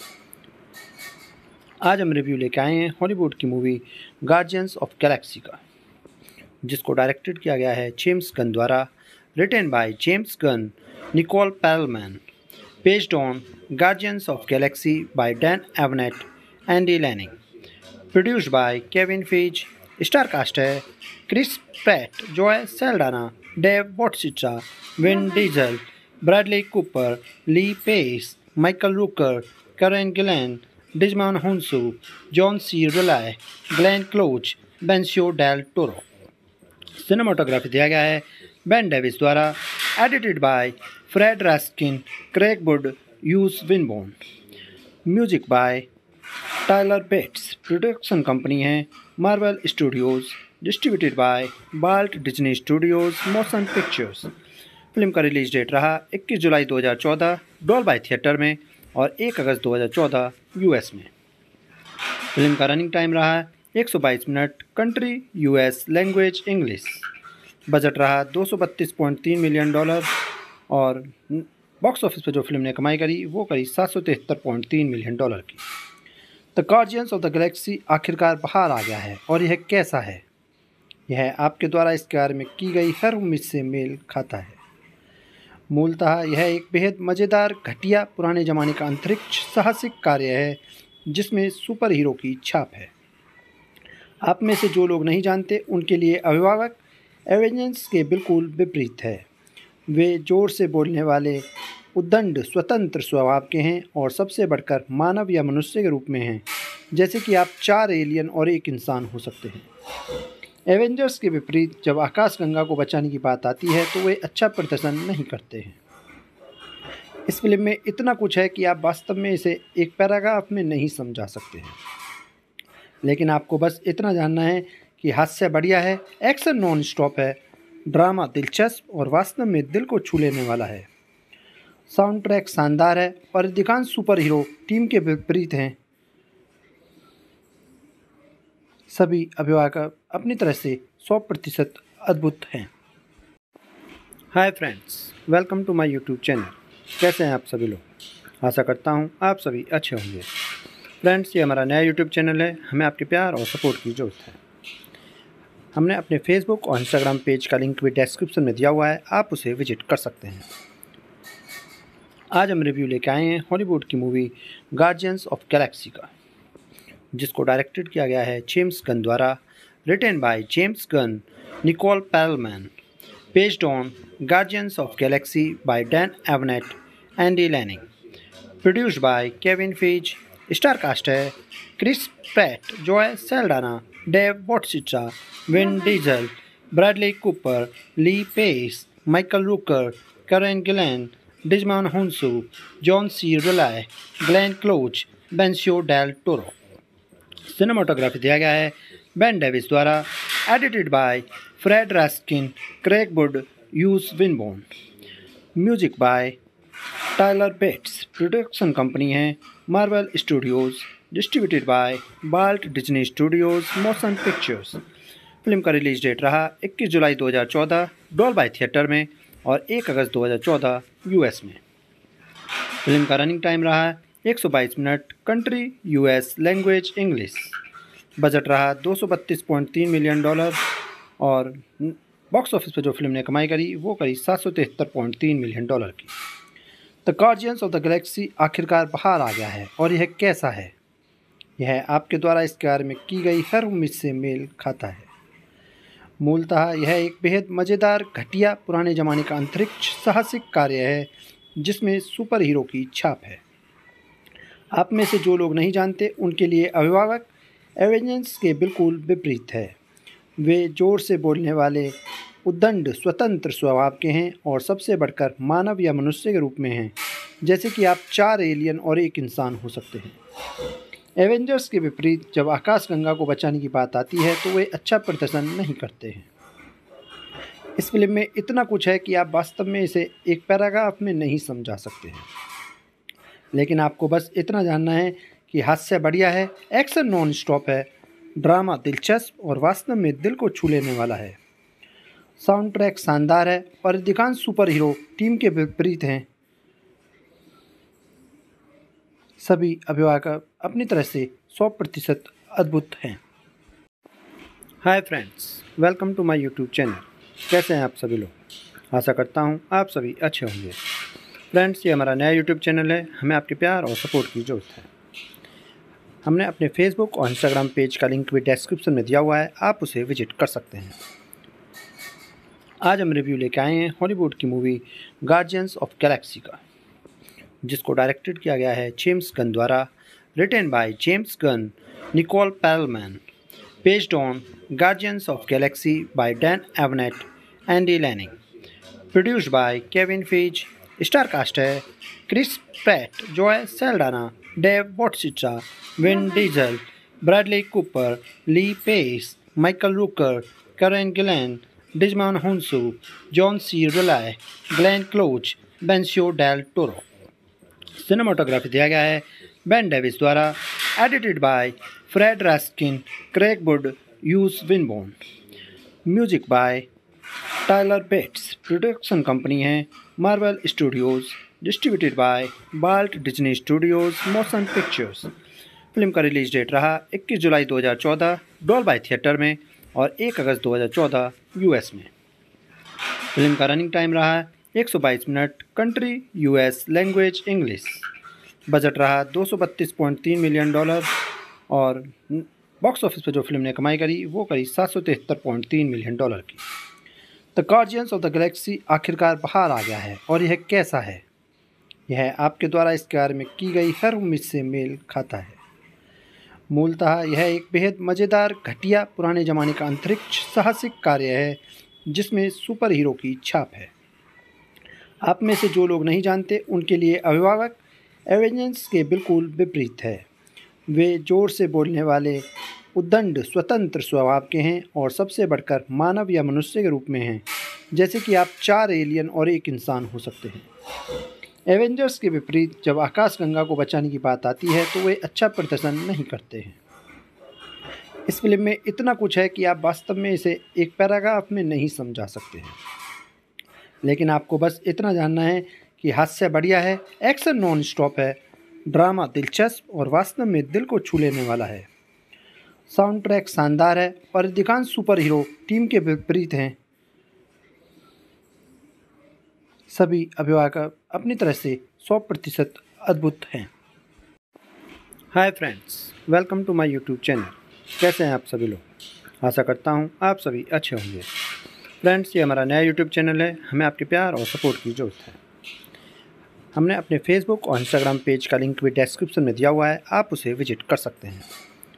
आज हम रिव्यू लेके आए हैं हॉलीवुड की मूवी गार्जियंस ऑफ गैलेक्सी का, जिसको डायरेक्टेड किया गया है जेम्स गन द्वारा, written by James Gunn, Nicole Perlman, based on Guardians of Galaxy by Dan Abnett, Andy Lanning, produced by Kevin Feige. Star cast है Chris Pratt, Zoe Saldana, Dave Bautista, Vin Diesel, Bradley Cooper, Lee Pace, Michael Rooker, Karen Gillan, Djimon Hounsou, John C Reilly, Glenn Close, Benicio Del Toro. Cinematography दिया गया है Ben Davis द्वारा, edited by Fred Raskin, Craig Wood, Hughes Winborne. Music by Tyler Bates. Production company है Marvel Studios, distributed by Walt Disney Studios Motion Pictures. Film का release date रहा इक्कीस जुलाई दो हज़ार चौदह डॉल्बी थिएटर में और एक अगस्त दो हज़ार चौदह यूएस में। फिल्म का रनिंग टाइम रहा एक सौ बाईस minute, country US, language English. Budget रहा दो सौ बत्तीस पॉइंट तीन मिलियन डॉलर और बॉक्स ऑफिस पर जो फिल्म ने कमाई करी वो करी सात सौ तिहत्तर पॉइंट तीन मिलियन डॉलर की। The Guardians of the Galaxy आखिरकार बाहर आ गया है और यह कैसा है? यह आपके द्वारा इसके बारे में की गई हर उम्मीद से मेल खाता है। मूलतः यह एक बेहद मज़ेदार, घटिया, पुराने ज़माने का अंतरिक्ष साहसिक कार्य है जिसमें सुपर हीरो की छाप है। आप में से जो लोग नहीं जानते उनके लिए अभिभावक एवेंजर्स के बिल्कुल विपरीत है। वे जोर से बोलने वाले, उद्दंड, स्वतंत्र स्वभाव के हैं और सबसे बढ़कर मानव या मनुष्य के रूप में हैं, जैसे कि आप चार एलियन और एक इंसान हो सकते हैं। एवेंजर्स के विपरीत जब आकाशगंगा को बचाने की बात आती है तो वे अच्छा प्रदर्शन नहीं करते हैं। इस फिल्म में इतना कुछ है कि आप वास्तव में इसे एक पैराग्राफ में नहीं समझा सकते हैं, लेकिन आपको बस इतना जानना है कि हास्य बढ़िया है, एक्शन नॉन स्टॉप है, ड्रामा दिलचस्प और वास्तव में दिल को छू लेने वाला है। साउंड ट्रैक शानदार है और अधिकांश सुपर हीरो टीम के विपरीत हैं। सभी अभिभावक अपनी तरह से सौ प्रतिशत अद्भुत हैं। Hi friends, welcome to my YouTube channel. कैसे हैं आप सभी लोग? आशा करता हूं आप सभी अच्छे होंगे। फ्रेंड्स, ये हमारा नया यूट्यूब चैनल है, हमें आपके प्यार और सपोर्ट की ज़रूरत है। हमने अपने फेसबुक और इंस्टाग्राम पेज का लिंक भी डिस्क्रिप्शन में दिया हुआ है, आप उसे विजिट कर सकते हैं। आज हम रिव्यू लेके आए हैं हॉलीवुड की मूवी गार्जियंस ऑफ गैलेक्सी का, जिसको डायरेक्टेड किया गया है जेम्स गन द्वारा, written by James Gunn, Nicole Perlman, based on Guardians of Galaxy by Dan Abnett, Andy Lanning, produced by Kevin Feige. Star cast है Chris Pratt, Zoe Saldana, Dave Bautista, Vin Diesel, Bradley Cooper, Lee Pace, Michael Rooker, Karen Gillan, Djimon Hounsou, John C Reilly, Glenn Close, Benicio Del Toro. Cinematography दिया गया है Ben Davis द्वारा, edited by Fred Raskin, Craig Wood, Hughes Winborne. Music by Tyler Bates. Production company है Marvel Studios, distributed by Walt Disney Studios Motion Pictures. Film का release date रहा इक्कीस जुलाई दो हज़ार चौदह डॉल्बी थिएटर में और एक अगस्त दो हज़ार चौदह यूएस में। फिल्म का रनिंग टाइम रहा एक सौ बाईस minute, country US, language English. Budget रहा दो सौ बत्तीस पॉइंट तीन मिलियन डॉलर और बॉक्स ऑफिस पर जो फिल्म ने कमाई करी वो करी सात सौ तिहत्तर पॉइंट तीन मिलियन डॉलर की। The Guardians of the Galaxy आखिरकार बाहर आ गया है और यह कैसा है? यह आपके द्वारा इसके बारे में की गई हर उम्मीद से मेल खाता है। मूलतः यह एक बेहद मज़ेदार, घटिया, पुराने ज़माने का अंतरिक्ष साहसिक कार्य है जिसमें सुपर हीरो की छाप है। आप में से जो लोग नहीं जानते उनके लिए अभिभावक एवेंजर्स के बिल्कुल विपरीत है। वे जोर से बोलने वाले, उद्दंड, स्वतंत्र स्वभाव के हैं और सबसे बढ़कर मानव या मनुष्य के रूप में हैं, जैसे कि आप चार एलियन और एक इंसान हो सकते हैं। एवेंजर्स के विपरीत जब आकाशगंगा को बचाने की बात आती है तो वे अच्छा प्रदर्शन नहीं करते हैं। इस फिल्म में इतना कुछ है कि आप वास्तव में इसे एक पैराग्राफ में नहीं समझा सकते हैं, लेकिन आपको बस इतना जानना है कि हास्य बढ़िया है, एक्शन नॉन स्टॉप है, ड्रामा दिलचस्प और वास्तव में दिल को छू लेने वाला है। साउंड ट्रैक शानदार है और अधिकांश सुपर हीरो टीम के विपरीत हैं। सभी अभिभावक अपनी तरह से सौ प्रतिशत अद्भुत हैं। Hi friends, welcome to my YouTube channel. कैसे हैं आप सभी लोग? आशा करता हूं आप सभी अच्छे होंगे। फ्रेंड्स, ये हमारा नया यूट्यूब चैनल है, हमें आपके प्यार और सपोर्ट की ज़रूरत है। हमने अपने फेसबुक और इंस्टाग्राम पेज का लिंक भी डिस्क्रिप्शन में दिया हुआ है, आप उसे विजिट कर सकते हैं। आज हम रिव्यू लेके आए हैं हॉलीवुड की मूवी गार्जियंस ऑफ गैलेक्सी का, जिसको डायरेक्टेड किया गया है जेम्स गन द्वारा, written by James Gunn, Nicole Perlman, based on Guardians of Galaxy by Dan Abnett, Andy Lanning, produced by Kevin Feige. Star cast है Chris Pratt, Zoe Saldana, Dave Bautista, Vin Diesel, Bradley Cooper, Lee Pace, Michael Rooker, Karen Gillan, Djimon Hounsou, John C Reilly, Glenn Close, Benicio Del Toro. Cinematography दिया गया है Ben Davis द्वारा, edited by Fred Raskin, Craig Wood, Hughes Winborne. Music by Tyler Bates. Production company है Marvel Studios, distributed by Walt Disney Studios Motion Pictures. Film का release date रहा इक्कीस जुलाई दो हज़ार चौदह डॉल्बी थिएटर में और एक अगस्त दो हज़ार चौदह यूएस में। फिल्म का रनिंग टाइम रहा एक सौ बाईस minute, country US, language English. Budget रहा दो सौ बत्तीस पॉइंट तीन मिलियन डॉलर और बॉक्स ऑफिस पर जो फिल्म ने कमाई करी वो करी सात सौ तिहत्तर पॉइंट तीन मिलियन डॉलर की। The Guardians of the Galaxy आखिरकार बाहर आ गया है और यह कैसा है, यह आपके द्वारा इसके बारे में की गई हर उम्मीद से मेल खाता है। मूलतः यह एक बेहद मज़ेदार, घटिया, पुराने ज़माने का अंतरिक्ष साहसिक कार्य है जिसमें सुपर हीरो की छाप है। आप में से जो लोग नहीं जानते उनके लिए अभिभावक एवेंजर्स के बिल्कुल विपरीत है। वे जोर से बोलने वाले, उद्दंड, स्वतंत्र स्वभाव के हैं और सबसे बढ़कर मानव या मनुष्य के रूप में हैं, जैसे कि आप चार एलियन और एक इंसान हो सकते हैं। एवेंजर्स के विपरीत जब आकाशगंगा को बचाने की बात आती है तो वे अच्छा प्रदर्शन नहीं करते हैं। इस फिल्म में इतना कुछ है कि आप वास्तव में इसे एक पैराग्राफ में नहीं समझा सकते हैं, लेकिन आपको बस इतना जानना है कि हास्य बढ़िया है, एक्शन नॉन स्टॉप है, ड्रामा दिलचस्प और वास्तव में दिल को छू लेने वाला है। साउंड ट्रैक शानदार है और अधिकांश सुपर हीरो टीम के विपरीत हैं। सभी अभिभावक अपनी तरह से सौ प्रतिशत अद्भुत हैं। Hi friends, welcome to my YouTube channel. कैसे हैं आप सभी लोग? आशा करता हूं आप सभी अच्छे होंगे। फ्रेंड्स, ये हमारा नया यूट्यूब चैनल है, हमें आपके प्यार और सपोर्ट की ज़रूरत है। हमने अपने फेसबुक और इंस्टाग्राम पेज का लिंक भी डिस्क्रिप्शन में दिया हुआ है, आप उसे विजिट कर सकते हैं।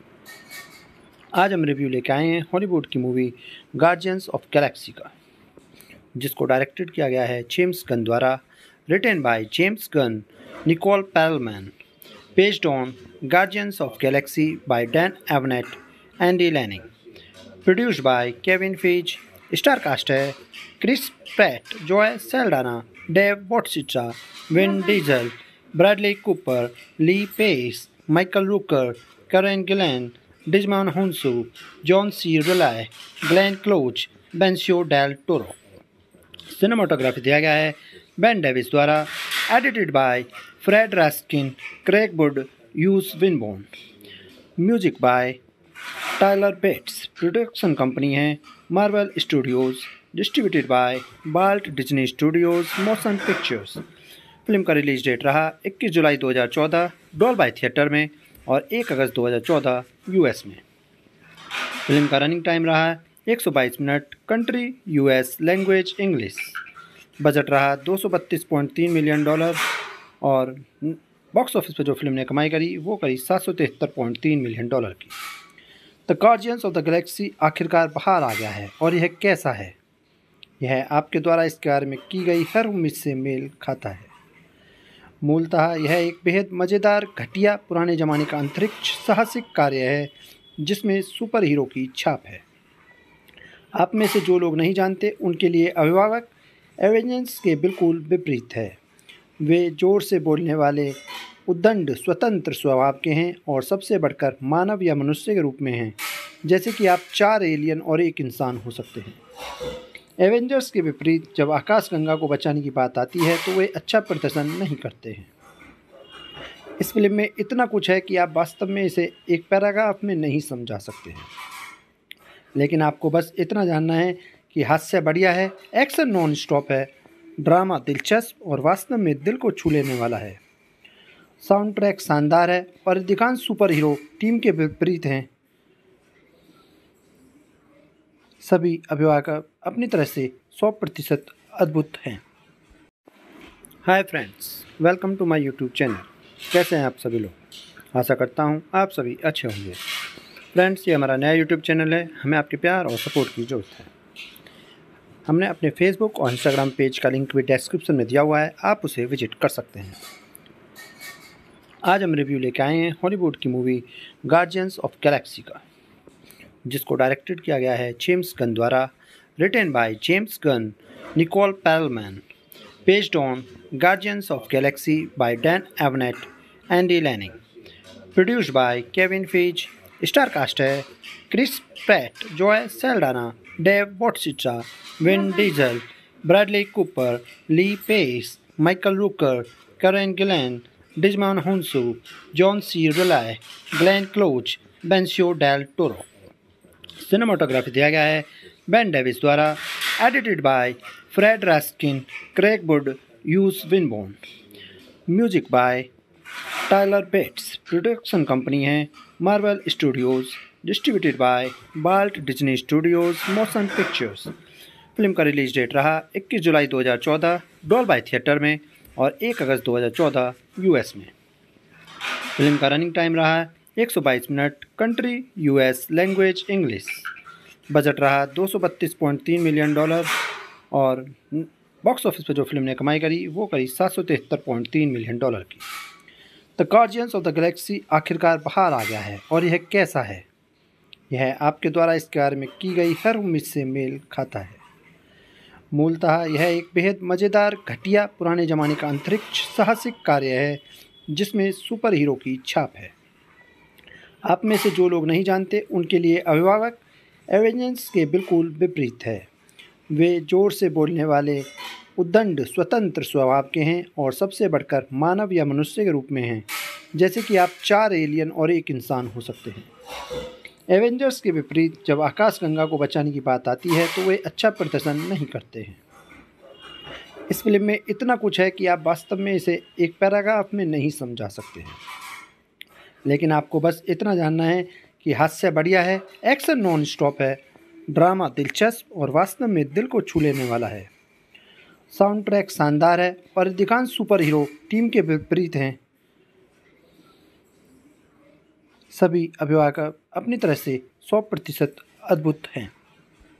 आज हम रिव्यू लेके आए हैं हॉलीवुड की मूवी गार्जियंस ऑफ गैलेक्सी का, जिसको डायरेक्टेड किया गया है जेम्स गन द्वारा, written by James Gunn, Nicole Perlman, based on Guardians of Galaxy by Dan Abnett, Andy Lanning, produced by Kevin Feige. Star cast है Chris Pratt, Zoe Saldana, Dave Bautista, Vin Diesel, Bradley Cooper, Lee Pace, Michael Rooker, Karen Gillan, Djimon Hounsou, John C Reilly, Glenn Close, Benicio Del Toro. Cinematography दिया गया है Ben Davis द्वारा, edited by Fred Raskin, Craig Wood, Hughes Winborne. Music by Tyler Bates. Production company है Marvel Studios, distributed by Walt Disney Studios Motion Pictures. Film का release date रहा इक्कीस जुलाई दो हज़ार चौदह डॉल्बी थिएटर में और एक अगस्त दो हज़ार चौदह यूएस में। फिल्म का रनिंग टाइम रहा एक सौ बाईस minute. Country US, language English. Budget रहा दो सौ बत्तीस पॉइंट तीन मिलियन डॉलर और बॉक्स ऑफिस पर जो फिल्म ने कमाई करी वो करी सात सौ तिहत्तर पॉइंट तीन मिलियन डॉलर की। The Guardians of the Galaxy आखिरकार बाहर आ गया है और यह कैसा है? यह आपके द्वारा इसके बारे में की गई हर उम्मीद से मेल खाता है। मूलतः यह एक बेहद मज़ेदार, घटिया, पुराने ज़माने का अंतरिक्ष साहसिक कार्य है जिसमें सुपर हीरो की छाप है। आप में से जो लोग नहीं जानते उनके लिए अभिभावक एवेंजर्स के बिल्कुल विपरीत है। वे जोर से बोलने वाले, उद्दंड, स्वतंत्र स्वभाव के हैं और सबसे बढ़कर मानव या मनुष्य के रूप में हैं, जैसे कि आप चार एलियन और एक इंसान हो सकते हैं। एवेंजर्स के विपरीत जब आकाशगंगा को बचाने की बात आती है तो वे अच्छा प्रदर्शन नहीं करते हैं। इस फिल्म में इतना कुछ है कि आप वास्तव में इसे एक पैराग्राफ में नहीं समझा सकते हैं, लेकिन आपको बस इतना जानना है कि हास्य बढ़िया है, एक्शन नॉन स्टॉप है, ड्रामा दिलचस्प और वास्तव में दिल को छू लेने वाला है। साउंड ट्रैक शानदार है और अधिकांश सुपर हीरो टीम के विपरीत हैं। सभी अभिभावक अपनी तरह से सौ प्रतिशत अद्भुत हैं। Hi friends, welcome to my YouTube channel. कैसे हैं आप सभी लोग? आशा करता हूं आप सभी अच्छे होंगे। फ्रेंड्स, ये हमारा नया यूट्यूब चैनल है, हमें आपके प्यार और सपोर्ट की ज़रूरत है। हमने अपने फेसबुक और इंस्टाग्राम पेज का लिंक भी डिस्क्रिप्शन में दिया हुआ है, आप उसे विजिट कर सकते हैं। आज हम रिव्यू लेके आए हैं हॉलीवुड की मूवी गार्जियंस ऑफ गैलेक्सी का, जिसको डायरेक्टेड किया गया है जेम्स गन द्वारा, written by James Gunn, Nicole Perlman, based on Guardians of Galaxy by Dan Abnett, Andy Lanning, produced by Kevin Feige. Star cast है Chris Pratt, Zoe Saldana, Dave Bautista, Vin Diesel, Bradley Cooper, Lee Pace, Michael Rooker, Karen Gillan, Djimon Hounsou, John C Reilly, Glenn Close, Benicio Del Toro. Cinematography दिया गया है Ben Davis द्वारा, edited by Fred Raskin, Craig Wood, Hughes Winborne. Music by Tyler Bates. Production company है Marvel Studios, distributed by Walt Disney Studios Motion Pictures. Film का release date रहा इक्कीस जुलाई दो हज़ार चौदह डॉल्बी थिएटर में और एक अगस्त दो हज़ार चौदह यूएस में। फिल्म का रनिंग टाइम रहा एक सौ बाईस minute. Country US, language English. Budget रहा दो सौ बत्तीस पॉइंट तीन मिलियन डॉलर और बॉक्स ऑफिस पर जो फिल्म ने कमाई करी वो करी सात सौ तिहत्तर पॉइंट तीन मिलियन डॉलर की। The Guardians of the Galaxy आखिरकार बाहर आ गया है और यह कैसा है? यह आपके द्वारा इसके बारे में की गई हर उम्मीद से मेल खाता है। मूलतः यह एक बेहद मज़ेदार, घटिया, पुराने ज़माने का अंतरिक्ष साहसिक कार्य है जिसमें सुपर हीरो की छाप है। आप में से जो लोग नहीं जानते उनके लिए अभिभावक एवेंजर्स के बिल्कुल विपरीत है। वे जोर से बोलने वाले, उद्दंड, स्वतंत्र स्वभाव के हैं और सबसे बढ़कर मानव या मनुष्य के रूप में हैं, जैसे कि आप चार एलियन और एक इंसान हो सकते हैं। एवेंजर्स के विपरीत जब आकाशगंगा को बचाने की बात आती है तो वे अच्छा प्रदर्शन नहीं करते हैं। इस फिल्म में इतना कुछ है कि आप वास्तव में इसे एक पैराग्राफ में नहीं समझा सकते हैं, लेकिन आपको बस इतना जानना है कि हास्य बढ़िया है, एक्शन नॉन स्टॉप है, ड्रामा दिलचस्प और वास्तव में दिल को छू लेने वाला है। साउंड ट्रैक शानदार है और अधिकांश सुपर हीरो टीम के विपरीत हैं। सभी अभिभावक अपनी तरह से सौ प्रतिशत अद्भुत हैं।